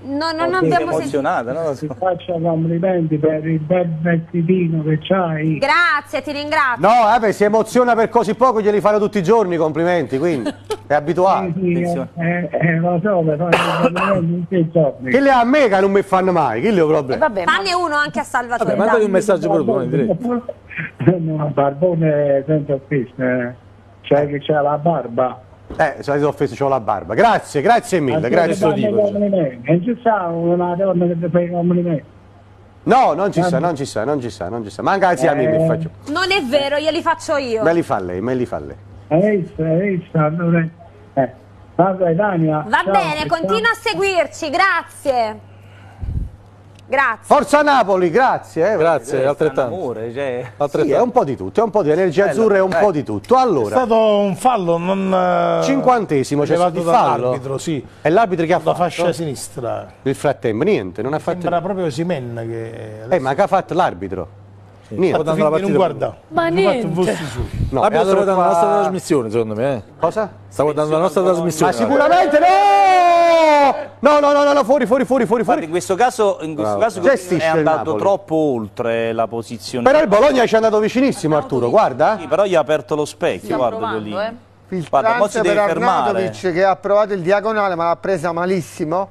S8: No, non
S2: Sei
S8: abbiamo sentito.
S2: emozionata, no?
S10: Ti faccio complimenti per il bel vestitino che c'hai.
S8: Grazie, ti ringrazio.
S1: No, vabbè, si emoziona per così poco, glieli fanno tutti i giorni i complimenti, quindi è abituato.
S10: Sì, sì, eh, eh, lo so, mi fanno complimenti tutti i giorni.
S1: Che le ha a me che non mi fanno mai, che le ho problemi.
S4: Vabbè, ma
S8: Fanne uno anche a Salvatore.
S6: Vabbè, mandami un
S8: dai.
S6: messaggio pure tu, non in diretta.
S10: No, Barbone senza offese, c'è che c'ha la barba.
S1: Eh, se avete offeso c'ho la barba. Grazie, grazie mille, grazie.
S10: Non ci sta una donna che ti fa i complimenti.
S1: No, non ci sta, non ci sta, non ci sta, non ci sta. Manca zia Mimmi
S10: Eh.
S1: faccio.
S8: Non è vero, glieli faccio io.
S1: Me li fa lei, me li fa lei.
S10: Hai visto, hai visto? Allora, eh. Vabbè, Tania.
S8: Va
S10: ciao,
S8: bene,
S10: ciao.
S8: continua a seguirci, grazie. Grazie.
S1: Forza Napoli, grazie. Eh,
S6: Grazie, altrettanto.
S2: Amore, cioè...
S1: Sì,
S6: altrettanto.
S1: è un po' di tutto, è un po' di energia azzurra e un
S2: dai.
S1: po' di tutto.
S3: È
S1: Allora,
S3: stato un fallo non eh,
S1: cinquantesimo c'è stato
S3: levato
S1: il fallo.
S3: dall'arbitro, sì.
S1: E l'arbitro che ha
S3: La
S1: fatto?
S3: fascia sinistra.
S1: Nel frattempo, niente, non ha fatto.
S3: Sembra proprio Simen che
S1: Eh, ma che ha fatto l'arbitro? Niente.
S3: Stavo dando la non guarda.
S4: Ma niente.
S1: No,
S6: L'arbitro
S1: e
S6: sta
S1: allora
S6: guardando la nostra
S1: qua-
S6: trasmissione, secondo me. Eh.
S1: Cosa?
S6: Sta guardando la nostra
S1: Ma
S6: trasmissione.
S1: sicuramente no! No, no, no, no, no, fuori, fuori, fuori, fuori,
S2: Guarda,
S1: fuori.
S2: in questo caso, in questo
S1: Bravo.
S2: caso
S1: Gestisce
S2: è
S1: il
S2: andato
S1: Napoli.
S2: troppo oltre la posizione.
S1: Però il Bologna ci è andato vicinissimo, Arturo, guarda.
S2: Sì, però gli ha aperto lo specchio,
S7: Sta
S2: guarda
S7: provando,
S2: quello lì.
S7: eh.
S2: Guarda, mo si
S5: Filtranza
S2: deve
S5: per
S2: fermare.
S5: Arnautovic che ha provato il diagonale ma l'ha presa malissimo.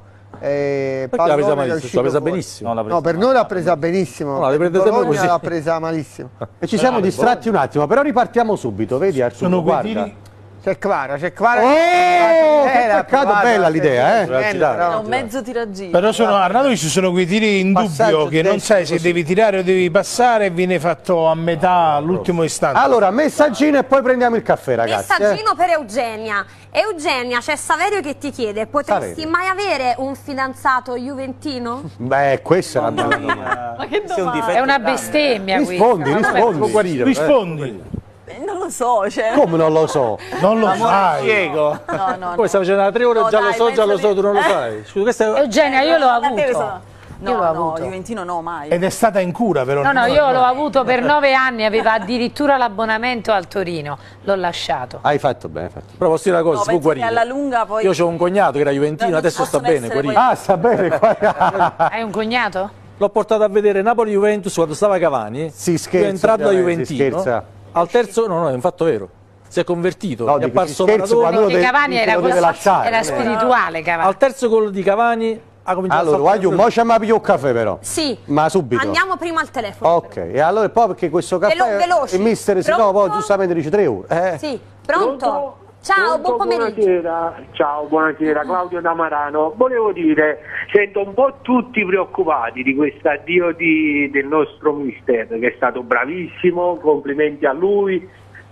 S5: E
S6: Perché l'ha presa
S5: pallone che è
S6: malissimo?
S5: uscito
S6: L'ha presa
S5: fuori.
S6: benissimo.
S2: No, l'ha presa
S5: No, per noi l'ha presa benissimo.
S6: No, le prende
S5: Il
S6: sempre
S5: Bologna
S6: così.
S5: l'ha presa malissimo.
S1: E ci siamo distratti un attimo, però ripartiamo subito, vedi Arturo,
S3: Sono quei
S1: guarda.
S3: tiri.
S5: C'è Kvara, c'è Kvara.
S1: Oh, che
S5: Era
S1: peccato,
S5: provato,
S1: bella l'idea, eh.
S5: niente,
S6: Girare.
S5: però-
S7: È un mezzo tiragiro.
S3: Però sono Arnautovic, ci sono quei tiri in
S1: Passaggio
S3: dubbio che non
S1: destro
S3: sai se
S1: così.
S3: devi tirare o devi passare e viene fatto a metà all'ultimo istante.
S1: Allora, messaggino e poi prendiamo il caffè, ragazzi. eh.
S8: Messaggino per Eugenia. Eugenia, c'è Saverio che ti chiede, potresti
S1: Saverio.
S8: mai avere un fidanzato juventino?
S1: Beh, questa è una bella
S2: Mamma
S1: domanda.
S2: mia.
S7: Ma che
S2: Questo è un
S7: domanda?
S2: difetto
S4: È una
S2: grande.
S4: bestemmia
S1: Rispondi,
S4: questa.
S1: rispondi.
S6: Può guarire, però, eh.
S3: Rispondi.
S7: Eh, non lo so, cioè...
S1: Come non lo so?
S3: Non lo sai.
S2: Spiego.
S7: No, no,
S6: Poi
S7: no.
S6: stai facendo da tre ore,
S7: No,
S6: già
S7: dai,
S6: lo so, già
S7: penso
S6: lo so,
S7: che-
S6: tu non lo
S7: Eh.
S6: sai. Scusa, questa è...
S4: Eugenia, io l'ho
S7: Da te
S4: avuto.
S7: sono-
S4: Io
S7: No,
S4: l'ho
S7: no,
S4: avuto.
S7: Juventino no, mai.
S3: Ed è stata in cura però.
S4: No, no,
S3: non-
S4: io l'ho avuto per nove anni, aveva addirittura l'abbonamento al Torino, l'ho lasciato.
S1: Hai fatto bene, hai fatto.
S6: Però posso dire una cosa,
S7: No,
S6: si può
S7: penso che
S6: guarire.
S7: alla lunga poi...
S6: Io ho un cognato che era juventino,
S7: Non
S6: adesso sta
S7: possono
S6: bene,
S7: essere
S6: guarito.
S7: poi-
S1: Ah, sta bene qua.
S4: Hai un cognato?
S6: L'ho portato a vedere Napoli-Juventus quando stava Cavani.
S1: Si scherza,
S6: È entrato da
S1: ovviamente, si
S6: Juventino.
S1: scherza.
S6: Al terzo, no, no, è un fatto vero. Si è convertito,
S1: No,
S6: è
S1: dico,
S6: apparso
S1: si scherza
S6: Maradona.
S1: quando uno
S4: Perché
S1: deve-
S4: Cavani era,
S1: lo deve
S4: così-
S1: lasciare,
S4: era
S1: eh.
S4: spirituale Cavani.
S6: Al terzo gol di Cavani ha cominciato
S1: Allora,
S6: a
S1: guarda,
S6: saltare.
S1: mo ci abbiamo più caffè però.
S8: Sì.
S1: Ma subito.
S8: Andiamo prima al telefono.
S1: Ok, e allora poi perché questo caffè
S8: Velo- veloci.
S1: il mister se no
S8: Pronto?
S1: poi giustamente dice tre ore. Eh.
S8: Sì, pronto? Ciao, buon pomeriggio.
S11: Buonasera, ciao, buonasera, Claudio da Marano. Volevo dire, sento un po' tutti preoccupati di questo addio di- del nostro mister, che è stato bravissimo, complimenti a lui,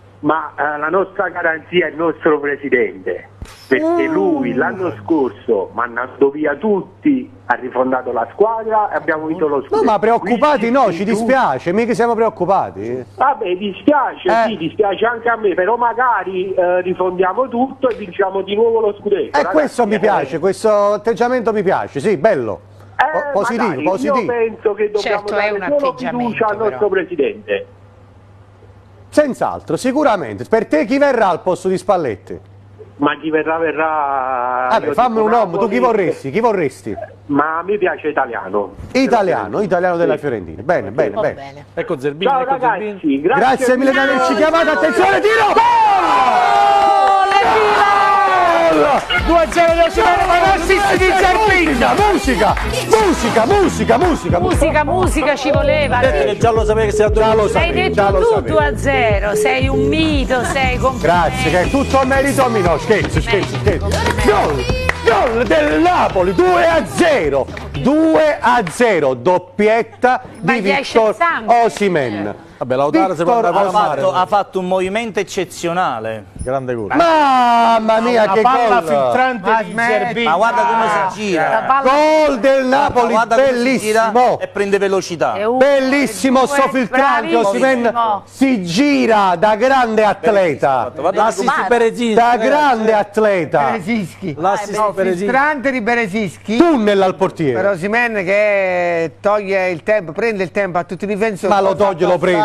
S11: ma eh, la nostra garanzia è il nostro presidente, perché lui l'anno scorso, mandando via tutti, ha rifondato la squadra e abbiamo vinto lo scudetto.
S1: No, ma preoccupati no, ci
S11: Quindi tu-
S1: dispiace, mica siamo preoccupati.
S11: Vabbè, dispiace,
S1: Eh.
S11: sì, dispiace anche a me, però magari eh, rifondiamo tutto e vinciamo di nuovo lo scudetto.
S1: E
S11: ragazzi.
S1: questo mi piace, questo atteggiapositivo mi piace, sì, bello.
S11: Eh,
S1: Po- positivo,
S11: magari.
S1: positivo.
S11: Io penso che dobbiamo
S4: Certo, è
S11: dare
S4: un
S11: solo
S4: atteggiamento,
S11: fiducia al nostro
S4: però.
S11: presidente.
S1: Senz'altro, sicuramente. Per te chi verrà al posto di Spalletti?
S11: Ma chi verrà verrà.
S1: Vabbè,
S11: io
S1: fammi
S11: dico
S1: un nome, tu
S11: Napoli,
S1: chi vorresti? Chi vorresti?
S11: Ma a me piace italiano.
S1: Italiano, italiano della
S11: Sì.
S1: Fiorentina. Bene, bene,
S4: Va
S1: bene.
S4: bene.
S6: Ecco Zerbini,
S11: Ciao
S6: ecco Zerbini.
S11: ragazzi, grazie,
S1: Grazie mille di averci chiamato, attenzione, tiro!
S3: due a zero del Simen, assist di Zerbini.
S1: Musica, musica, musica, musica,
S4: Musica, musica ci voleva.
S6: Detto che già lo sapevi che sei a due
S1: Già lo
S4: L'hai
S1: sapevi, già
S4: detto
S1: lo
S4: tu
S1: sapevi.
S4: due a zero, sei un mito, sei complimenti.
S1: Grazie, che è tutto merito mio. No, scherzo, scherzo, scherzo. Gol, gol del Napoli, due a zero. due a zero, doppietta
S4: Ma
S1: di
S4: gli esce il
S1: Victor
S4: sangue.
S1: Osimhen.
S6: Vabbè, Lautaro si può
S1: Victor
S6: andare a
S2: Ha
S1: Osimhen.
S6: mare.
S2: fatto, ha fatto un movimento eccezionale.
S6: Grande gol.
S1: Mamma mia,
S3: Una
S1: che
S3: palla
S1: gol!
S3: filtrante
S5: Ma
S3: di
S5: smetti.
S3: Zerbini.
S2: Ma guarda come
S4: La
S2: si gira.
S4: palla
S1: Gol del Napoli,
S2: Guarda come si gira
S1: bellissimo!
S2: e prende velocità.
S4: è uno,
S1: Bellissimo
S4: due,
S1: sto filtrante,
S4: bravissimo.
S1: Osimhen si gira da grande atleta,
S6: L'assist Berezini.
S1: da grande atleta,
S5: Beresischi.
S6: L'assist
S5: No,
S6: Berezini.
S5: filtrante di Beresischi.
S1: tunnel al
S5: Per
S1: portiere.
S5: Osimhen che toglie il tempo, prende il tempo a tutti i difensori.
S1: Ma lo
S5: fa
S1: toglie, lo
S5: passare.
S1: prende,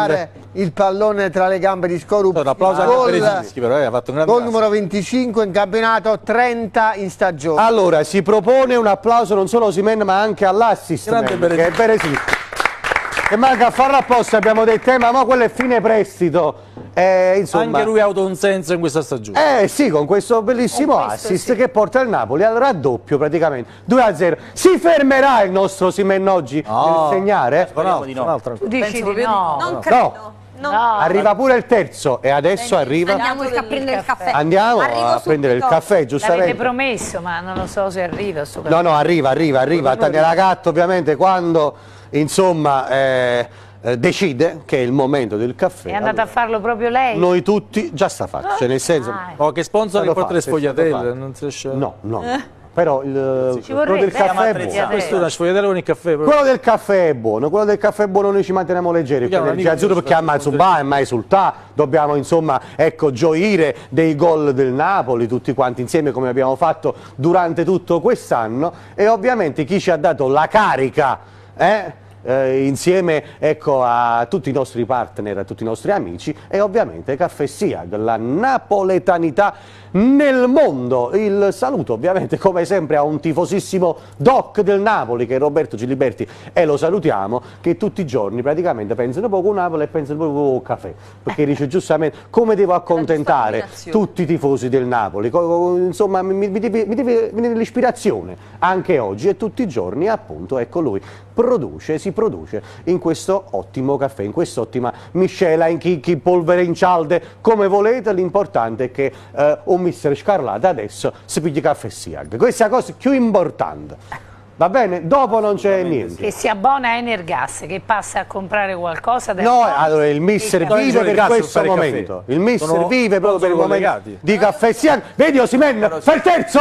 S5: passare il pallone tra le gambe di Skorupski.
S6: Un applauso anche per Berezinski, però, eh, ha fatto un grande
S5: gol numero venticinque in campionato, trenta in stagione.
S1: Allora, si propone un applauso non solo a Osimhen ma anche all'assist
S6: Grande
S1: man, che è Berezinski. Che manca a farlo apposta, abbiamo detto, eh, ma, ma quello è fine prestito. Eh, insomma,
S6: anche lui ha avuto un senso in questa stagione.
S1: Eh sì, con questo bellissimo
S4: Con questo,
S1: assist
S4: sì.
S1: che porta il Napoli al raddoppio praticamente. due a zero. Si fermerà il nostro Osimhen oggi
S6: No.
S1: nel segnare?
S2: Speriamo di no.
S6: Un'altra
S4: Tu dici
S7: Penso
S4: di
S7: proprio
S4: no.
S7: di
S8: Non credo. Non
S4: No.
S1: Arriva pure il terzo e adesso arriva.
S8: Andiamo a
S7: del
S8: prendere il caffè.
S1: Andiamo
S8: Arrivo
S1: a prendere il
S8: subito.
S1: caffè,
S4: L'avete
S1: giustamente.
S4: promesso, ma non lo so se arriva. Sto
S1: No, no, arriva, arriva, arriva. Tania Gatto ovviamente quando, insomma, eh, eh, decide che è il momento del caffè.
S4: È andata a farlo proprio lei?
S1: Noi tutti, già sta fatto, cioè nel senso...
S4: Ah,
S6: Oh, che sponsor
S1: Stato
S6: che porta le
S1: fatto, è stato
S6: sfogliatelle,
S1: fatto.
S6: non si riesce.
S1: No, no, però il,
S4: Ci
S1: quello
S4: vorrebbe,
S1: del caffè è
S4: eh,
S1: buono.
S4: ma
S6: Questo è una sfogliatella con il caffè. proprio.
S1: Quello del caffè è buono, quello del caffè è buono, noi ci manteniamo leggeri,
S6: Vediamo,
S1: perché
S6: amico,
S1: azzurro perché a Mazzuba è mai esultà, dobbiamo insomma ecco gioire dei gol del Napoli tutti quanti insieme come abbiamo fatto durante tutto quest'anno e ovviamente chi ci ha dato la carica eh, eh, insieme ecco a tutti i nostri partner, a tutti i nostri amici e ovviamente Caffè Siag, la napoletanità nel mondo. Il saluto ovviamente come sempre a un tifosissimo doc del Napoli che è Roberto Giliberti e lo salutiamo, che tutti i giorni praticamente pensano poco Napoli e pensano poco caffè, perché dice giustamente come devo accontentare tutti i tifosi del Napoli, Co- co- insomma mi, mi deve mi deve venire l'ispirazione anche oggi e tutti i giorni appunto ecco lui produce, si produce in questo ottimo caffè, in quest'ottima miscela, in chicchi, polvere in cialde, come volete, l'importante è che eh, un mister Scarlata adesso si piglia Caffè Siag, questa è la cosa più importante. Va bene? Dopo non c'è niente.
S4: Che si abbona a Energas, che passa a comprare qualcosa da
S1: No, allora il mister
S4: caffè.
S1: vive per
S6: Gas per
S1: questo
S6: fare il
S1: momento.
S6: caffè.
S1: Il mister
S6: Sono-
S1: vive proprio per il
S6: sono
S1: momento
S6: collegati.
S1: di Caffè Siag. Vedi Osimhen, fa il terzo?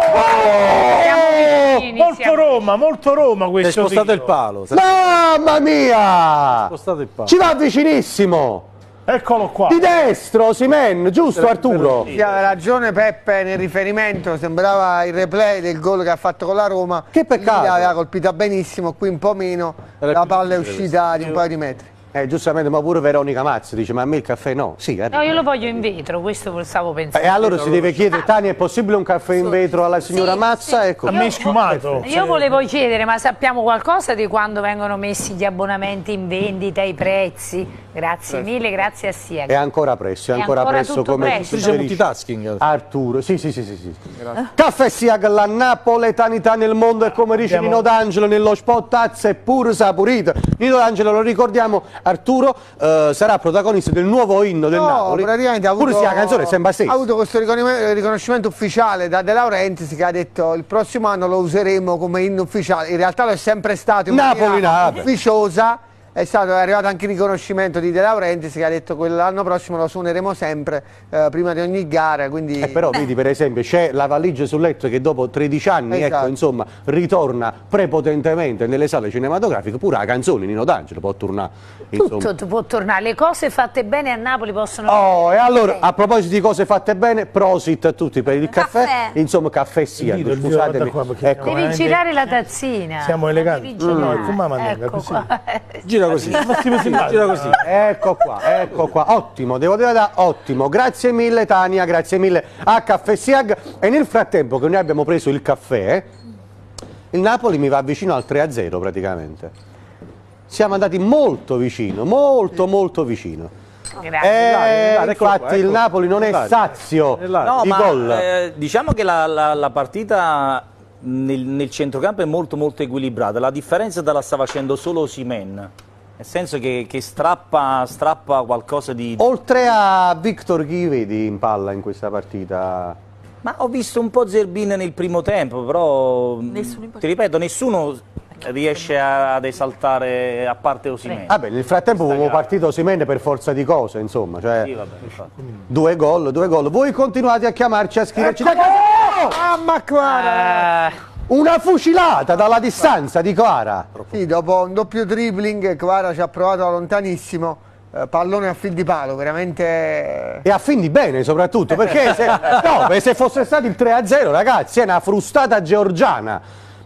S4: Siamo
S1: Oh!
S4: vicini,
S3: Molto
S4: siamo-
S3: Roma, molto Roma
S6: Si è
S3: questo
S6: spostato
S3: tiro.
S6: il palo. Si è
S1: Mamma mia!
S6: spostato il palo.
S1: Ci va vicinissimo!
S3: Eccolo qua.
S1: Di destro Osimhen, giusto Arturo?
S5: Sì, aveva ragione Peppe nel riferimento, sembrava il replay del gol che ha fatto con la Roma.
S1: Che peccato.
S5: Lì l'aveva colpita benissimo, qui un po' meno,
S6: Era
S5: la
S6: più
S5: palla è
S6: difficile
S5: uscita di un paio di metri.
S1: Eh, giustamente, ma pure Veronica Mazzi dice, ma a me il caffè no. Sì, arriva.
S4: No, io lo voglio in vetro, questo stavo pensando.
S1: E allora si deve chiedere, Tania, è possibile un caffè in vetro alla signora
S8: Sì,
S1: Mazza?
S8: sì.
S1: Ecco.
S3: A me è sfumato.
S4: Io volevo chiedere, ma sappiamo qualcosa di quando vengono messi gli abbonamenti in vendita, i prezzi? Grazie mille, grazie a Siag.
S1: È ancora presto, è
S4: È
S1: ancora,
S4: ancora
S1: presto
S4: tutto
S1: come
S4: presto.
S1: ti
S6: Dice
S1: suggerisce
S6: multitasking.
S1: Arturo. Sì, sì, sì, sì, sì. Caffè Siag, la napoletanità nel mondo e come dice
S3: Abbiamo-
S1: Nino D'Angelo nello spot tazza è pur saporita. Nino D'Angelo, lo ricordiamo, Arturo eh, sarà protagonista del nuovo inno del
S5: No,
S1: Napoli.
S5: praticamente ha avuto,
S1: Pur se la canzone sembra stessa.
S5: ha avuto questo ricon- riconoscimento ufficiale da De Laurentiis che ha detto il prossimo anno lo useremo come inno ufficiale. In realtà lo è sempre stato in
S1: Napoli,
S5: maniera
S1: Napoli.
S5: ufficiosa. È stato è arrivato anche il riconoscimento di De Laurentiis che ha detto che l'anno prossimo lo suoneremo sempre eh, prima di ogni gara. Quindi
S1: Eh, però vedi per esempio c'è la valigia sul letto che dopo tredici anni
S5: Esatto.
S1: ecco, insomma, ritorna prepotentemente nelle sale cinematografiche, pure la canzone Nino D'Angelo può tornare insomma.
S4: Tutto può tornare, le cose fatte bene a Napoli possono...
S1: Oh, e allora a proposito di cose fatte bene, prosit a tutti per il caffè,
S8: Caffè.
S1: insomma Caffè Siag,
S3: Dito, il dito,
S1: scusatemi,
S3: guarda qua, perché
S1: ecco.
S3: siamo
S4: Devi
S3: veramente-
S4: girare la tazzina.
S3: Siamo
S4: La
S3: eleganti.
S4: devi girare.
S3: No, come mamma nera,
S4: Ecco
S3: così.
S4: qua.
S6: Gira così. Gira così.
S1: Ecco qua, ecco qua, ottimo, devo dire da ottimo, grazie mille Tania, grazie mille a Caffè Siag e nel frattempo che noi abbiamo preso il caffè, il Napoli mi va vicino al tre a zero praticamente, siamo andati molto vicino, molto molto vicino.
S4: Grazie.
S1: Eh,
S6: dai, eccolo
S1: infatti
S6: qua,
S1: il
S6: ecco.
S1: Napoli non è
S6: Dai.
S1: sazio
S6: Dai.
S2: No,
S1: di
S2: ma
S1: gol.
S2: eh, diciamo che la, la- la partita nel, nel centrocampo è molto molto equilibrata, la differenza te la sta facendo solo Osimhen, nel senso che, che strappa, strappa qualcosa di...
S1: Oltre a Victor, chi vedi in palla in questa partita?
S2: Ma ho visto un po' Zerbin nel primo tempo, però
S7: Nessuno in
S2: ti ripeto, nessuno riesce a- ad esaltare a parte Osimhen.
S1: Vabbè, nel frattempo avevamo partito Osimhen per forza di cose, insomma, cioè
S2: Sì, vabbè, infatti.
S1: due gol, due gol. Voi continuate a chiamarci, a scriverci da casa.
S5: Mamma Quara!
S4: Eh,
S1: Una fucilata dalla distanza di Quara.
S5: Sì, dopo un doppio dribbling Quara ci ha provato da lontanissimo, eh, pallone a fil di palo, veramente...
S1: E affindi bene soprattutto, perché se, no, perché se fosse stato il tre a zero, ragazzi, è una frustata georgiana.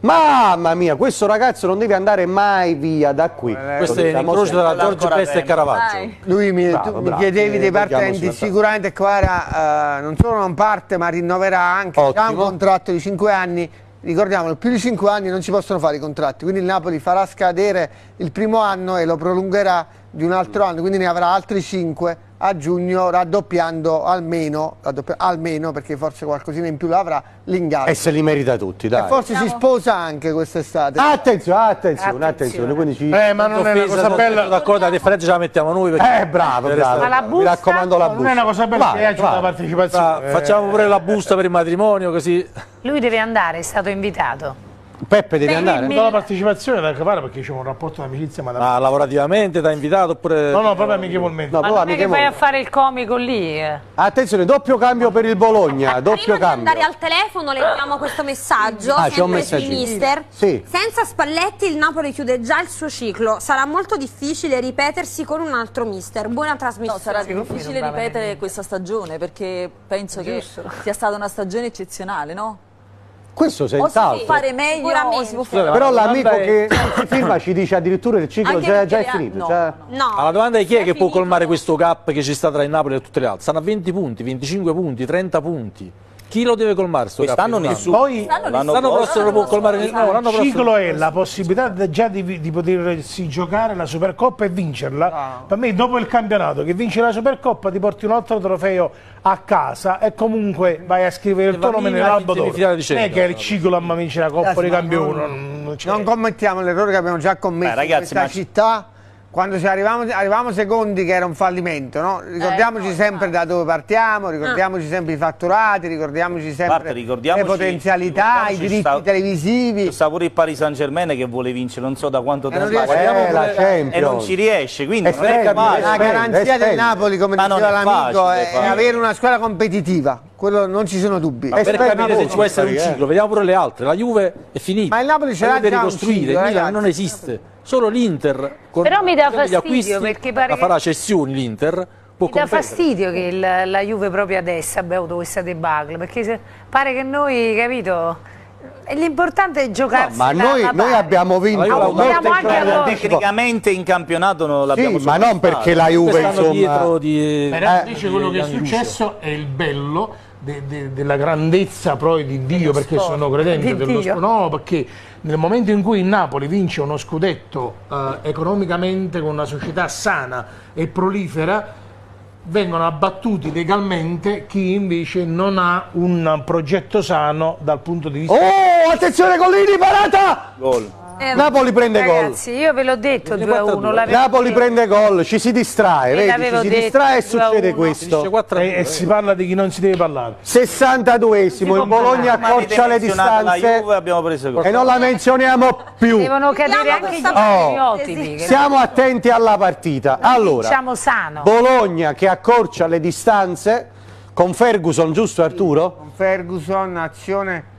S1: Mamma mia, questo ragazzo non deve andare mai via da qui.
S6: Eh, questo è l'incrocio tra Giorgio Best e Caravaggio.
S5: Lui mi,
S1: bravo,
S5: tu,
S1: bravo,
S5: mi chiedevi
S1: eh,
S5: dei partenti,
S1: vogliamo
S5: sicuramente Quara uh, non solo non parte ma rinnoverà anche, ha un contratto di cinque anni. Ricordiamolo, più di cinque anni non si possono fare i contratti, quindi il Napoli farà scadere il primo anno e lo prolungherà di un altro anno, quindi ne avrà altri cinque a giugno, raddoppiando almeno, raddoppia, almeno perché forse qualcosina in più l'avrà, l'ingaggio.
S1: E se li merita tutti, dai.
S5: E forse si sposa anche quest'estate.
S1: Attenzione, attenzione, attenzione. Quindi ci...
S3: Eh, ma non è una cosa bella.
S6: D'accordo, la differenza ce la mettiamo noi. Perché
S1: Eh, bravo, bravo.
S4: Ma la
S1: Mi
S4: busta?
S1: raccomando la busta.
S3: Non è una cosa bella
S1: Vai,
S3: che agita
S1: vai.
S3: la partecipazione.
S6: Fa- facciamo pure la busta per il matrimonio, così.
S4: Lui deve andare, è stato invitato.
S1: Peppe, devi
S4: Beh,
S1: andare?
S4: mi-
S3: Tutta la partecipazione da cavare perché c'è un rapporto di amicizia, ma da...
S6: Ah, lavorativamente ti ha invitato oppure.
S3: No, no, proprio amichevolmente.
S1: No,
S4: Ma
S1: proprio
S4: non è che vai a
S1: amichevole.
S4: fare il comico lì? eh.
S1: Attenzione, doppio cambio per il Bologna, doppio
S8: Prima di
S1: cambio.
S8: andare al telefono leggiamo questo messaggio,
S1: Ah, c'è un
S8: sempre sul
S1: messaggino.
S8: mister.
S1: Sì.
S8: Senza Spalletti il Napoli chiude già il suo ciclo, sarà molto difficile ripetersi con un altro mister. Buona
S7: No,
S8: trasmissione.
S7: sarà difficile ripetere questa stagione perche penso che sia stata una stagione eccezionale, no?
S1: Questo
S7: O si
S1: senz'altro.
S7: può fare meglio o si può fare
S1: Però l'amico
S6: Vabbè.
S1: che si firma ci dice addirittura il ciclo
S7: Anche
S1: già, già è
S7: perché-
S1: finito.
S7: no,
S1: già-
S8: No.
S6: Ma la domanda è chi è che può
S8: finito.
S6: colmare questo gap che ci sta tra il Napoli e tutte le altre? Stanno a venti punti, venticinque punti, trenta punti. Chi lo deve colmare sto gap?
S2: Quest'anno
S6: in un
S2: nessuno.
S3: Poi
S6: L'anno prossimo lo può colmare nel- no, l'anno
S3: il ciclo
S6: prossimo.
S3: è la possibilità de- già di, di potersi giocare la Supercoppa e vincerla. Per me dopo il campionato che vinci la Supercoppa ti porti un altro trofeo a casa e comunque vai a scrivere il
S6: E
S3: tuo
S6: va
S3: nome
S6: via
S3: nell'albo
S6: in
S3: d'oro.
S6: semifinale di
S3: Non è che è il
S6: Champions.
S3: ciclo a vincere la Coppa dei
S5: ma
S3: Campioni.
S5: non-
S3: Non, non c'è.
S5: Non commettiamo l'errore che abbiamo già commesso
S2: Beh, ragazzi,
S5: in questa
S2: ma-
S5: città quando ci arrivavamo, arrivavamo secondi che era un fallimento, no? Ricordiamoci sempre da dove partiamo, ricordiamoci sempre i fatturati, ricordiamoci sempre
S2: Guarda, ricordiamoci-
S5: le potenzialità, i
S2: ricordiamoci
S5: diritti
S2: sta-
S5: televisivi.
S2: Sta pure il Paris Saint Germain che vuole vincere non so da quanto
S5: non
S2: tempo
S5: riesce.
S1: Eh, la
S2: e non
S1: Champions.
S2: ci riesce, quindi
S1: È
S2: non è che
S1: spendere,
S2: facile.
S5: La
S1: spendere,
S5: garanzia del
S1: spendere.
S5: Napoli, come
S2: Ma non
S5: diceva
S2: è
S5: l'amico,
S2: facile
S5: è
S2: fare.
S5: avere una squadra competitiva. Quello non ci sono dubbi.
S1: Eh,
S6: Per
S1: Spera
S6: capire se
S1: Napoli,
S6: ci può essere un
S1: eh.
S6: ciclo, vediamo pure le altre. La Juve è finita.
S5: Ma il Napoli ce
S6: La
S5: l'ha
S6: Juve deve
S5: già un
S6: ricostruire,
S5: ciclo,
S6: il Milan
S5: ragazzi.
S6: non esiste. Solo l'Inter con
S4: Però mi dà
S6: con gli
S4: fastidio,
S6: acquisti,
S4: perché pare
S6: la
S4: che-
S6: farà cessioni l'Inter, può
S4: Mi dà
S6: competere.
S4: fastidio che il- la Juve proprio adesso abbia avuto questa debacle, perché se- pare che noi, capito, e l'importante è giocarsi
S1: No, ma noi,
S4: alla
S1: noi
S4: pari.
S1: abbiamo vinto
S6: Ma io
S1: molto
S4: abbiamo anche
S1: in
S4: allora-
S1: anticipo.
S2: Tecnicamente in campionato non l'abbiamo
S1: Sì, ma non
S2: soddisfatto.
S1: perché la Juve
S6: Stanno
S1: insomma
S6: dietro di...
S3: Però
S1: Eh,
S3: invece quello che è successo è il bello de- de- della grandezza poi di Dio, perché sono credente
S4: Di
S3: dello
S4: Dio.
S3: sport. No, perché nel momento in cui il Napoli vince uno scudetto eh, economicamente con una società sana e prolifera, vengono abbattuti legalmente chi invece non ha un progetto sano dal punto di vista...
S1: Oh, attenzione Collini, parata!
S2: Gol.
S4: Eh,
S1: Napoli prende gol.
S4: Ragazzi, io ve l'ho detto due a uno.
S1: Napoli prende gol, ci si distrae,
S4: E
S1: vedi,
S4: l'avevo
S1: ci si
S4: detto,
S1: distrae e
S4: due a
S1: succede
S4: uno.
S1: questo.
S6: Finisce quattro a
S3: E,
S6: due,
S3: e si parla di chi non si deve parlare.
S1: sessantaduesimo, il Bologna
S2: Ma avete
S1: accorcia le
S2: menzionato la
S1: distanze
S2: Juve, abbiamo preso gol.
S1: e non la menzioniamo più.
S4: Devono cadere
S8: Vediamo
S4: anche gli
S8: questa
S1: Oh.
S4: stereotipi. che
S1: Siamo attenti alla partita. Allora,
S4: diciamo sano.
S1: Bologna che accorcia le distanze con Ferguson, giusto Arturo?
S5: Con Ferguson, azione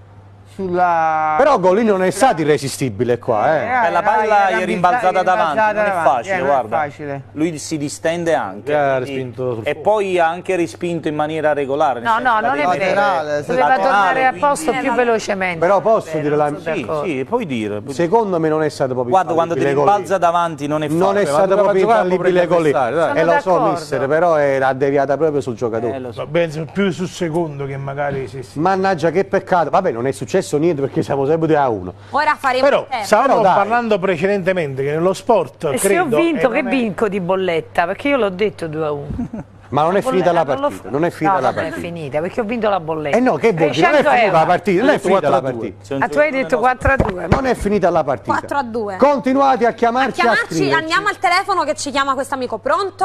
S5: sulla...
S1: Però Golini non è stato irresistibile qua, eh.
S2: Eh, la palla
S5: era
S2: gli è rimbalzata davanti, non è
S5: davanti,
S2: facile,
S5: eh, non è
S2: guarda.
S5: facile.
S2: Lui si distende anche.
S6: Ha
S2: quindi-
S6: respinto sul
S2: e poi ha anche respinto in maniera regolare. nel
S4: No,
S2: senso,
S4: no,
S2: la
S4: non è
S2: deve-
S4: vero.
S5: laterale,
S4: Doveva
S2: laterale,
S4: tornare a
S2: quindi-
S4: posto più velocemente.
S1: Però posso dire la
S4: non sono
S2: Sì,
S4: d'accordo.
S2: sì, puoi dire. puoi dire.
S1: Secondo me non è stato proprio
S2: Guarda, quando ti
S1: infallibile
S2: rimbalza
S1: Golini.
S2: davanti non è facile.
S1: Non è
S6: ma
S1: stato
S6: doveva
S1: proprio
S6: giocare
S1: infallibile
S6: proprio
S1: Golini.
S6: per avversario,
S1: E
S4: dai.
S1: lo so,
S4: Sono
S1: mister, però era deviata proprio sul giocatore.
S2: Eh, lo so.
S3: Va bene, più sul secondo che magari se si...
S1: Mannaggia, che peccato. Vabbè, non è successo niente perché siamo sempre due a uno.
S8: Ora faremo
S3: Però
S8: il tempo.
S3: stavamo
S1: Però dai.
S3: parlando precedentemente che nello sport
S4: E se
S3: credo,
S4: ho vinto,
S3: e
S4: che
S3: non è-
S4: vinco di bolletta? Perché io l'ho detto due a uno.
S1: Ma non è finita la
S4: Non lo
S1: partita.
S4: fa-
S1: Non è finita
S4: no,
S1: la
S4: non è
S1: partita.
S4: finita, perché ho vinto la bolletta.
S1: Eh no, che vuol dire? Non è
S4: trecento
S1: finita la
S4: euro.
S1: partita. Non è finita la
S6: quattro a due.
S1: partita.
S4: Ah, tu hai detto quattro a due.
S1: Non è finita la partita.
S8: quattro a due.
S1: Continuate a
S8: A
S1: chiamarci a
S8: chiamarci,
S1: scriverci.
S8: andiamo al telefono che ci chiama questo amico. Pronto?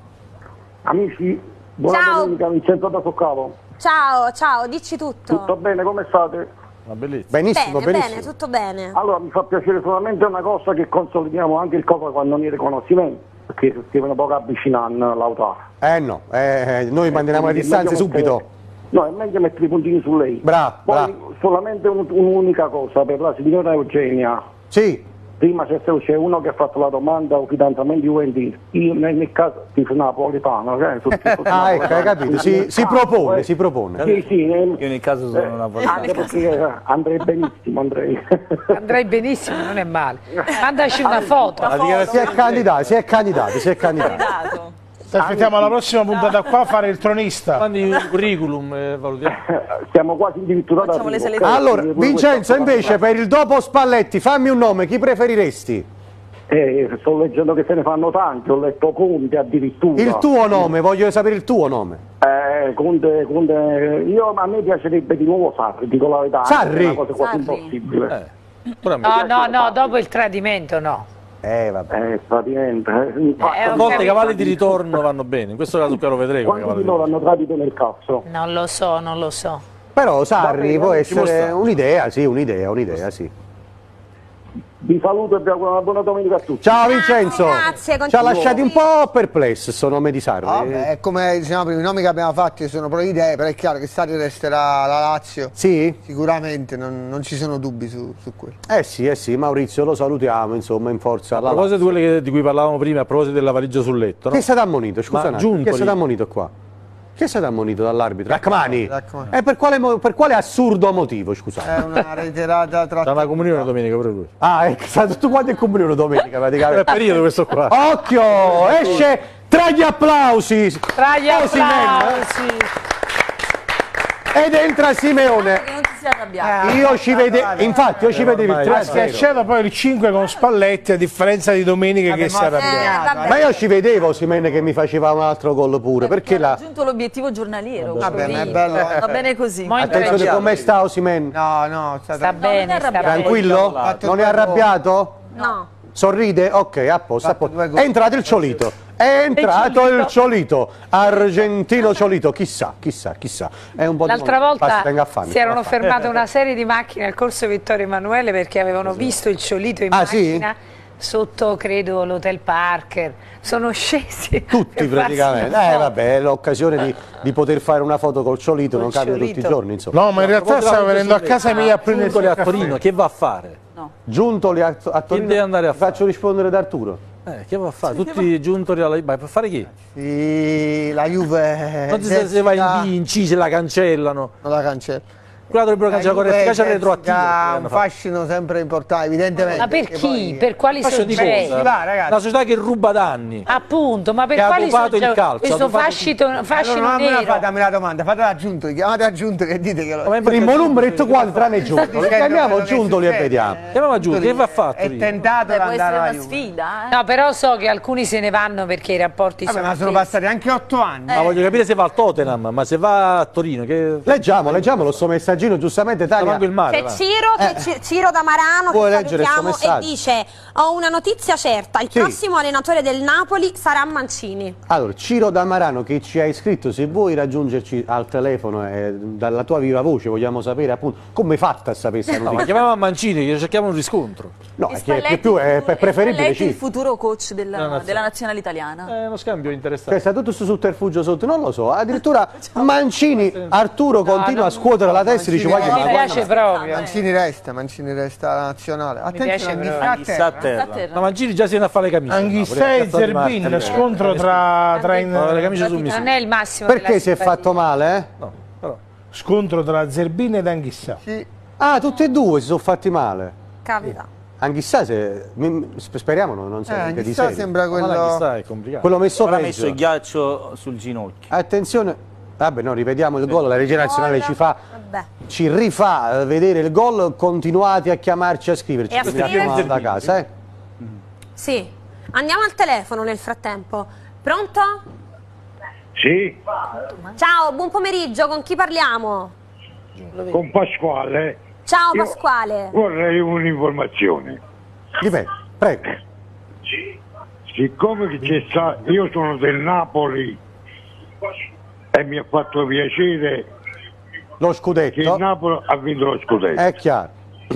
S9: Amici, buona
S8: Ciao.
S9: domenica, Vincenzo da Soccavo.
S8: Ciao, ciao, dici tutto.
S9: Tutto bene, come state?
S6: Ma bellissimo.
S1: Benissimo,
S8: Bene,
S1: benissimo.
S8: bene, tutto bene.
S9: Allora, mi fa piacere solamente una cosa, che consolidiamo anche il copo quando non è riconoscimento, perché si devono poco avvicinare l'autare.
S1: Eh no, eh, noi manteniamo le distanze subito.
S9: No, è meglio mettere i puntini su lei.
S1: Bravo,
S9: Poi
S1: bravo.
S9: solamente un- un'unica cosa per la signora Eugenia.
S1: Sì,
S9: prima c'è, c'è uno che ha fatto la domanda o fidanzamento juventino, io nel mio caso tifo napoletano, cioè, sono tifo
S1: Ah, ecco, hai capito, si, si propone, si propone.
S9: Sì, sì, nel-
S2: Io nel caso sono napoletano.
S9: anche perché eh, andrei benissimo, andrei.
S4: Andrei benissimo, non è male. Mandaci una foto.
S1: La dichiarazione- Si è candidati, si è candidati, si è candidati.
S3: Ti aspettiamo alla prossima puntata qua a fare il tronista.
S6: Mandi un curriculum e valutiamo.
S9: Siamo quasi addirittura
S7: Facciamo le
S9: d'arrivo.
S7: selezioni.
S1: Allora,
S9: Pure
S1: Vincenzo,
S9: questa-
S1: invece, per il dopo Spalletti, fammi un nome, chi preferiresti?
S9: Eh, sto leggendo che se ne fanno tanti, ho letto Conte addirittura.
S1: Il tuo nome, voglio sapere il tuo nome.
S9: Eh, Conte, Conte, io, a me piacerebbe di nuovo Sarri, dico la verità.
S1: Sarri?
S9: È una cosa quasi
S7: Sarri.
S9: impossibile.
S6: Eh, pure a me.
S4: No, no, no, dopo il tradimento no.
S1: Eh, vabbè.
S9: Eh, praticamente. eh, infatti,
S4: Eh,
S6: A
S4: ho
S6: volte i
S4: capito.
S6: cavalli di ritorno vanno bene, in questo caso poi lo vedremo. i
S9: quanti
S6: cavalli
S9: di
S6: di
S9: loro
S6: ritorno.
S9: hanno tradito nel cazzo?
S4: Non lo so, non lo so.
S1: Però Sarri può
S6: può
S1: essere
S6: stare.
S1: un'idea, sì, un'idea, un'idea, sì.
S9: Vi saluto e vi auguro una buona domenica a tutti.
S1: Ciao Vincenzo!
S8: grazie,
S1: Ci ha
S8: continua.
S1: lasciati un po' perplesso questo nome di Sarri.
S5: Vabbè, è come diciamo prima, i nomi che abbiamo fatto sono pro idee, però è chiaro che Sarri resterà la Lazio.
S1: Sì?
S5: Sicuramente, non, non ci sono dubbi su, su quello.
S1: Eh sì, eh sì, Maurizio lo salutiamo, insomma, in forza
S6: A
S1: alla
S6: proposito di quelle che- di cui parlavamo prima, a proposito della valigia sul letto, no?
S1: Chi è stato ammonito? Scusa,
S6: Ma
S1: un attimo, chi è
S6: Giuntoli-
S1: stato ammonito qua? Chi è stato ammonito dall'arbitro? Rachmani!
S5: Rachmani.
S1: E per quale, mo- per quale assurdo motivo, scusate?
S5: È una reiterata tra...
S6: C'è una comunione domenica pure lui.
S1: Ah, è stato tutto quanto in comunione domenica
S6: È
S1: praticamente.
S6: periodo questo qua.
S1: Occhio! Esce tra gli applausi!
S4: Tra gli
S1: Osimhen,
S4: applausi.
S1: Ed entra Simeone.
S7: Che non si sia arrabbiato.
S1: Io ci vedevo, infatti io ci vedevo il
S6: ormai-
S1: tre
S3: Ha
S1: a zero.
S3: schiacciato poi il cinque con Spalletti, a differenza di domenica che si è arrabbiato.
S8: Eh, vabbè.
S1: Ma io ci vedevo Osimhen che mi faceva un altro gol pure, perché
S7: Ha
S1: la...
S7: raggiunto l'obiettivo giornaliero.
S5: Vabbè, ma è
S7: quindi
S5: bello.
S7: Va bene così.
S4: Mo' in
S1: Attenzione,
S4: Reggio.
S1: come sta Osimhen?
S5: No, no, sta,
S4: Sta bene, sta bene.
S1: Tranquillo?
S5: Fatto
S1: Non è
S5: due gol.
S1: arrabbiato?
S8: No.
S1: Sorride? Ok, a posto, a
S5: Fatto
S1: posto.
S5: due gol.
S1: È entrato il Ciolito. È entrato il Ciolito. Argentino Ciolito. Chissà, chissà, chissà. È un po' di
S4: L'altra
S1: Passi,
S4: volta
S1: tenga a fanni,
S4: si erano
S1: tenga a fanni.
S4: fermate una serie di macchine al corso Vittorio Emanuele perché avevano visto il Ciolito in
S1: Ah, sì?
S4: macchina sotto, credo, l'Hotel Parker. Sono scesi.
S1: Tutti
S4: per farsi
S1: praticamente.
S4: una
S1: Eh
S4: foto.
S1: vabbè, è l'occasione di, di poter fare una foto col Ciolito, non
S4: Col
S1: capita tutti i
S4: Ciolito.
S1: giorni, insomma.
S3: No, ma in realtà stavo venendo a casa mia a prendere
S6: Giuntoli
S3: il
S6: a
S3: caffè.
S6: Torino, che va a fare?
S1: Giuntoli a, a Torino.
S6: deve andare a
S1: Ti faccio rispondere ad Arturo.
S6: Eh, che va a fare? Tutti giuntoli alla... Ma per fare chi?
S5: Sì, la Juve...
S6: Non si sa se va in B, in C, se la cancellano.
S5: Non la cancella.
S6: Quella dovrebbero cancellare con efficacia retroattiva.
S5: Ha un fascino sempre importante, evidentemente.
S4: Ma per
S5: perché
S4: chi?
S5: poi-
S4: Per quali
S6: Fascio di
S4: soggetti?
S6: cosa?
S5: va, ragazzi.
S6: Una società che ruba da anni.
S4: Appunto, ma per
S6: Che ha
S4: quali
S6: dopato il
S4: soggetti?
S6: calcio, ha
S4: Questo
S6: dopato
S4: fascito, fascino
S5: Allora, non me la
S4: nero.
S5: fatemi la domanda, fatela a Giuntoli, chiamate a Giuntoli e dite che lo...
S6: Ma in
S1: Primo numero quale tranne Giuntoli.
S5: dicendo
S1: Chiamiamo
S5: quello che
S1: Giuntoli e
S5: succede.
S1: vediamo.
S6: Chiamiamo giù, che va a fare? a
S5: È
S6: Torino?
S5: tentato
S7: Beh,
S5: di
S7: può
S5: andare
S7: essere
S5: alla
S7: una
S5: Juve.
S7: sfida. Eh?
S4: No, però so che alcuni se ne vanno perché i rapporti
S5: Vabbè,
S4: sono
S5: ma sono
S4: tesi.
S5: passati anche otto anni.
S6: Ma voglio capire se va al Tottenham, ma se va a Torino, che...
S1: Leggiamo, leggiamo lo sto messaggino, giustamente
S6: Sta
S1: Tania.
S6: manco il mare,
S8: C'è
S6: va.
S8: Ciro, che Ci- Ciro da Marano,
S1: Vuoi
S8: che
S1: leggere sto
S8: salutiamo, e
S1: messaggio?
S8: dice: ho una notizia certa, il
S1: Sì.
S8: prossimo allenatore del Napoli sarà Mancini.
S1: Allora, Ciro Damarano che ci ha iscritto, se vuoi raggiungerci al telefono e dalla tua viva voce vogliamo sapere appunto come è fatta a sapere questa
S6: No, ma
S1: notizia.
S6: chiamiamo a Mancini, che cerchiamo un riscontro.
S1: No,
S7: E
S1: è che
S7: Spalletti,
S1: più, più è,
S7: il
S1: è preferibile
S7: Spalletti, il
S1: Ciro.
S7: futuro coach della,
S6: nazionale.
S7: della nazionale italiana.
S6: È uno scambio
S1: Cioè,
S6: interessante.
S1: sta tutto questo sotterfugio sotto, non lo so, addirittura Mancini, Arturo continua a scuotere la testa e dice
S5: Mancini
S1: guarda,
S4: Mi
S1: ma
S4: piace proprio.
S5: Mancini resta, Mancini resta alla nazionale.
S4: piace
S5: Attenzione,
S4: proprio.
S5: Anghissà a
S2: Anghissà a
S5: terra.
S2: terra.
S6: Ma Mancini già si viene a fare le camicie.
S3: Anghissà e Zerbin, scontro tra, tra in-
S6: No, le camicie su
S4: Non
S6: misura.
S4: è il massimo
S1: perché
S4: della
S1: si è
S4: simpatia.
S1: fatto male? Eh?
S6: No, però.
S3: scontro tra Zerbin ed Anghissà.
S5: Sì.
S1: Ah, tutti e due si sono fatti male.
S8: Capita.
S1: Anche chissà se mi- speriamo non, non
S5: Eh,
S1: sia niente di
S5: Anghissà
S1: serio.
S5: sembra
S6: Ma là,
S5: quello...
S6: chissà, è complicato.
S1: Quello messo
S2: Ora ha messo il
S1: peggio.
S2: ghiaccio sul ginocchio.
S1: Attenzione, vabbè no, ripetiamo il gol, la regia nazionale ci fa,
S8: Vabbè.
S1: ci rifà eh, vedere il gol, continuate a chiamarci, a scriverci.
S8: E a
S1: Quindi
S8: scriverci.
S1: andiamo da casa, eh.
S8: Sì. Andiamo al telefono nel frattempo. Pronto?
S10: Sì,
S8: Ciao, buon pomeriggio, con chi parliamo?
S10: con Pasquale.
S8: Ciao
S10: Io
S8: Pasquale.
S10: Vorrei un'informazione.
S1: Dipende, prego.
S10: Siccome che c'è sta, io sono del Napoli e mi ha fatto piacere
S1: Lo
S10: che il
S1: scudetto
S10: Napoli ha vinto lo scudetto.
S1: è chiaro.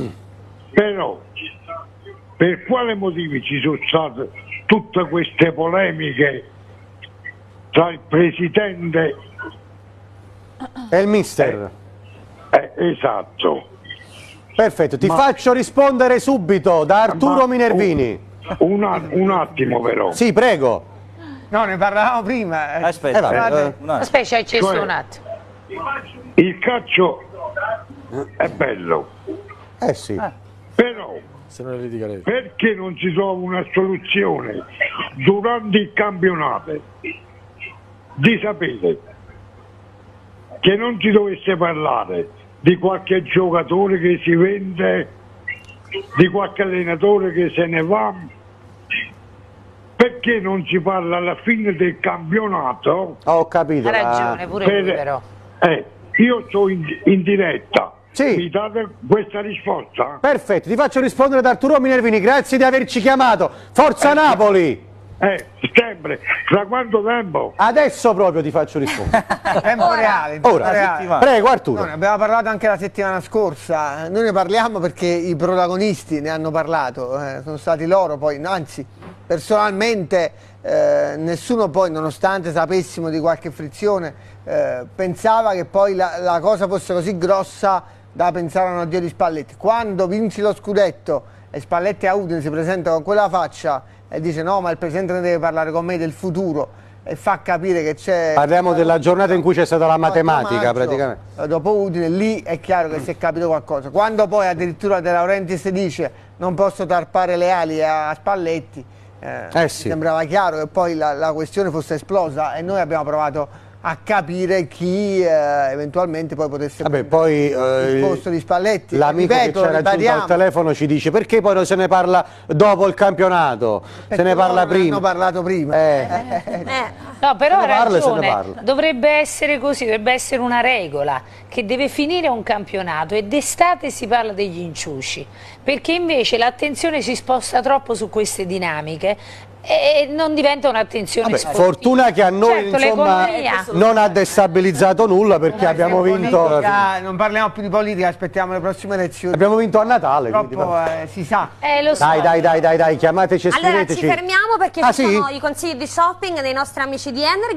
S10: Però per quale motivi ci sono state tutte queste polemiche tra il presidente
S1: È il mister.
S10: eh, esatto.
S1: Perfetto, ti
S10: Ma-
S1: faccio rispondere subito da Arturo
S10: Ma-
S1: Minervini.
S10: Un, a- un attimo però.
S1: Sì, prego.
S5: No, ne parlavamo prima. eh.
S2: Aspetta,
S1: Eh, vabbè,
S2: aspetta,
S1: eh.
S2: un attimo.
S4: Aspetta, ci hai chiesto
S10: Cioè-
S4: un attimo.
S10: Il calcio è bello,
S1: Eh sì.
S10: però
S6: Se non litigare.
S10: perché non si trova una soluzione durante il campionato di sapere che non si dovesse parlare di qualche giocatore che si vende, di qualche allenatore che se ne va, perché non si parla alla fine del campionato?
S1: Ho capito.
S4: Ha
S1: ma-
S4: ragione, pure
S10: Per-
S4: lui però.
S10: eh, io sto in, in diretta,
S1: Sì.
S10: mi date questa risposta?
S1: Perfetto, ti faccio rispondere da Arturo Minervini, grazie di averci chiamato. Forza Napoli!
S10: Eh, sempre, fra quanto tempo?
S1: Adesso proprio ti faccio rispondere.
S5: Tempo reale. tempo
S1: Ora,
S5: reale.
S1: prego Arturo.
S5: No, ne abbiamo parlato anche la settimana scorsa, noi ne parliamo perché i protagonisti ne hanno parlato, eh, sono stati loro poi, anzi personalmente eh, nessuno poi, nonostante sapessimo di qualche frizione, eh, pensava che poi la, la cosa fosse così grossa da pensare a un addio di Spalletti. Quando vinci lo scudetto e Spalletti a Udine si presenta con quella faccia e dice no, ma il presidente ne deve parlare con me del futuro, e fa capire che c'è...
S1: Parliamo della giornata in cui c'è stata la matematica
S5: maggio,
S1: praticamente.
S5: eh, dopo Udine, lì è chiaro che si è capito qualcosa. Quando poi addirittura De Laurentiis dice non posso tarpare le ali a Spalletti, eh,
S1: Eh sì.
S5: sembrava chiaro che poi la, la questione fosse esplosa, e noi abbiamo provato a capire chi eh, eventualmente poi potesse
S1: Vabbè, poi eh,
S5: il posto di Spalletti.
S1: l'amico che
S5: Ripeto,
S1: ci ha raggiunto
S5: ribadiamo.
S1: al telefono ci dice perché poi non se ne parla dopo il campionato, se
S5: Perché
S1: ne parla
S5: loro ne
S1: prima.
S5: hanno parlato prima.
S1: Eh.
S8: Eh,
S4: No, però
S1: Se ne
S4: ha
S1: parla e se ne
S4: ragione,
S1: parla.
S4: dovrebbe essere così, dovrebbe essere una regola che deve finire un campionato e d'estate si parla degli inciuci, perché invece l'attenzione si sposta troppo su queste dinamiche e non diventa un'attenzione
S1: Vabbè,
S4: sportiva.
S1: fortuna che a noi
S4: Certo,
S1: insomma
S4: l'economia-
S1: non ha destabilizzato nulla perché abbiamo vinto,
S5: Politica, non parliamo più di politica, aspettiamo le prossime elezioni.
S1: abbiamo vinto a Natale. quindi
S5: Purtroppo
S1: va-
S5: eh, si sa.
S4: Eh, lo so.
S1: Dai, dai, dai, dai, dai, chiamateci e
S8: allora ci
S1: scriveteci.
S8: fermiamo perché
S1: Ah,
S8: ci
S1: sì?
S8: sono i consigli di shopping dei nostri amici di Energy.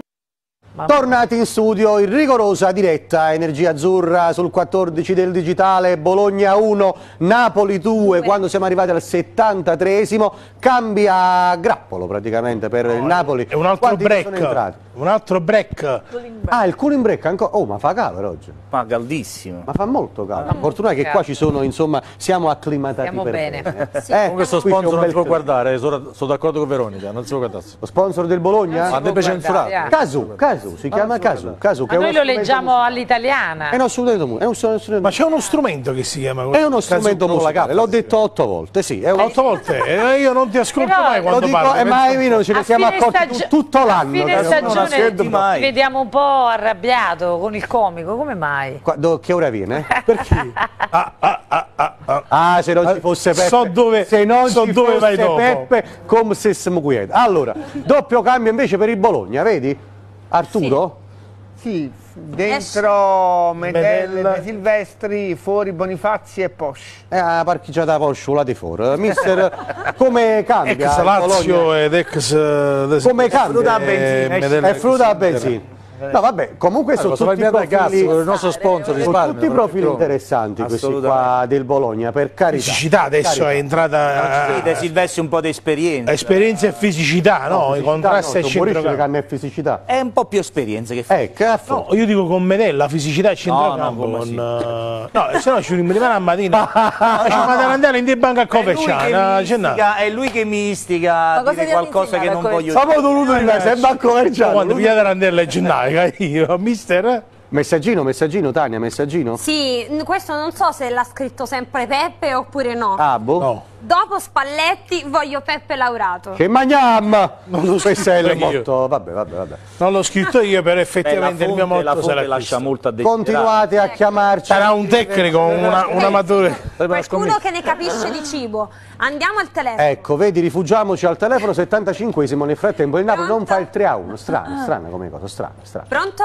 S1: Tornati in studio in rigorosa diretta, Energia Azzurra sul quattordici del digitale, Bologna uno, Napoli due, quando siamo arrivati al settantatreesimo, cambia grappolo praticamente per il Napoli.
S3: È un altro
S1: Quanti ne sono
S3: break.
S1: entrati?
S3: Un altro break.
S1: Ah, il cooling break ancora? Oh, ma fa caldo oggi.
S2: Ma caldissimo.
S1: Ma fa molto caldo. Fortuna che qua ci sono, insomma, siamo acclimatati
S4: Stiamo
S1: per
S4: bene.
S1: Eh,
S6: Comunque questo
S1: qui c'è un
S6: sponsor non
S1: bel
S6: si può
S1: clima.
S6: guardare, sono, sono d'accordo con Veronica, non si può guardare.
S1: Lo sponsor del Bologna?
S4: si
S6: Ma
S4: può
S6: deve
S4: guardare,
S6: censurato.
S4: eh.
S1: Casu, Casu, si chiama Casu. Casu che
S4: Ma
S1: è
S4: noi
S1: uno
S4: lo
S1: strumento
S4: leggiamo
S1: musicale.
S4: all'italiana.
S1: È uno strumento musicale, è uno strumento-
S3: Ma c'è uno strumento che si chiama così.
S1: è uno strumento
S3: Casu-
S1: musicale, l'ho detto otto volte, sì. È un...
S3: Otto volte? Eh, io non ti ascolto
S4: Però
S3: mai
S4: lo
S3: quando
S1: Lo dico,
S3: parli.
S1: e mai
S3: penso-
S1: non ce ne
S4: A
S1: siamo
S4: fine
S1: accorti
S4: stagio-
S1: tu- tutto
S4: A
S1: l'anno.
S4: fine
S1: che-
S4: stagione
S2: senti mai.
S4: ti vediamo un po' arrabbiato con il comico, come mai?
S1: Qua- do- che ora viene?
S3: Perché? Ah, ah, ah, ah, ah.
S1: Ah, se non ci fosse Peppe,
S3: So dove-
S1: se non
S3: so
S1: ci
S3: dove
S1: fosse
S3: vai dopo.
S1: Peppe, come se siamo quieti. Allora, doppio cambio invece per il Bologna, vedi? Arturo?
S5: Sì, dentro Medel,
S3: Medel.
S5: De Silvestri, fuori Bonifazzi e Posch.
S1: È la parcheggiata Porsche, la di fuori. Mister, come cambia
S3: Ex
S1: il
S3: Lazio
S1: Bologna?
S3: ed ex eh,
S1: Come cambia?
S2: frutta a benzina,
S3: eh, Medel-
S1: È frutta a benzina. No, vabbè, comunque sono
S6: Posso
S1: tutti
S6: farmi a gas,
S1: profili,
S6: il nostro sponsor
S1: sono
S6: risparmia.
S1: tutti profili interessanti questi qua del Bologna, per carità.
S3: Fisicità adesso
S1: Carità.
S3: è entrata
S2: Sì, De Silvestri un po' di esperienza.
S3: esperienza e fisicità, no? I
S1: Fisicità
S3: contrasti
S1: no,
S3: e
S1: sono Maurizio che
S3: centrocampo.
S1: hanno è fisicità.
S2: È un po' più esperienza che fa.
S1: Eh, che affo-
S3: No, io dico con Medella, fisicità e centrocampo.
S2: come
S3: con,
S2: sì.
S3: eh, no, se no ci rimane a mattina. Ci vado ad andare in dei banca a
S2: È lui, che
S3: Covecciana.
S2: mi istiga, è lui che mi istiga
S7: Ma
S2: a
S7: cosa
S2: dire
S7: ti hanno
S2: qualcosa che
S7: insegnato
S2: non
S7: a
S2: voglio
S1: Siamo
S2: dire.
S1: dovuti dire, sembra a Coverciano.
S3: Quando pigliate Randella è gennaio, io, mister?
S1: Messaggino, messaggino, Tania, messaggino?
S8: Sì, n- questo non so se l'ha scritto sempre Peppe oppure no.
S1: Ah, boh.
S3: No.
S8: Dopo Spalletti voglio Peppe Laurato.
S1: Che mangiam!
S3: Non lo
S1: Questo è il
S3: scritto io.
S1: motto. Vabbè, vabbè, vabbè.
S3: Non l'ho scritto io, però
S2: Beh, la
S3: effettivamente il mio
S2: fonte, la
S3: motto
S2: fonte
S3: sarà
S2: lascia
S3: questo.
S2: molto a desiderare.
S1: Continuate a chiamarci.
S3: Sarà un tecnico, una- un amatore.
S8: Qualcuno che ne capisce di cibo. Andiamo al telefono.
S1: Ecco, vedi, rifugiamoci al telefono settantacinquesimo. Nel frattempo il Napoli non fa il tre a uno. Strano, strana come cosa, strana, strana.
S8: Pronto?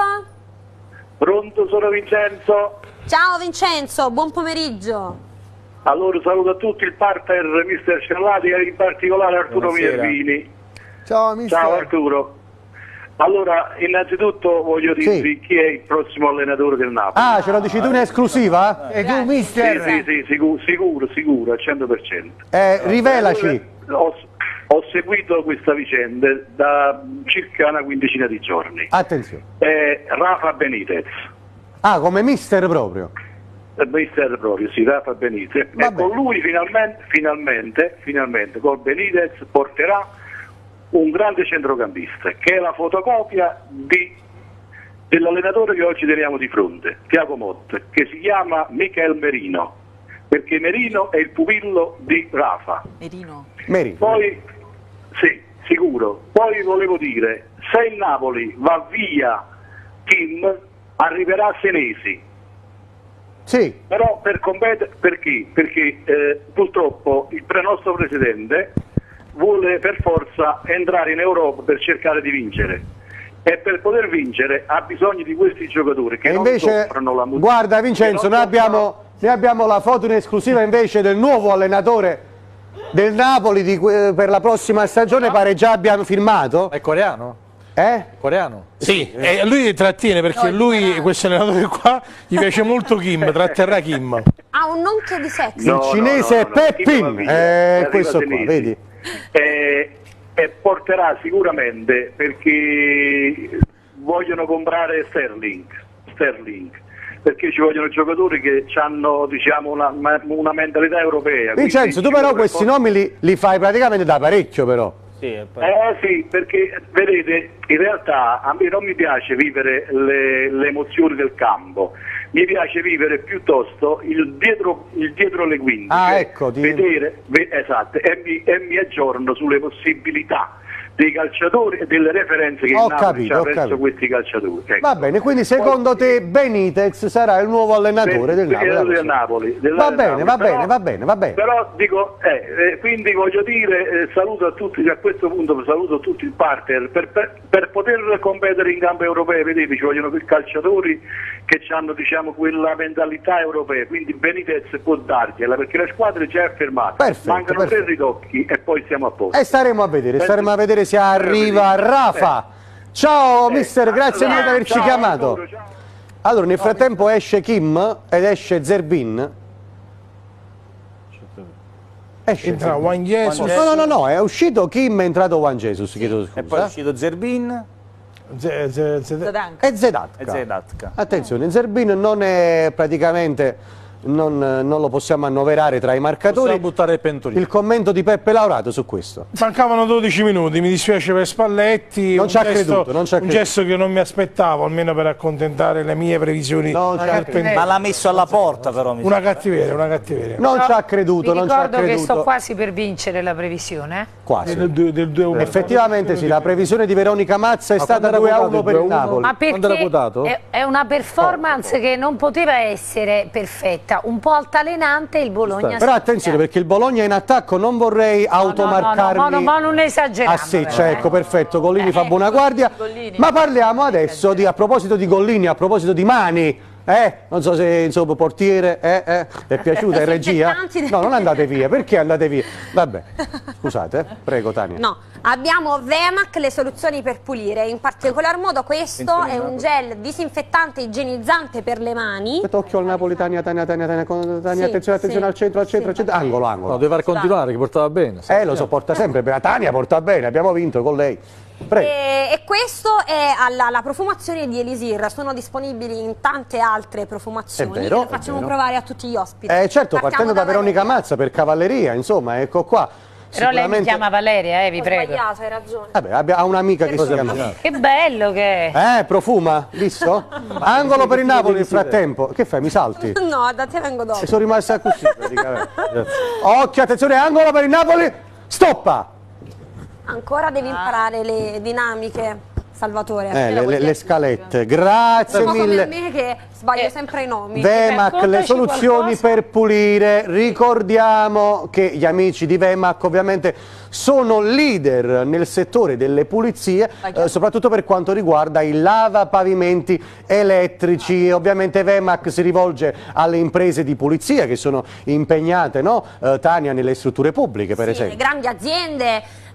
S11: Pronto, sono Vincenzo.
S8: Ciao Vincenzo, buon pomeriggio.
S11: Allora saluto a tutti il partner mister Sciallati e in particolare Arturo
S2: Buonasera.
S11: Minervini.
S5: Ciao mister.
S11: Ciao Arturo. Allora, innanzitutto voglio dirvi
S1: Sì.
S11: chi è il prossimo allenatore del Napoli.
S1: Ah, ce lo dici tu in esclusiva?
S5: E tu, mister?
S11: Sì, sì, sì, sicuro, sicuro, sicuro, al cento per cento.
S1: Eh, rivelaci.
S11: Ho, ho seguito questa vicenda da circa una quindicina di giorni.
S1: Attenzione.
S11: Eh, Rafa Benitez,
S1: Ah, come mister proprio.
S11: il mister proprio, sì, Rafa Benitez.
S1: Va
S11: E con
S1: bene.
S11: lui finalmente, finalmente, finalmente, con Benitez porterà un grande centrocampista, che è la fotocopia di, dell'allenatore che oggi teniamo di fronte, Thiago Motta, che si chiama Michael Merino, perché Merino è il pupillo di Rafa.
S7: Merino.
S1: Merino.
S11: Poi, sì, sicuro. Poi volevo dire, se il Napoli va via Kim, arriverà Senesi.
S1: Sì.
S11: Però per competere, perché? Perché eh, purtroppo il pre- nostro presidente vuole per forza entrare in Europa per cercare di vincere. E per poter vincere ha bisogno di questi giocatori che
S1: E
S11: non
S1: invece,
S11: soffrono la musica.
S1: guarda Vincenzo, noi abbiamo, noi abbiamo la foto in esclusiva invece del nuovo allenatore del Napoli di que- per la prossima stagione, pare già abbiano firmato.
S6: È coreano?
S1: Eh?
S6: Coreano?
S3: Sì, e lui trattiene perché lui, questo allenatore qua, gli piace molto Kim, tratterrà Kim.
S8: Ha un nonché di sex.
S11: No,
S1: Il cinese
S11: no, no, no,
S1: Peppin,
S11: Kim va via,
S1: eh,
S11: arriva
S1: questo qua,
S11: Senesi.
S1: vedi?
S11: E, e porterà sicuramente, perché vogliono comprare Sterling, Sterling perché ci vogliono giocatori che hanno, diciamo, una, una mentalità europea.
S1: Vincenzo, tu
S11: quindi
S1: però
S11: ci vuole
S1: questi
S11: forza-
S1: nomi li, li fai praticamente da parecchio però.
S2: Sì, e poi-
S11: Eh sì, perché vedete, in realtà a me non mi piace vivere le, le emozioni del campo, mi piace vivere piuttosto il dietro, il dietro le quinte,
S1: Ah,
S11: cioè
S1: ecco, ti-
S11: vedere, ve- esatto, e mi, e mi aggiorno sulle possibilità dei calciatori e delle referenze che
S1: Ho
S11: il Napoli
S1: capito,
S11: ha
S1: ho
S11: verso
S1: capito.
S11: questi calciatori. Ecco.
S1: Va bene, quindi secondo te Benitez sarà il nuovo allenatore del Napoli?
S11: del,
S1: la
S11: del
S1: prossima-
S11: Napoli del
S1: Va
S11: del
S1: bene,
S11: Napoli.
S1: va
S11: Però-
S1: bene, va bene, va bene.
S11: Però dico, eh, eh, quindi voglio dire, eh, saluto a tutti, a questo punto saluto tutti il partner, per, per, per poter competere in campo europeo, vedete, ci vogliono quei calciatori che hanno, diciamo, quella mentalità europea, quindi Benitez può dargliela, perché le squadre già affermate,
S1: Perfetto,
S11: mancano
S1: perfetto.
S11: tre ritocchi e poi siamo a posto.
S1: E staremo a vedere,
S11: Eh,
S1: staremo a vedere se
S11: eh,
S1: arriva
S11: eh,
S1: Rafa. Ciao
S11: eh,
S1: mister, grazie mille di averci
S11: ciao,
S1: chiamato.
S11: Arturo, ciao.
S1: Allora, nel frattempo esce Kim ed esce Zerbin. Esce
S3: Entra
S1: Zerbin.
S3: Juan Jesus,
S1: No, no, no, no, è uscito Kim, è entrato Juan Jesus, chiedo
S2: E poi è
S1: scusa.
S2: uscito Zerbin
S3: Ze- ze- ze-
S7: Zadanka.
S1: E Zedatka.
S2: e Zedatka.
S1: Attenzione, Zerbin non è praticamente, non, non lo possiamo annoverare tra i
S6: Possiamo
S1: marcatori.
S6: buttare il pentolino.
S1: Il commento di Peppe Laurato su questo.
S3: Mancavano dodici minuti, mi dispiace per Spalletti,
S1: Non
S3: un,
S1: ci ha
S3: gesto,
S1: creduto, non ci ha
S3: un
S1: creduto.
S3: gesto che non mi aspettavo, almeno per accontentare le mie previsioni.
S1: Non ci ha
S3: del
S1: creduto.
S3: pen-
S2: Ma l'ha messo alla porta però. Mi
S3: Una
S2: sembra.
S3: cattiveria, una cattiveria.
S1: Non ci ha creduto,
S4: Vi
S1: non ci ha
S4: ricordo che sto
S1: creduto.
S4: quasi per vincere la previsione. eh.
S1: Quasi.
S3: Del, del, del due a uno.
S1: Effettivamente sì, la previsione di Veronica Mazza è
S6: Ma
S1: stata
S6: quando
S1: due
S6: era
S1: a
S6: votato
S1: uno per
S6: il
S1: il
S6: due a uno?
S1: Napoli.
S4: Ma
S6: Quando era
S4: perché
S6: votato?
S4: è, è una performance che non poteva essere perfetta, un po' altalenante il Bologna.
S1: Però
S4: si-
S1: attenzione perché il Bologna in attacco non vorrei automarcarmi.
S4: no, no, ma non esagerare.
S1: Ah sì, cioè, ecco, perfetto, Gollini
S4: Eh,
S1: fa buona guardia.
S7: Gollini.
S1: Ma parliamo adesso di, a proposito di Gollini, a proposito di mani. Eh, non so se insomma portiere, eh, eh, è piaciuta in regia?
S8: Disinfettanti.
S1: No, non andate via, perché andate via? Vabbè, scusate, eh. Prego Tania.
S8: No, abbiamo Vemac, le soluzioni per pulire, in particolar modo questo è un gel disinfettante igienizzante per le mani.
S1: Aspetta, occhio al Napoli, Tania, Tania, Tania, Tania, Tania, Tania,
S8: Sì,
S1: attenzione, attenzione
S8: sì,
S1: al centro, al centro,
S8: sì.
S1: al centro, angolo,
S6: No,
S1: angolo.
S6: deve far continuare, che portava bene.
S1: Eh, lo so, porta sempre bene, Tania porta bene, abbiamo vinto con lei. Prego.
S8: E, e questo è alla la profumazione di Elisir, sono disponibili in tante altre profumazioni.
S1: È vero,
S8: Le
S1: è
S8: facciamo
S1: vero.
S8: provare a tutti gli ospiti.
S1: Eh certo,
S8: Partiamo
S1: partendo da Veronica
S8: Valeria.
S1: Mazza per cavalleria, insomma, ecco qua.
S4: Però lei mi chiama Valeria, eh, vi
S8: Ho
S4: prego.
S8: sbagliato, hai ragione.
S1: Vabbè, abbia- ha un'amica che si
S6: Cosa
S1: chiama...
S6: avvicinato?
S4: Che bello che è.
S1: Eh, profuma, visto? Angolo per il Napoli nel frattempo. Che fai, mi salti?
S8: No, da te vengo dopo.
S1: E sono rimasta così, praticamente. Occhio, attenzione, angolo per il Napoli. Stoppa!
S8: Ancora devi imparare le dinamiche, Salvatore.
S1: Eh, le, le- le scalette, grazie
S8: Un po' come
S1: mille.
S8: me che sbaglio
S4: Eh.
S8: sempre i nomi.
S1: Vemac, le
S4: Raccontaci
S1: soluzioni
S4: qualcosa.
S1: per pulire. Ricordiamo che gli amici di Vemac ovviamente sono leader nel settore delle pulizie, eh, soprattutto per quanto riguarda i lavapavimenti elettrici. Ovviamente Vemac si rivolge alle imprese di pulizia che sono impegnate, no? Eh, Tania, nelle strutture pubbliche, per
S8: Sì,
S1: esempio.
S8: le grandi aziende,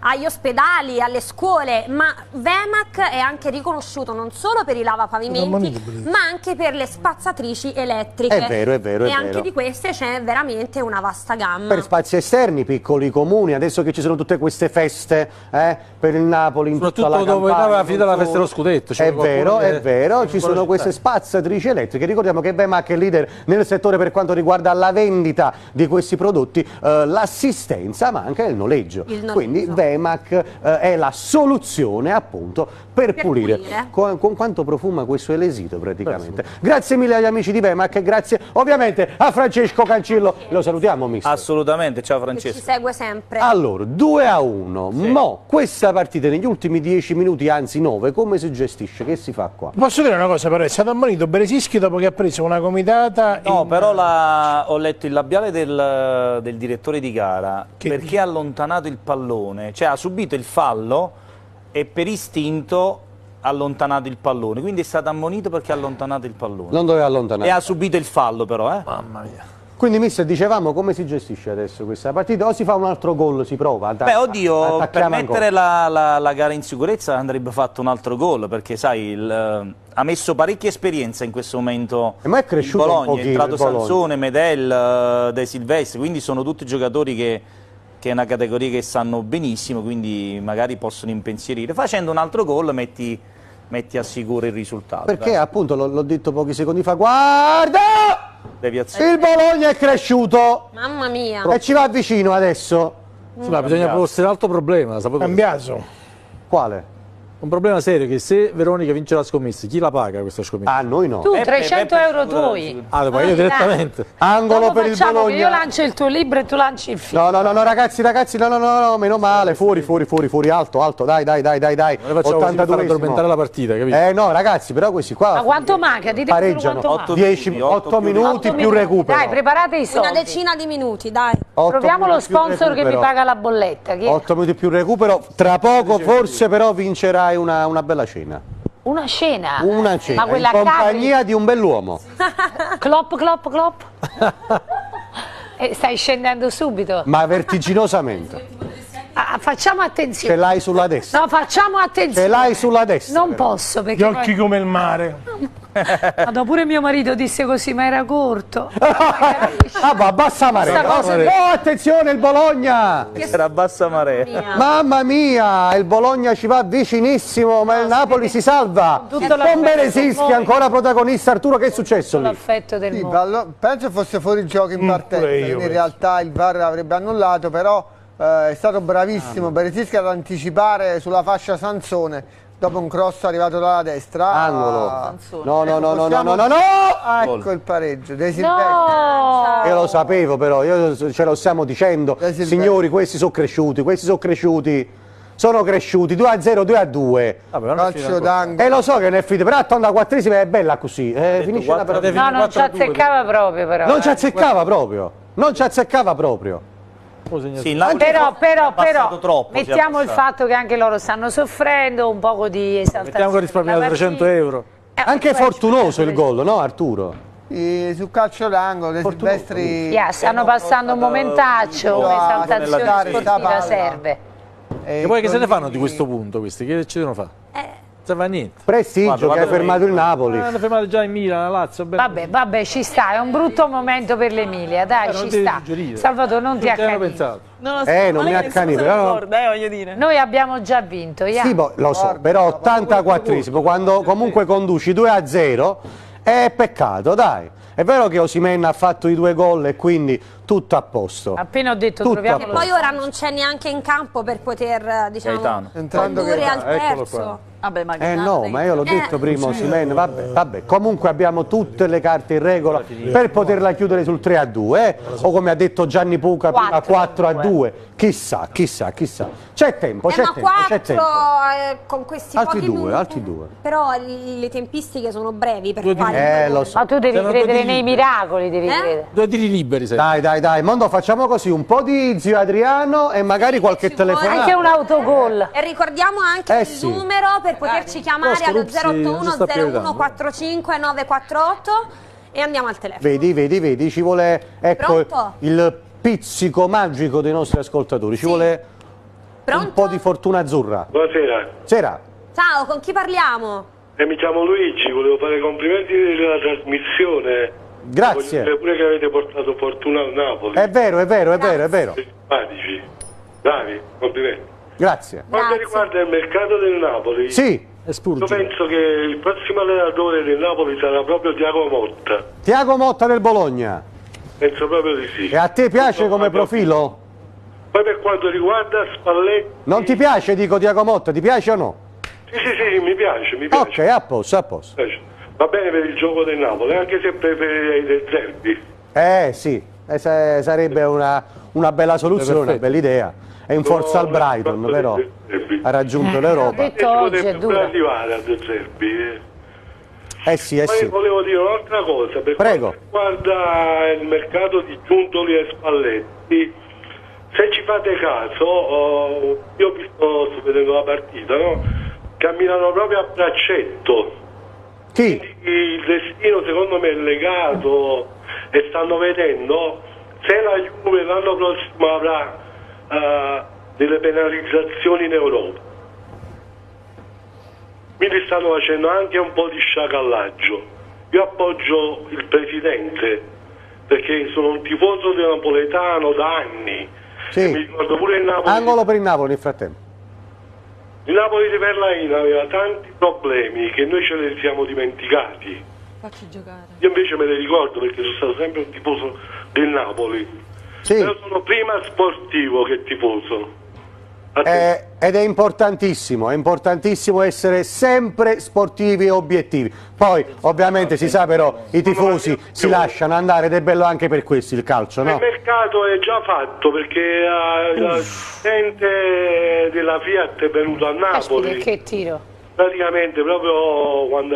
S8: agli ospedali, alle scuole, ma Vemac è anche riconosciuto non solo per i lavapavimenti, ma anche per le spazzatrici elettriche.
S1: È vero, è vero, è
S8: E anche
S1: vero.
S8: di queste c'è veramente una vasta gamma.
S1: Per spazi esterni, piccoli comuni, adesso che ci sono tutte queste feste eh, per il Napoli, in tutta la
S6: Soprattutto dove
S1: Campania,
S6: aveva finita la festa dello scudetto.
S1: È vero, è vero, ci sono queste spazzatrici elettriche. Ricordiamo che Vemac è leader nel settore per quanto riguarda la vendita di questi prodotti, eh, l'assistenza, ma anche il noleggio.
S8: Il noleggio.
S1: Quindi Vemac eh, è la soluzione appunto per,
S8: Per
S1: pulire.
S8: pulire.
S1: Con, con quanto profuma questo elesito praticamente. Grazie mille agli amici di Vemac e grazie ovviamente a Francesco Cancillo. Lo salutiamo, mister.
S2: Assolutamente, ciao
S8: Che ci
S2: Francesco.
S8: segue sempre.
S1: Allora, due a uno, mo questa partita negli ultimi dieci minuti, anzi nove, come si gestisce? Che si fa qua?
S3: Posso dire una cosa però, è stato ammonito Beresischi dopo che ha preso una comitata...
S2: No,
S3: in-
S2: però la- ho letto il labiale del, del direttore di gara
S3: Che
S2: perché ha allontanato il pallone, cioè ha subito il fallo e per istinto ha allontanato il pallone, quindi è stato ammonito perché ha allontanato il pallone.
S1: Non doveva allontanare.
S2: E ha subito il fallo però, eh?
S3: Mamma mia.
S1: Quindi, mister, dicevamo come si gestisce adesso questa partita? O si fa un altro gol, si prova? Atta-
S2: Beh, oddio, per
S1: attacchiamo
S2: mettere la, la- la gara in sicurezza andrebbe fatto un altro gol, perché sai, il, eh, ha messo parecchia esperienza in questo momento
S1: E ma è
S2: il
S1: cresciuto un
S2: Bologna, è
S1: pochino,
S2: entrato
S1: il Bologna.
S2: Sansone, Medel, eh, De Silvestri, quindi sono tutti giocatori che, che è una categoria che sanno benissimo, quindi magari possono impensierire. Facendo un altro gol metti, metti a sicuro il risultato.
S1: Perché
S2: dai.
S1: appunto, l'ho l'ho detto pochi secondi fa, guarda!
S2: Deviazione.
S1: Il Bologna è cresciuto
S8: Mamma mia.
S1: e ci va vicino adesso.
S6: Sì, ma bisogna porsi un altro problema. saputo?
S3: Cambiaso.
S1: Quale?
S6: Un problema serio che se Veronica vince la scommessa, chi la paga questa scommessa?
S1: Ah, noi no.
S4: Tu
S2: Peppe,
S4: trecento
S2: Peppe,
S4: euro
S2: sicuro-
S4: tuoi.
S6: Ah, lo pago io direttamente.
S1: Angolo
S4: Dopo
S1: per il
S4: facciamo che
S1: Bologna.
S4: io lancio il tuo libro e tu lanci il film.
S1: No, no, no, no, ragazzi, ragazzi, no, no, no, no, meno male, fuori, fuori, fuori, fuori, alto, alto, dai, dai, dai, dai, dai.
S6: Noi facciamo così per far addormentare
S1: ottantadue.
S6: la partita, capito?
S1: Eh no, ragazzi, però questi qua
S4: Ma quanto manca? Dite solo
S1: pareggiano.
S4: quanto manca.
S2: Otto
S1: dieci,
S2: minuti,
S1: otto
S2: otto
S1: minuti
S4: Otto
S1: più
S4: minuti.
S1: recupero.
S4: Dai, preparate i soldi.
S8: Una decina di minuti, dai.
S1: Otto
S4: Proviamo lo
S1: minuti più
S4: sponsor che mi
S1: recupero.
S4: paga la bolletta. Chi è?
S1: otto minuti più recupero, tra poco forse però vincerai una, una bella cena.
S4: Una cena.
S1: Una cena,
S4: Ma quella
S1: in compagnia di un bell'uomo.
S4: Clop, clop, clop. E stai scendendo subito.
S1: Ma vertiginosamente.
S4: Ah, facciamo
S1: Ce
S4: attenzione.
S1: l'hai sulla destra.
S4: No, facciamo
S1: Ce
S4: attenzione.
S1: l'hai sulla destra.
S4: Non
S1: però.
S4: posso
S3: Gli
S4: perché
S3: occhi come il mare.
S4: Madonna, pure mio marito disse così, ma era corto.
S1: Ah, va, bassa marea.
S4: Questa cosa-
S1: Oh, attenzione, il Bologna!
S2: Era bassa marea.
S1: Mamma mia, il Bologna ci va vicinissimo, ma il Napoli si salva.
S4: Tutto
S1: Con
S4: l'affetto
S1: Beresischi,
S4: per voi.
S1: ancora protagonista. Arturo, che è successo lì?
S4: L'affetto del
S5: Sì,
S4: mondo.
S5: ballo- penso fosse fuori gioco in partenza,
S3: pure io
S5: quindi in
S3: penso.
S5: realtà il V A R l'avrebbe annullato, però eh, è stato bravissimo Beresischi ad anticipare sulla fascia Sansone dopo un cross arrivato dalla destra.
S1: Angolo.
S5: Ah,
S1: No, no, no, no, no,
S5: possiamo-
S1: no, no, no!
S5: ah, ecco il pareggio. De Silvestri.
S4: No!
S1: Io lo sapevo però, io ce lo stiamo dicendo.
S5: Eh, Silvestri.
S1: Signori, questi sono cresciuti, questi sono cresciuti. Sono cresciuti, due a zero, due a due.
S6: Vabbè, non è finita
S5: Calcio
S6: ancora.
S5: d'angolo.
S1: E lo so che ne è finito, però a quattresima è bella così. Eh, finisce la
S2: quattro a
S1: partita.
S4: No, non ci
S6: quattro a due,
S4: azzeccava proprio però.
S1: Non ci
S4: eh.
S1: azzeccava proprio. Non ci azzeccava proprio.
S6: Oh, segna-
S2: Sì, il Napoli
S4: Però, però,
S2: è passato
S4: però,
S2: troppo, si è
S4: mettiamo il
S2: passato.
S4: fatto che anche loro stanno soffrendo, un poco di esaltazione.
S6: Mettiamo che risparmiamo
S4: della
S6: trecento
S4: partita.
S6: euro.
S4: Eh,
S1: Anche
S4: poi
S1: fortunoso
S4: ci
S1: il gol, no Arturo?
S5: Eh, sul calcio d'angolo, De
S1: Fortunoso,
S5: Silvestri.
S4: Yeah, stanno passando un momentaccio,
S5: No,
S4: un'esaltazione
S5: nella
S4: sportiva
S5: palla.
S4: serve.
S5: eh,
S6: E poi che se ne fanno di
S5: Golini-
S6: questo punto questi? Che ci devono fare?
S4: Eh,
S6: Non serve a niente.
S1: Prestigio
S2: Guarda,
S1: che ha
S2: guarda
S1: fermato il Napoli.
S6: Ah, hanno fermato già in Milan, a Lazio. bene.
S4: Vabbè, vabbè, ci sta, è un brutto momento per l'Emilia, dai,
S6: Eh, non
S4: ci
S6: devi
S4: sta.
S6: suggerire.
S4: Salvatore, non ti
S6: Non ci hanno
S4: accanire.
S6: pensato.
S7: No, no,
S1: Eh, non
S7: è
S1: mi
S7: che nessuno
S1: accanire,
S7: se ne
S1: però-
S7: ricorda, eh, voglio dire.
S4: Noi abbiamo già vinto, yeah.
S1: Sì, boh, lo so,
S5: Guarda,
S1: però
S5: guarda,
S1: ottantaquattresimo, quando comunque conduci due a zero, è peccato, dai. È vero che Osimhen ha fatto i due gol e quindi tutto a posto.
S4: Appena ho detto
S1: Tutto
S4: troviamo
S1: a
S4: lo
S8: Poi
S4: sponsor.
S8: ora non c'è neanche in campo per poter, diciamo,
S2: Gaetano.
S5: Entrando
S8: condurre
S5: che-
S8: al
S6: ah, eccolo
S8: terzo.
S6: qua.
S7: Vabbè, ma
S1: Eh no, ma io l'ho detto
S8: Eh,
S1: prima, Osimhen, vabbè, vabbè. Comunque abbiamo tutte le carte in regola per poterla chiudere sul tre a due, eh? O come ha detto Gianni Puca prima,
S4: Quattro.
S1: quattro a due. Chissà, chissà, chissà. C'è tempo,
S8: Eh,
S1: c'è
S8: ma
S1: tempo, c'è
S8: quattro
S1: tempo.
S8: eh, con questi
S1: Altri
S8: pochi
S1: due,
S8: minuti.
S1: altri due.
S8: Però li- le tempistiche sono brevi per
S6: Due
S8: fare
S1: Eh,
S8: il
S1: lo
S8: gol.
S1: so.
S4: Ma tu devi
S6: Siamo
S4: credere
S6: tutti
S4: nei
S6: liberi.
S4: miracoli, devi
S8: Eh?
S4: credere.
S6: Due tiri liberi, sai.
S1: Dai, dai, dai, Mondo, facciamo così, un po' di zio Adriano e magari qualche
S8: ci vuole.
S1: telefonata.
S4: Anche un autogol.
S8: E ricordiamo anche
S1: Eh,
S8: il
S1: sì.
S8: numero per poterci chiamare
S6: Costa,
S8: allo
S6: Rupsi,
S8: zero otto
S6: non
S8: uno
S6: si sta
S8: zero uno
S6: prioritando.
S8: quattro cinque nove quattro otto e andiamo al telefono.
S1: Vedi, vedi, vedi, ci vuole, ecco,
S8: Pronto?
S1: il pizzico magico dei nostri ascoltatori, ci
S8: Sì.
S1: vuole
S8: Pronto?
S1: po' di fortuna azzurra.
S12: Buonasera.
S1: Sera.
S8: Ciao, con chi parliamo?
S12: Eh, mi chiamo Luigi, volevo fare i complimenti della trasmissione.
S1: Grazie.
S12: Voglio dire pure che avete portato fortuna al Napoli.
S1: È vero, è vero, è vero, è vero.
S12: Simpatici. Bravi, complimenti.
S1: Grazie.
S12: Quanto
S8: Grazie.
S12: riguarda il mercato del Napoli,
S1: Sì.
S12: io penso che il prossimo allenatore del Napoli sarà proprio Tiago Motta.
S1: Tiago Motta del Bologna.
S12: Penso proprio di sì.
S1: E a te piace come profilo?
S12: Poi per quanto riguarda Spalletti...
S1: Non ti piace, dico Tiago Motta, ti piace o no?
S12: Sì, sì, sì, mi piace, mi piace.
S1: Ok, a posto, a posto.
S12: Mi piace. Va bene per il gioco del Napoli, anche se preferirei del Zerbi.
S1: Eh sì, eh, sa- sarebbe una, una bella soluzione, una bella idea. È in forza al Brighton, però ha raggiunto l'Europa.
S4: detto oggi è
S12: Potrebbe
S4: dura.
S12: arrivare a De Zerbi. eh.
S1: Eh sì, eh
S12: Poi
S1: sì.
S12: volevo dire un'altra cosa, per
S1: Prego.
S12: quanto riguarda il mercato di Giuntoli e Spalletti, se ci fate caso, oh, io ho visto, sto vedendo la partita, no? Camminano proprio a braccetto.
S1: Chi?
S12: Quindi il destino secondo me è legato e stanno vedendo se la Juve l'anno prossimo avrà eh, delle penalizzazioni in Europa. Quindi stanno facendo anche un po' di sciacallaggio. Io appoggio il presidente perché sono un tifoso del napoletano da anni.
S1: Sì.
S12: E mi ricordo pure il Napoli.
S1: Angolo per il Napoli nel frattempo.
S12: Il Napoli di Perlaina aveva tanti problemi che noi ce li siamo dimenticati.
S7: Facci giocare.
S12: Io invece me li ricordo perché sono stato sempre un tifoso del Napoli.
S1: Sì.
S12: Però sono prima sportivo che tifoso.
S1: Eh, ed è importantissimo, è importantissimo essere sempre sportivi e obiettivi. Poi, ovviamente, si sa però, i tifosi si lasciano andare ed è bello anche per questo il calcio, no?
S12: Il mercato è già fatto perché eh, l'assistente della Fiat è venuto a Napoli.
S4: Che tiro.
S12: Praticamente proprio quando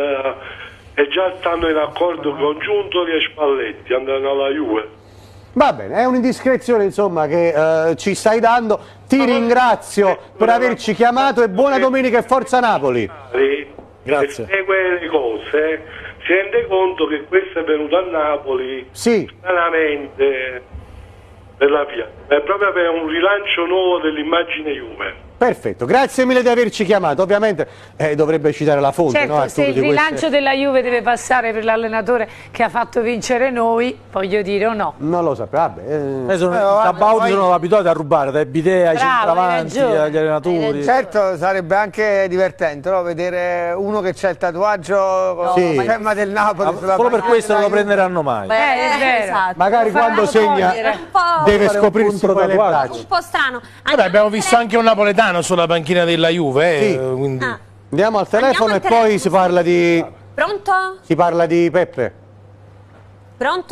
S12: e già stanno in accordo congiunto di Spalletti, andranno alla Juve.
S1: Va bene, è un'indiscrezione insomma che eh, ci stai dando. Ti ringrazio per averci chiamato e buona domenica e forza Napoli.
S12: Grazie. Se segue le cose si rende conto che questo è venuto a Napoli
S1: sì.
S12: stranamente per la Fiat. È proprio per un rilancio nuovo dell'immagine Juve.
S1: Perfetto, grazie mille di averci chiamato. Ovviamente eh, dovrebbe citare la fonte.
S4: Certo,
S1: no? A
S4: se il
S1: tutte queste-
S4: rilancio della Juve deve passare per l'allenatore che ha fatto vincere noi, voglio dire o no?
S1: Non lo sapevo, vabbè. eh.
S6: Eh, sono,
S5: Eh,
S6: I
S5: guarda,
S6: Tabauti
S5: poi-
S6: sono abituati a rubare dai bidet ai
S4: Bravo, hai
S6: centravanti,
S4: ragione,
S6: agli allenatori.
S5: Certo, sarebbe anche divertente, no? Vedere uno che c'ha il tatuaggio con
S1: Sì.
S5: la stemma del Napoli
S6: Ah,
S5: sulla
S6: solo per
S5: maglia
S6: questo non lo
S5: della Juve.
S6: prenderanno mai.
S7: Beh,
S4: Eh, è vero.
S7: esatto.
S1: Magari
S4: Lo faranno
S1: quando segna
S4: togliere.
S8: Un po',
S1: deve
S6: fare un
S1: scoprirsi
S6: punto
S1: poi le
S6: tatuaggio.
S1: braccia.
S8: un po' strano.
S3: Vabbè, abbiamo visto anche un napoletano sulla panchina della Juve, eh,
S1: Sì.
S3: quindi...
S8: Ah,
S1: Andiamo al telefono
S8: Andiamo al
S1: e poi
S8: telefono.
S1: si parla di
S8: pronto?
S1: si parla di Peppe.
S8: Pronto?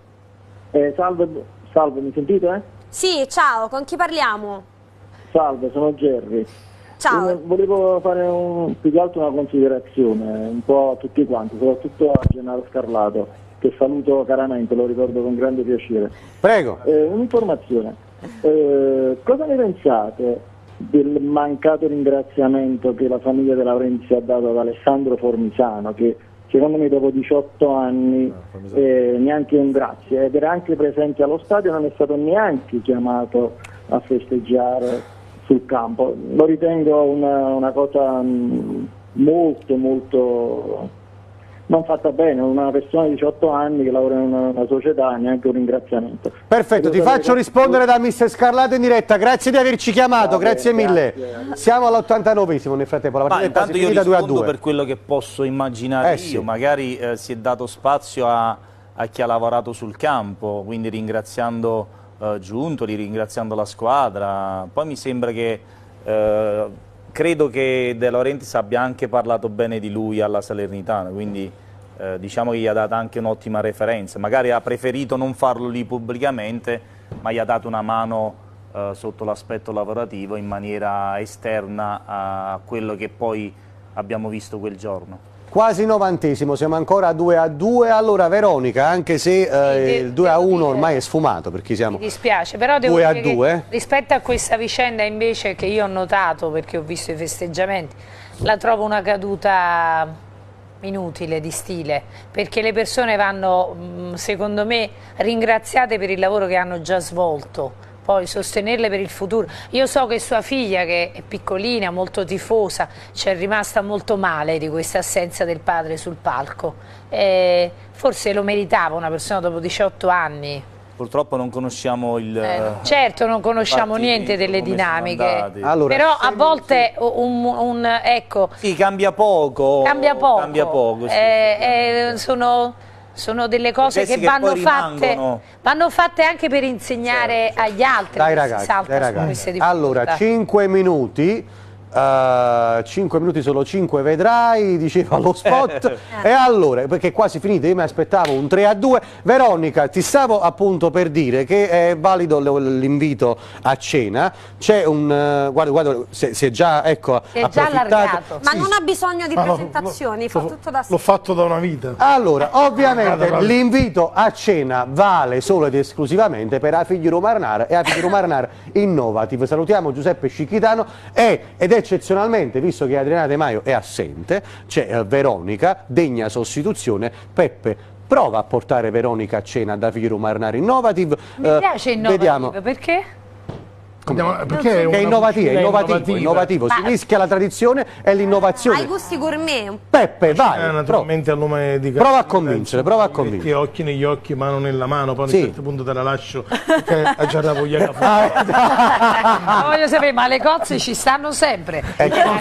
S13: Eh, salve, salve, mi sentite? Eh?
S8: Sì, ciao, con chi parliamo?
S13: Salve, sono Gerry.
S8: Ciao.
S13: Io volevo fare un, più che altro una considerazione, un po' a tutti quanti, soprattutto a Gennaro Scarlato, che saluto caramente, lo ricordo con grande piacere.
S1: Prego.
S13: Eh, un'informazione, eh, cosa ne pensate del mancato ringraziamento che la famiglia De Laurentiis ha dato ad Alessandro Formisano, che secondo me dopo diciotto anni eh, neanche un grazie, ed era anche presente allo stadio, non è stato neanche chiamato a festeggiare sul campo. Lo ritengo una, una cosa mh, molto molto non fatta bene, una persona di diciotto anni che lavora in una, una società, neanche un ringraziamento.
S1: Perfetto, ti
S13: Volevo
S1: faccio
S13: sapere-
S1: rispondere da mister Scarlato in diretta. Grazie di averci chiamato,
S13: Va bene,
S1: grazie mille.
S13: grazie.
S1: Siamo all'ottantanovesimo nel frattempo, la
S2: Ma
S1: partita è quasi
S2: intanto io
S1: finita due a
S2: rispondo
S1: due.
S2: per quello che posso immaginare
S1: Eh,
S2: io,
S1: sì.
S2: magari eh, si è dato spazio a, a chi ha lavorato sul campo, quindi ringraziando eh, Giuntoli, ringraziando la squadra. Poi mi sembra che, eh, credo che De Laurentiis abbia anche parlato bene di lui alla Salernitana, quindi eh, diciamo che gli ha dato anche un'ottima referenza, magari ha preferito non farlo lì pubblicamente, ma gli ha dato una mano eh, sotto l'aspetto lavorativo in maniera esterna a quello che poi abbiamo visto quel giorno.
S1: Quasi novantesimo, siamo ancora a due a due. Allora Veronica, anche se eh,
S4: de-
S1: il due a
S4: devo
S1: uno
S4: dire-
S1: ormai è sfumato, perché siamo
S4: Mi dispiace, però devo
S1: due a
S4: dire che
S1: due.
S4: rispetto a questa vicenda invece che io ho notato, perché ho visto i festeggiamenti, la trovo una caduta inutile di stile, perché le persone vanno, mh, secondo me, ringraziate per il lavoro che hanno già svolto, poi sostenerle per il futuro. Io so che sua figlia, che è piccolina, molto tifosa, ci è rimasta molto male di questa assenza del padre sul palco. E forse lo meritava una persona dopo diciotto anni.
S2: Purtroppo non conosciamo il...
S4: Eh, certo, non conosciamo niente delle dinamiche, allora, però a volte un, un, ecco,
S2: sì, cambia poco.
S4: Cambia poco.
S2: Cambia poco, sì.
S4: eh, eh, sono... Sono delle cose che, che vanno fatte, vanno fatte anche per insegnare certo, agli altri.
S1: Dai ragazzi, dai ragazzi. Allora, cinque minuti, uh, cinque minuti solo cinque vedrai, diceva lo spot. E allora, perché quasi finito, io mi aspettavo un tre a due. Veronica, ti stavo appunto per dire che è valido l'invito a cena. C'è un, uh, guarda, guarda, si è già, ecco,
S8: è già allargato. Ma sì, non ha bisogno di presentazioni, fa tutto da sé.
S3: L'ho fatto da una vita.
S1: Allora, ovviamente l'invito a cena vale solo ed esclusivamente per Afigli Romarnar e Afigli Romarnar Innovative. Salutiamo Giuseppe Scicchitano e, ed eccezionalmente, visto che Adriana De Maio è assente, c'è eh, Veronica, degna sostituzione. Peppe, prova a portare Veronica a cena ad Afigli Romarnar Innovative.
S4: Mi eh, piace Innovative, vediamo. Perché?
S3: Andiamo, perché è,
S1: è innovativo, è innovativo, innovativo. si mischia la tradizione e l'innovazione.
S8: Hai gusti gourmet.
S1: Peppe, vai.
S3: Eh, naturalmente al nome di
S1: prova a convincere, prova a convincere.
S3: Metti occhi negli occhi, mano nella mano, poi a
S1: sì.
S3: un certo punto te la lascio perché ha già la voglia che
S4: fa. Voglio sapere, ma le cozze ci stanno sempre.
S1: È chiaro,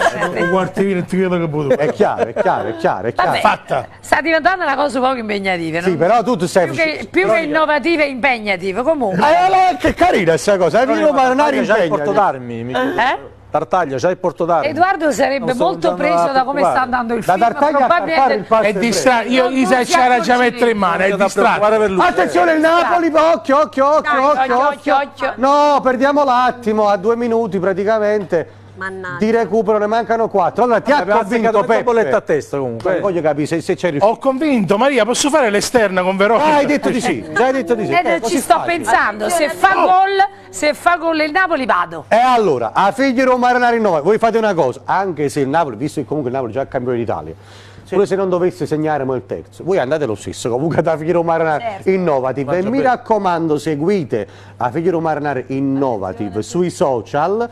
S3: è
S1: chiaro, è chiaro, è chiaro.
S4: Vabbè, fatta. Sta diventando una cosa poco impegnativa, no?
S1: Sì, però tu, tu sei
S4: più che, più che innovativa e impegnativa, comunque.
S1: Eh, che carina questa cosa, hai visto
S6: già il porto d'armi,
S4: eh?
S6: Tartaglia, già il porto d'armi.
S4: Edoardo sarebbe molto preso da come sta andando il
S1: da
S4: film.
S1: Probabilmente
S3: è distratto. Io Isa c'era già mettere in mano, è distratto.
S1: Attenzione il Napoli, occhio, occhio, occhio, occhio, occhio, occhio. No, perdiamo l'attimo, a due minuti praticamente.
S8: Mannaggia.
S1: Di recupero ne mancano quattro. Allora ti ha convinto Peppe?
S6: Bolletta a testa comunque.
S1: Voglio capire se, se c'è riuscito.
S3: Ho convinto, Maria, posso fare l'esterna con Veronica?
S1: Ah, hai detto di sì, già hai detto di sì.
S4: Eh, ci sto fai? pensando, se fa gol, se fa gol il Napoli vado.
S1: E allora, a Figli Romarnar Innovative, voi fate una cosa, anche se il Napoli, visto che comunque il Napoli è già campione d'Italia, sì. pure se non dovesse segnare il terzo, voi andate lo stesso comunque da Figli Romarnar certo. Innovative e mi bene. raccomando seguite a Figli Romarnar Innovative sui social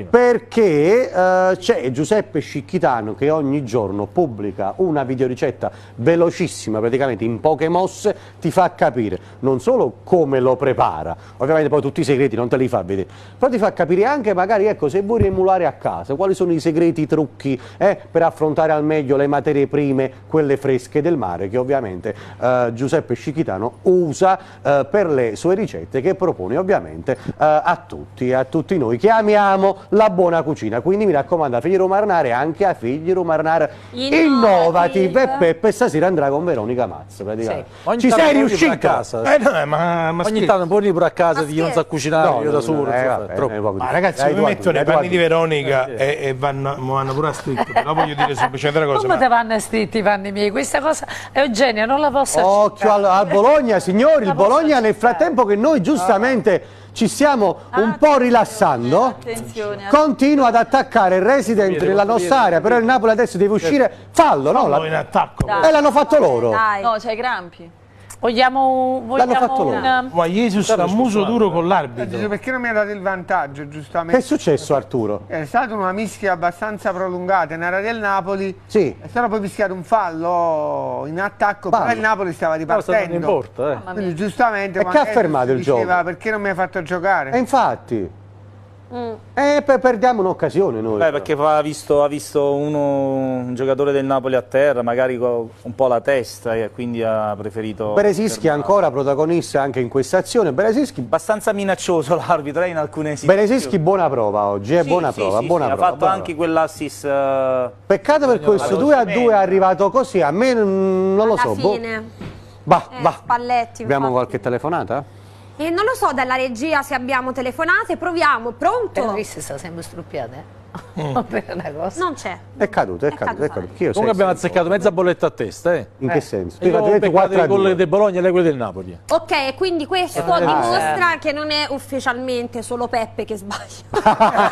S1: perché uh, c'è Giuseppe Scicchitano che ogni giorno pubblica una videoricetta velocissima, praticamente in poche mosse, ti fa capire non solo come lo prepara, ovviamente poi tutti i segreti non te li fa vedere, però ti fa capire anche magari ecco se vuoi emulare a casa quali sono i segreti, i trucchi eh, per affrontare al meglio le materie prime, quelle fresche del mare che ovviamente uh, Giuseppe Scicchitano usa uh, per le sue ricette che propone ovviamente uh, a tutti, a tutti noi che amiamo la buona cucina, quindi mi raccomando a Figli Romarnar e anche a Figli Romarnar Innovative e Peppe stasera andrà con Veronica Mazza praticamente. Sì. Ci sei riuscita?
S3: Eh, no, ma, ma
S6: ogni tanto un po' pure a casa di chi non sa cucinare, no, io da solo
S1: eh,
S6: vabbè,
S1: troppo. Eh,
S3: ma ragazzi mi metto nei panni di Veronica eh, e, e vanno, vanno pure a stretto, però voglio dire semplicemente una cosa.
S4: Come ma... te vanno a stretti i panni miei? Questa cosa Eugenio non la posso
S1: occhio al, al Bologna signori, il Bologna nel frattempo che noi giustamente ci stiamo un po' rilassando,
S7: attenzione,
S1: continua ad attaccare il resident nella nostra area, però il Napoli adesso deve uscire, fallo, no?
S3: La... in attacco.
S1: E l'hanno fatto loro.
S7: Dai. No, c'hai crampi.
S4: Vogliamo, vogliamo
S1: fatto loro.
S4: una...
S3: Ma Jesus sta muso duro con l'arbitro.
S5: Perché non mi ha dato il vantaggio, giustamente?
S1: Che è successo Arturo?
S5: È stata una mischia abbastanza prolungata in area del Napoli.
S1: Sì.
S5: È stato poi fischiato un fallo in attacco,
S1: Fallo.
S5: però il Napoli stava ripartendo.
S6: Non importa, eh.
S5: Quindi giustamente
S1: e che ha fermato il
S5: diceva,
S1: gioco?
S5: Perché non mi hai fatto giocare?
S1: E infatti. Mm. E per, perdiamo un'occasione noi.
S2: Beh, perché ha visto, ha visto uno, un giocatore del Napoli a terra, magari con un po' la testa e quindi ha preferito...
S1: Beresischi ancora protagonista anche in questa azione. Beresischi
S2: abbastanza minaccioso l'arbitro in alcune situazioni.
S1: Beresischi buona prova oggi, è
S2: sì,
S1: buona
S2: sì,
S1: prova,
S2: sì,
S1: buona
S2: sì,
S1: prova.
S2: Ha fatto anche quell'assist... Uh...
S1: Peccato per questo due a due è arrivato così, a me non lo
S8: alla
S1: so.
S8: Fine.
S1: Va,
S8: eh,
S1: va.
S8: Spalletti,
S1: abbiamo
S8: infatti.
S1: qualche telefonata?
S8: E non lo so dalla regia se abbiamo telefonate, proviamo, pronto?
S4: Però che si sta sempre struppiata, eh? Mm. Per una cosa.
S8: Non c'è.
S1: È caduto, è, caduto, è caduto. Io
S6: Comunque abbiamo azzeccato mezza bolletta a testa, eh?
S1: In che senso?
S6: Io ho beccato i gol del Bologna e lei quelli del Napoli.
S8: Ok, quindi questo
S1: Ah,
S8: dimostra che non è ufficialmente solo Peppe che sbaglia.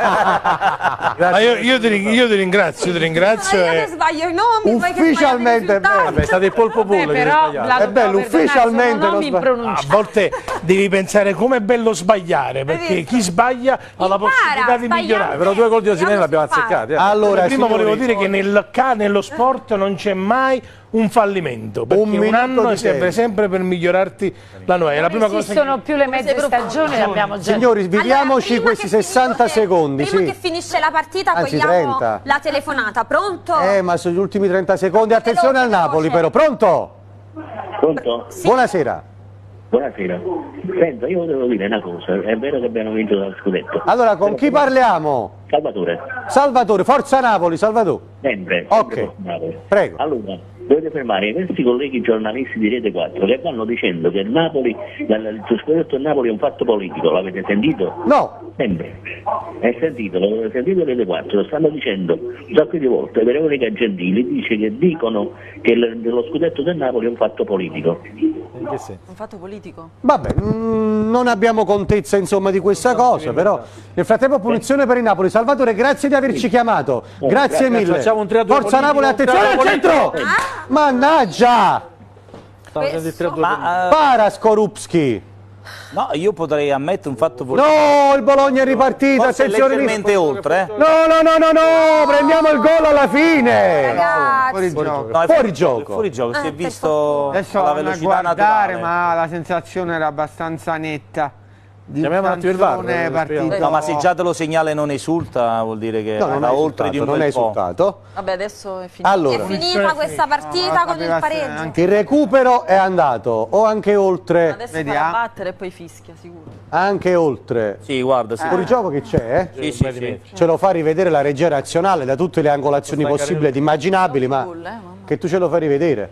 S3: Ma io, io, ti, ring- io ti ringrazio, io ti ringrazio.
S8: Ma io
S3: e-
S8: che sbaglio i nomi, poi che
S1: Ufficialmente
S8: sbaglio i risultati.
S6: Vabbè, state il polpo pollo che
S4: però
S6: sbagliato.
S4: la
S1: È bello,
S4: dobbiamo perdonare,
S1: ufficialmente
S4: sono
S1: non
S4: nomi
S1: sbaglia-
S3: A
S4: impronunciabili.
S3: volte devi pensare com'è bello sbagliare, perché
S8: visto?
S3: chi sbaglia ha la
S8: Impara,
S3: possibilità di
S8: sbagliare.
S3: migliorare.
S6: Però due gol di Osimhen
S8: Vediamo
S6: l'abbiamo
S8: se fa.
S6: azzeccati. eh.
S1: Allora,
S3: Prima
S1: signori,
S3: volevo dire che nel, ca- nello sport non c'è mai un fallimento, perché
S1: Un
S3: un,
S1: minuto
S3: anno
S1: di
S3: serve
S1: tempo.
S3: sempre per migliorarti la nuova. È la
S4: Non
S3: prima cosa
S4: esistono
S3: che...
S4: più le mezze stagioni, le abbiamo già.
S1: signori,
S8: Allora,
S1: viviamoci
S8: prima
S1: questi
S8: che
S1: sessanta
S8: finisce-
S1: secondi,
S8: prima
S1: sì.
S8: che finisce la partita
S1: Anzi,
S8: cogliamo
S1: trenta.
S8: la telefonata. Pronto?
S1: Eh, ma sugli ultimi trenta secondi, attenzione al
S8: Veloce,
S1: Napoli
S8: veloce.
S1: però, pronto?
S13: Pronto?
S1: Buonasera.
S13: Buonasera. Senta, io devo dire una cosa, è vero che abbiamo vinto dallo scudetto.
S1: Allora, con chi parliamo?
S13: Salvatore,
S1: Salvatore, Forza Napoli, Salvatore.
S13: sempre.
S1: Ok.
S13: sempre Napoli.
S1: Prego.
S13: Allora, dovete fermare questi colleghi giornalisti di Rete quattro che vanno dicendo che il Napoli, il scudetto del Napoli è un fatto politico, l'avete sentito?
S1: No.
S13: Sempre. È sentito, l'avete sentito Rete quattro, lo stanno dicendo un sacco di volte. Veronica Gentili dice che dicono che il- lo scudetto del Napoli è un fatto politico.
S6: In che senso?
S7: Un fatto politico?
S1: Vabbè, mm, non abbiamo contezza insomma di questa cosa, però nel frattempo punizione per il Napoli. Salvatore, grazie di averci chiamato. Grazie
S13: grazie.
S1: mille.
S6: Facciamo un tre a due
S1: Forza
S6: politico,
S1: Napoli,
S6: un tre a
S1: attenzione al
S6: due
S1: centro!
S6: politico.
S1: Mannaggia!
S6: Stavo facendo il tre a due
S2: Ma,
S6: politico.
S2: eh,
S1: Para Skorupski.
S2: no, io potrei ammettere un fatto politico.
S1: No, il Bologna è ripartito,
S2: Forse
S1: attenzione.
S2: leggermente oltre, eh.
S1: No, no, no, no, no, prendiamo il gol alla fine.
S8: Ragazzi.
S5: Fuori gioco.
S2: No, è
S1: Fuori gioco.
S2: Fuori gioco, si è
S8: Ah,
S2: visto
S5: Adesso
S2: la
S5: vanno a
S2: velocità
S5: guardare,
S2: naturale.
S5: ma la sensazione era abbastanza netta. Di
S6: Chiamiamo un attimo il V A R,
S5: canzone
S6: eh,
S5: partito.
S2: No, ma se già te lo segnale non esulta, vuol dire che
S1: No, non
S2: va
S1: è
S2: oltre di un
S1: esultato, non è
S2: bel po'.
S1: esultato.
S7: Vabbè, adesso è finito.
S1: Allora,
S8: È finita questa partita con il pareggio.
S1: il recupero è andato, o anche oltre,
S7: Adesso
S5: Vediamo.
S7: farà battere e poi fischia, sicuro.
S1: anche oltre.
S2: Sì, guarda, sì.
S1: Fuori gioco che c'è? eh?
S2: Sì, sì, sì.
S1: Ce lo fa rivedere la regia nazionale da tutte le angolazioni possibili ed immaginabili, ma
S7: Gol, eh, mamma.
S1: che tu ce lo fai rivedere.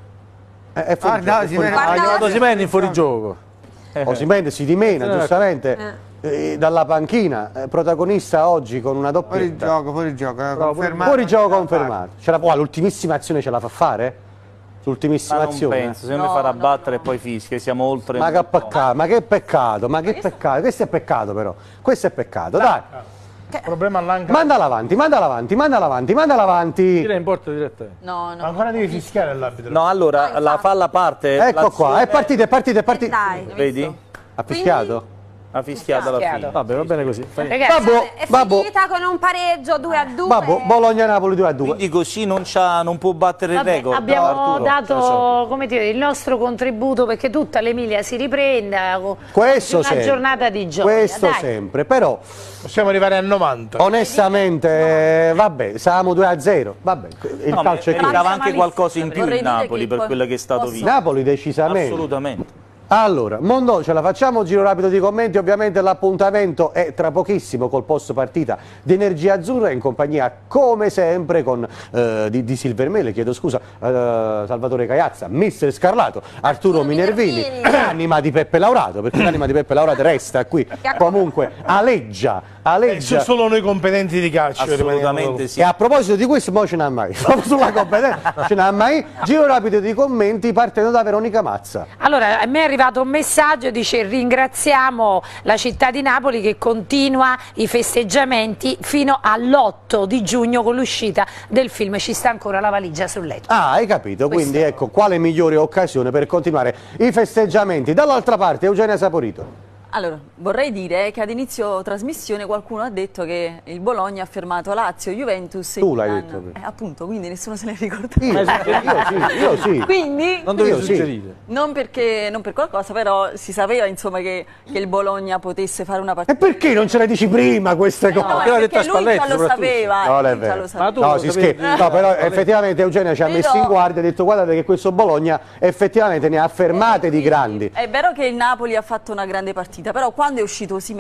S1: È, è fuori
S5: Guarda,
S1: gioco, è
S5: si
S1: fuori
S5: vede-
S1: gioco.
S6: Ha chiamato Osimhen in fuorigioco.
S1: Osimhen si dimena, giustamente, eh, dalla panchina, eh, protagonista oggi con una
S5: Fuori
S1: doppietta.
S5: gioco, fuori gioco, eh, confermato.
S1: Fuori gioco confermato. Ce la può, l'ultimissima azione ce la fa fare? L'ultimissima
S2: Ma non
S1: azione?
S2: penso, secondo me farà battere e poi fischia, siamo oltre.
S1: Ma che peccato, ma che peccato, ma che peccato, questo è peccato però, questo è peccato, dai,
S3: Problema all'anca.
S1: mandala avanti, mandala avanti, mandala avanti, mandala avanti,
S6: Tira in porta direttamente.
S7: No, no.
S3: Ancora devi fischiare l'arbitro.
S2: No, allora la fa la parte.
S1: ecco qua,
S2: l'azione-
S1: è partita, è partita, è partita,
S8: Dai.
S2: Vedi?
S1: ha fischiato?
S2: Ha fischiato alla
S4: Fischiato.
S2: fine.
S6: Vabbè, va bene così. Fai-
S4: Ragazzi,
S1: Babbo,
S8: È
S1: babbo,
S8: finita con un pareggio due a due.
S1: babbo, Bologna-Napoli due a due.
S2: Quindi così non, c'ha- non può battere il
S4: vabbè,
S2: record.
S4: abbiamo
S2: Arturo.
S4: dato come dire, il nostro contributo perché tutta l'Emilia si riprenda con
S1: Questo
S4: una
S1: sempre,
S4: giornata di gioia.
S1: questo
S4: dai.
S1: sempre, però
S3: Possiamo arrivare a novanta.
S1: onestamente, eh, vabbè, siamo due a zero, vabbè, il
S2: No,
S1: calcio è
S2: meritava
S1: questo.
S2: anche qualcosa in più
S7: Vorrei
S2: il
S7: dire
S2: Napoli
S7: che
S2: per
S7: poi-
S2: quello che è stato
S7: posso-
S2: visto.
S1: Napoli decisamente.
S2: Assolutamente.
S1: Allora, Mondo, ce la facciamo, giro rapido di commenti, ovviamente l'appuntamento è tra pochissimo col post partita di Energia Azzurra in compagnia come sempre con, eh, di, di Silvermele, chiedo scusa, eh, Salvatore Caiazza, Mister Scarlato, Arturo Minervini, l'anima di Peppe Laurato, perché l'anima di Peppe Laurato resta qui, comunque aleggia,
S3: Eh,
S1: aleggia.
S3: solo noi competenti di calcio rimaniamo-
S2: Assolutamente sì.
S1: E a proposito di questo, mo ce n'ha mai, proprio sulla competenza, ce n'ha mai, giro rapido di commenti partendo da Veronica Mazza.
S4: Allora, a me è arrivato un messaggio, dice ringraziamo la città di Napoli che continua i festeggiamenti fino all'otto di giugno con l'uscita del film Ci sta ancora la valigia sul letto.
S1: Ah, hai capito, quindi ecco, quale migliore occasione per continuare i festeggiamenti. Dall'altra parte, Eugenia Saporito.
S7: Allora, vorrei dire che ad inizio trasmissione qualcuno ha detto che il Bologna ha fermato Lazio, Juventus e
S1: Tu l'hai
S7: Milan.
S1: detto.
S7: Eh, appunto, quindi nessuno se ne ricorda.
S1: Io, io sì, io sì.
S7: Quindi,
S6: Non dovevi
S1: Io sì.
S6: suggerire.
S7: non, perché, non per qualcosa, però si sapeva insomma che, che il Bologna potesse fare una partita.
S1: E perché non ce le dici prima queste cose?
S7: No,
S6: Perché l'ha
S7: perché
S6: detto a
S7: lui
S6: Spalletti,
S7: già lo
S6: soprattutto.
S7: sapeva.
S1: Non è
S7: lui già
S1: vero.
S7: lo sapeva.
S6: Ma tu
S1: No,
S6: lo
S1: si
S6: sapevi?
S1: scherza. No, però effettivamente Eugenia ci ha
S7: Però-
S1: messo in guardia e ha detto guardate che questo Bologna effettivamente ne ha fermate di grandi.
S7: È vero che il Napoli ha fatto una grande partita, però quando è uscito Osimhen,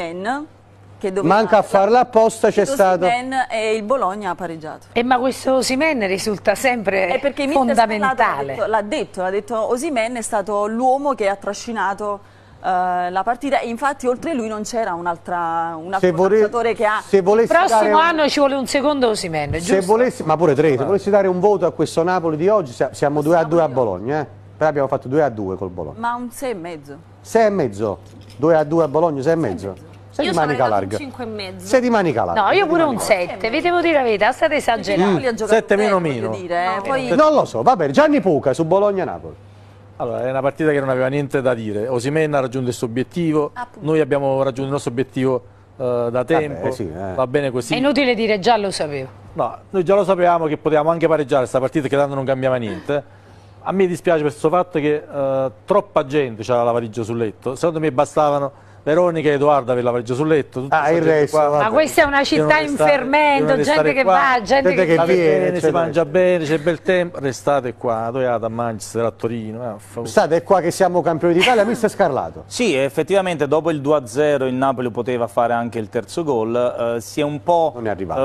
S7: che doveva
S1: Manca a farla apposta, c'è stato.
S7: Osimhen e il Bologna ha pareggiato.
S4: E ma questo Osimhen risulta sempre
S7: È perché Mister
S4: fondamentale.
S7: Scarlato l'ha detto, l'ha detto, l'ha detto Osimhen è stato l'uomo che ha trascinato eh, la partita, e infatti oltre lui non c'era un, altra, un altro
S1: Se vole-
S7: calciatore che ha...
S1: se volessi
S4: Il prossimo
S1: dare un-
S4: anno ci vuole un secondo Osimhen,
S1: Se
S4: giusto?
S1: volessi, ma pure tre, se volessi dare un voto a questo Napoli di oggi, sia- siamo due a due a Bologna, eh? Però abbiamo fatto due a due col Bologna.
S7: Ma un sei e mezzo.
S1: sei e mezzo, due a due a Bologna, sei e mezzo. Sei
S8: Io
S1: di
S8: ci avrei
S1: manica
S8: dato un
S1: larga.
S8: cinque e mezzo.
S1: Sei di manica larga.
S4: No, io pure un sette, vi devo dire la verità, state esagerando.
S7: Napoli ha giocato
S6: sette
S7: bene,
S6: meno
S7: voglio
S6: meno.
S7: dire, eh. Poi...
S1: Non lo so, va bene. Gianni Puca su Bologna-Napoli.
S6: Allora, è una partita che non aveva niente da dire. Osimhen ha raggiunto il suo obiettivo, noi abbiamo raggiunto il nostro obiettivo eh, da tempo,
S1: Vabbè, sì, eh.
S6: va bene così.
S4: È inutile dire già lo sapevo.
S6: No, noi già lo sapevamo che potevamo anche pareggiare questa partita, che tanto non cambiava niente. A me dispiace per questo fatto che eh, troppa gente c'era la valigia sul letto. Secondo me bastavano Veronica e Edoardo avere la valigia sul letto. tutta
S1: Ah, il
S6: questa gente
S1: resto,
S6: qua.
S1: vabbè.
S4: Ma questa è una città in fermento, gente che va, gente che
S1: che
S6: Va
S1: viene,
S6: bene, si
S1: eccetera.
S6: mangia bene, c'è bel tempo, restate qua, dove andate a Manchester, a Torino. Eh, fa-
S1: State qua che siamo campioni d'Italia, mister Scarlato.
S2: Sì, effettivamente dopo il due a zero il Napoli poteva fare anche il terzo gol, eh, si è un po'...
S1: Non è arrivato.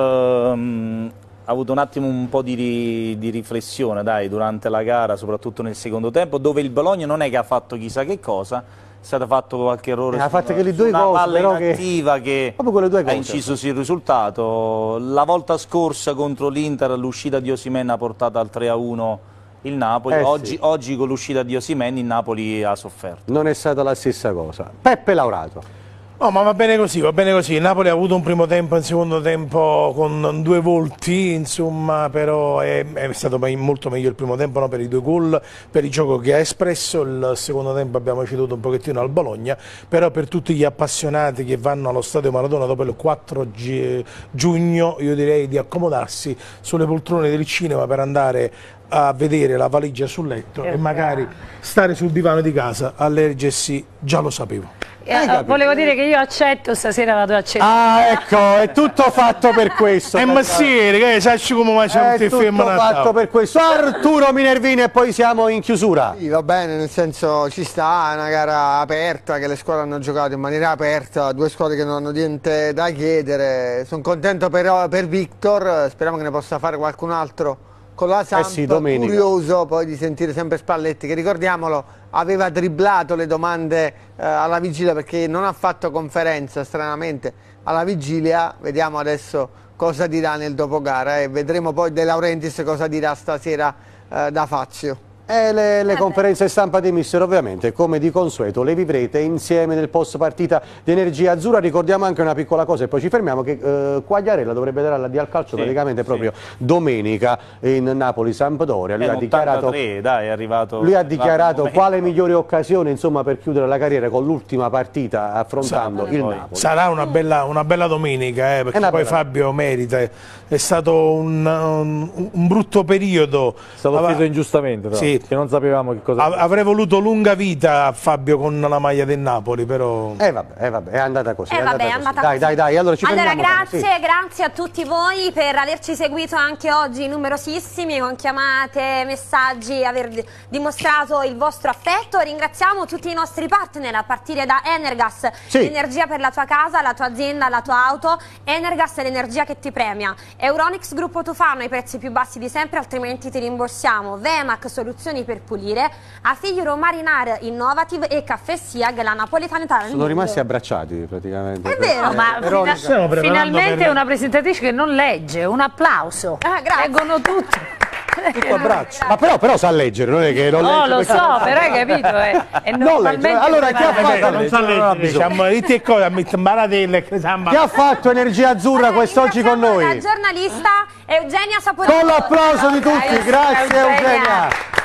S2: ehm, ha avuto un attimo un po' di, ri- di riflessione dai, durante la gara, soprattutto nel secondo tempo, dove il Bologna non è che ha fatto chissà che cosa, è stato fatto qualche errore
S1: Eh, ha
S2: su
S1: fatto
S2: una,
S1: quelle
S2: su
S1: due
S2: una
S1: cose,
S2: palla
S1: però, che-
S2: inattiva che,
S1: Proprio quelle due
S2: ha
S1: cose.
S2: inciso sul risultato. La volta scorsa contro l'Inter l'uscita di Osimhen ha portato al tre a uno il Napoli,
S1: Eh, sì.
S2: oggi, oggi con l'uscita di Osimhen il Napoli ha sofferto.
S1: Non è stata la stessa cosa. Peppe Laurato.
S3: No, ma va bene così, va bene così. Il Napoli ha avuto un primo tempo e un secondo tempo con due volti, insomma, però è, è stato me- molto meglio il primo tempo, no, per i due gol, per il gioco che ha espresso. Il secondo tempo abbiamo ceduto un pochettino al Bologna, però per tutti gli appassionati che vanno allo Stadio Maradona dopo il quattro gi- giugno, io direi di accomodarsi sulle poltrone del cinema per andare a vedere la valigia sul letto e magari stare sul divano di casa a leggersi Già lo sapevo.
S4: Eh, volevo dire che io accetto, stasera vado a cena.
S1: Ah, ecco, è tutto fatto per questo.
S3: E messiere, che sai come mangiamo
S1: È
S3: tutti
S1: tutto
S3: fermo
S1: fatto per questo. Arturo Minervini e poi siamo in chiusura.
S5: Sì, va bene, nel senso ci sta, è una gara aperta che le squadre hanno giocato in maniera aperta, due squadre che non hanno niente da chiedere. Sono contento per, per Victor, speriamo che ne possa fare qualcun altro con la Samp,
S1: Eh sì, domenica.
S5: curioso poi di sentire sempre Spalletti che, ricordiamolo, aveva dribblato le domande eh, alla vigilia perché non ha fatto conferenza stranamente alla vigilia. Vediamo adesso cosa dirà nel dopogara e vedremo poi De Laurentiis cosa dirà stasera eh, da Fazio.
S1: E le, le conferenze stampa di mister ovviamente, come di consueto, le vivrete insieme nel post partita di Energia Azzurra. Ricordiamo anche una piccola cosa e poi ci fermiamo, che eh, Quagliarella dovrebbe dare l'addio al calcio
S2: Sì,
S1: praticamente
S2: sì.
S1: proprio domenica in Napoli-Sampdoria. Lui
S2: È
S1: ha
S2: un
S1: dichiarato,
S2: ottantatré, dai, è arrivato,
S1: lui
S2: è
S1: ha
S2: arrivato
S1: dichiarato
S2: un momento.
S1: quale migliore occasione, insomma, per chiudere la carriera con l'ultima partita affrontando il
S2: Poi.
S1: Napoli.
S3: Sarà una bella, una bella domenica, eh, perché
S1: una
S3: poi
S1: bella-
S3: Fabio merita. È stato un, un- un brutto periodo.
S6: È stato
S3: Ava-
S6: offeso ingiustamente, però,
S3: Sì.
S6: che non sapevamo che cosa...
S3: Av- avrei voluto lunga vita a Fabio con la maglia del Napoli, però...
S1: Eh vabbè, eh vabbè, è andata così.
S8: Eh
S1: è
S8: vabbè, è
S1: andata così.
S8: andata
S1: Dai,
S8: così.
S1: dai, dai, allora ci
S8: Allora,
S1: fermiamo.
S8: grazie,
S1: Sì.
S8: grazie a tutti voi per averci seguito anche oggi numerosissimi, con chiamate, messaggi, aver di- dimostrato il vostro affetto. Ringraziamo tutti i nostri partner a partire da Energas,
S1: Sì.
S8: l'energia per la tua casa, la tua azienda, la tua auto. Energas è l'energia che ti premia. Euronix Gruppo Tufano, i prezzi più bassi di sempre, altrimenti ti rimborsiamo. Vemac, soluzioni per pulire. A Figliuro Marinar Innovative e Caffè Siag, la napoletanità del
S1: Sono
S8: mondo.
S1: rimasti abbracciati praticamente.
S8: È vero.
S4: No, ma
S1: Veronica.
S4: fina-
S3: Stiamo preparando
S4: finalmente
S3: per-
S4: è una presentatrice che non legge, un applauso.
S8: Ah, grazie.
S4: Leggono tutti.
S1: Tutto abbraccio. Ma però, però sa leggere, non è che non
S4: No,
S1: legge
S4: lo
S1: perché-
S4: so, però hai capito, è, è
S1: Non
S4: normalmente
S1: legge. Allora, chi ha
S4: preparato.
S1: fatto-
S3: non sa leggere, diciamo, dite cosa, mette baratelle che samba.
S1: Chi ha fatto Energia Azzurra quest'oggi con
S8: Ringraziamo
S1: noi?
S8: la giornalista Eugenia Saporito.
S1: Con l'applauso di tutti, grazie Eugenia.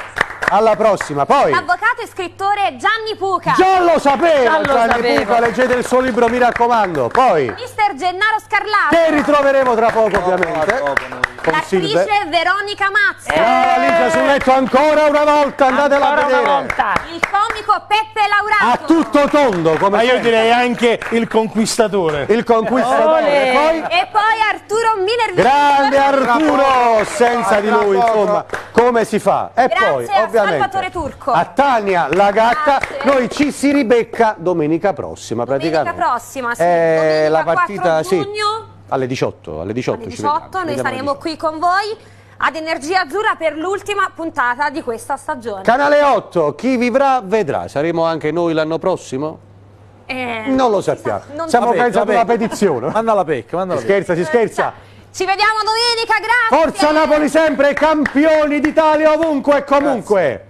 S1: Alla prossima. Poi,
S8: L'avvocato e scrittore Gianni Puca.
S1: già lo sapevo,
S4: Già lo
S1: Gianni
S4: sapevo.
S1: Puca, leggete il suo libro, mi raccomando. Poi,
S8: Mister Gennaro Scarlato.
S1: che ritroveremo tra poco ovviamente, con
S8: L'attrice
S1: Silve.
S8: Veronica Mazzi.
S1: Brava Ligia sul letto ancora una volta, andatela a
S4: Ancora una
S1: vedere.
S4: volta.
S8: Il comico Peppe
S1: A
S8: Laurato.
S1: tutto tondo, come
S3: Ma io
S1: sempre.
S3: direi anche il conquistatore.
S1: Il conquistatore.
S4: Ole.
S1: Poi,
S8: E poi Arturo Minervini.
S1: grande
S8: Buongiorno.
S1: Arturo, senza di lui, insomma, come si fa? E
S8: Grazie
S1: poi,
S8: a
S1: ovviamente,
S8: Salvatore Turco.
S1: a Tania la gatta,
S8: Grazie.
S1: noi ci si ribecca domenica prossima,
S8: Domenica
S1: praticamente.
S8: prossima, sì.
S1: Eh,
S8: Domenica
S1: la partita,
S8: quattro
S1: sì,
S8: giugno.
S1: alle diciotto, alle diciotto,
S8: Alle
S1: ci
S8: diciotto,
S1: vediamo,
S8: noi
S1: vediamo alle
S8: saremo qui con voi. ad Energia Azzurra per l'ultima puntata di questa stagione.
S1: Canale otto, chi vivrà vedrà. Saremo anche noi l'anno prossimo?
S8: Eh,
S1: non lo sappiamo.
S8: non
S1: Siamo
S6: Vabbè,
S1: organizzati una
S6: vabbè.
S1: petizione.
S6: Manda la pecca, manda la
S1: Si
S6: pecca.
S1: scherza, si scherza.
S8: Ci vediamo domenica, grazie!
S1: Forza Napoli sempre, campioni d'Italia ovunque e comunque. Grazie.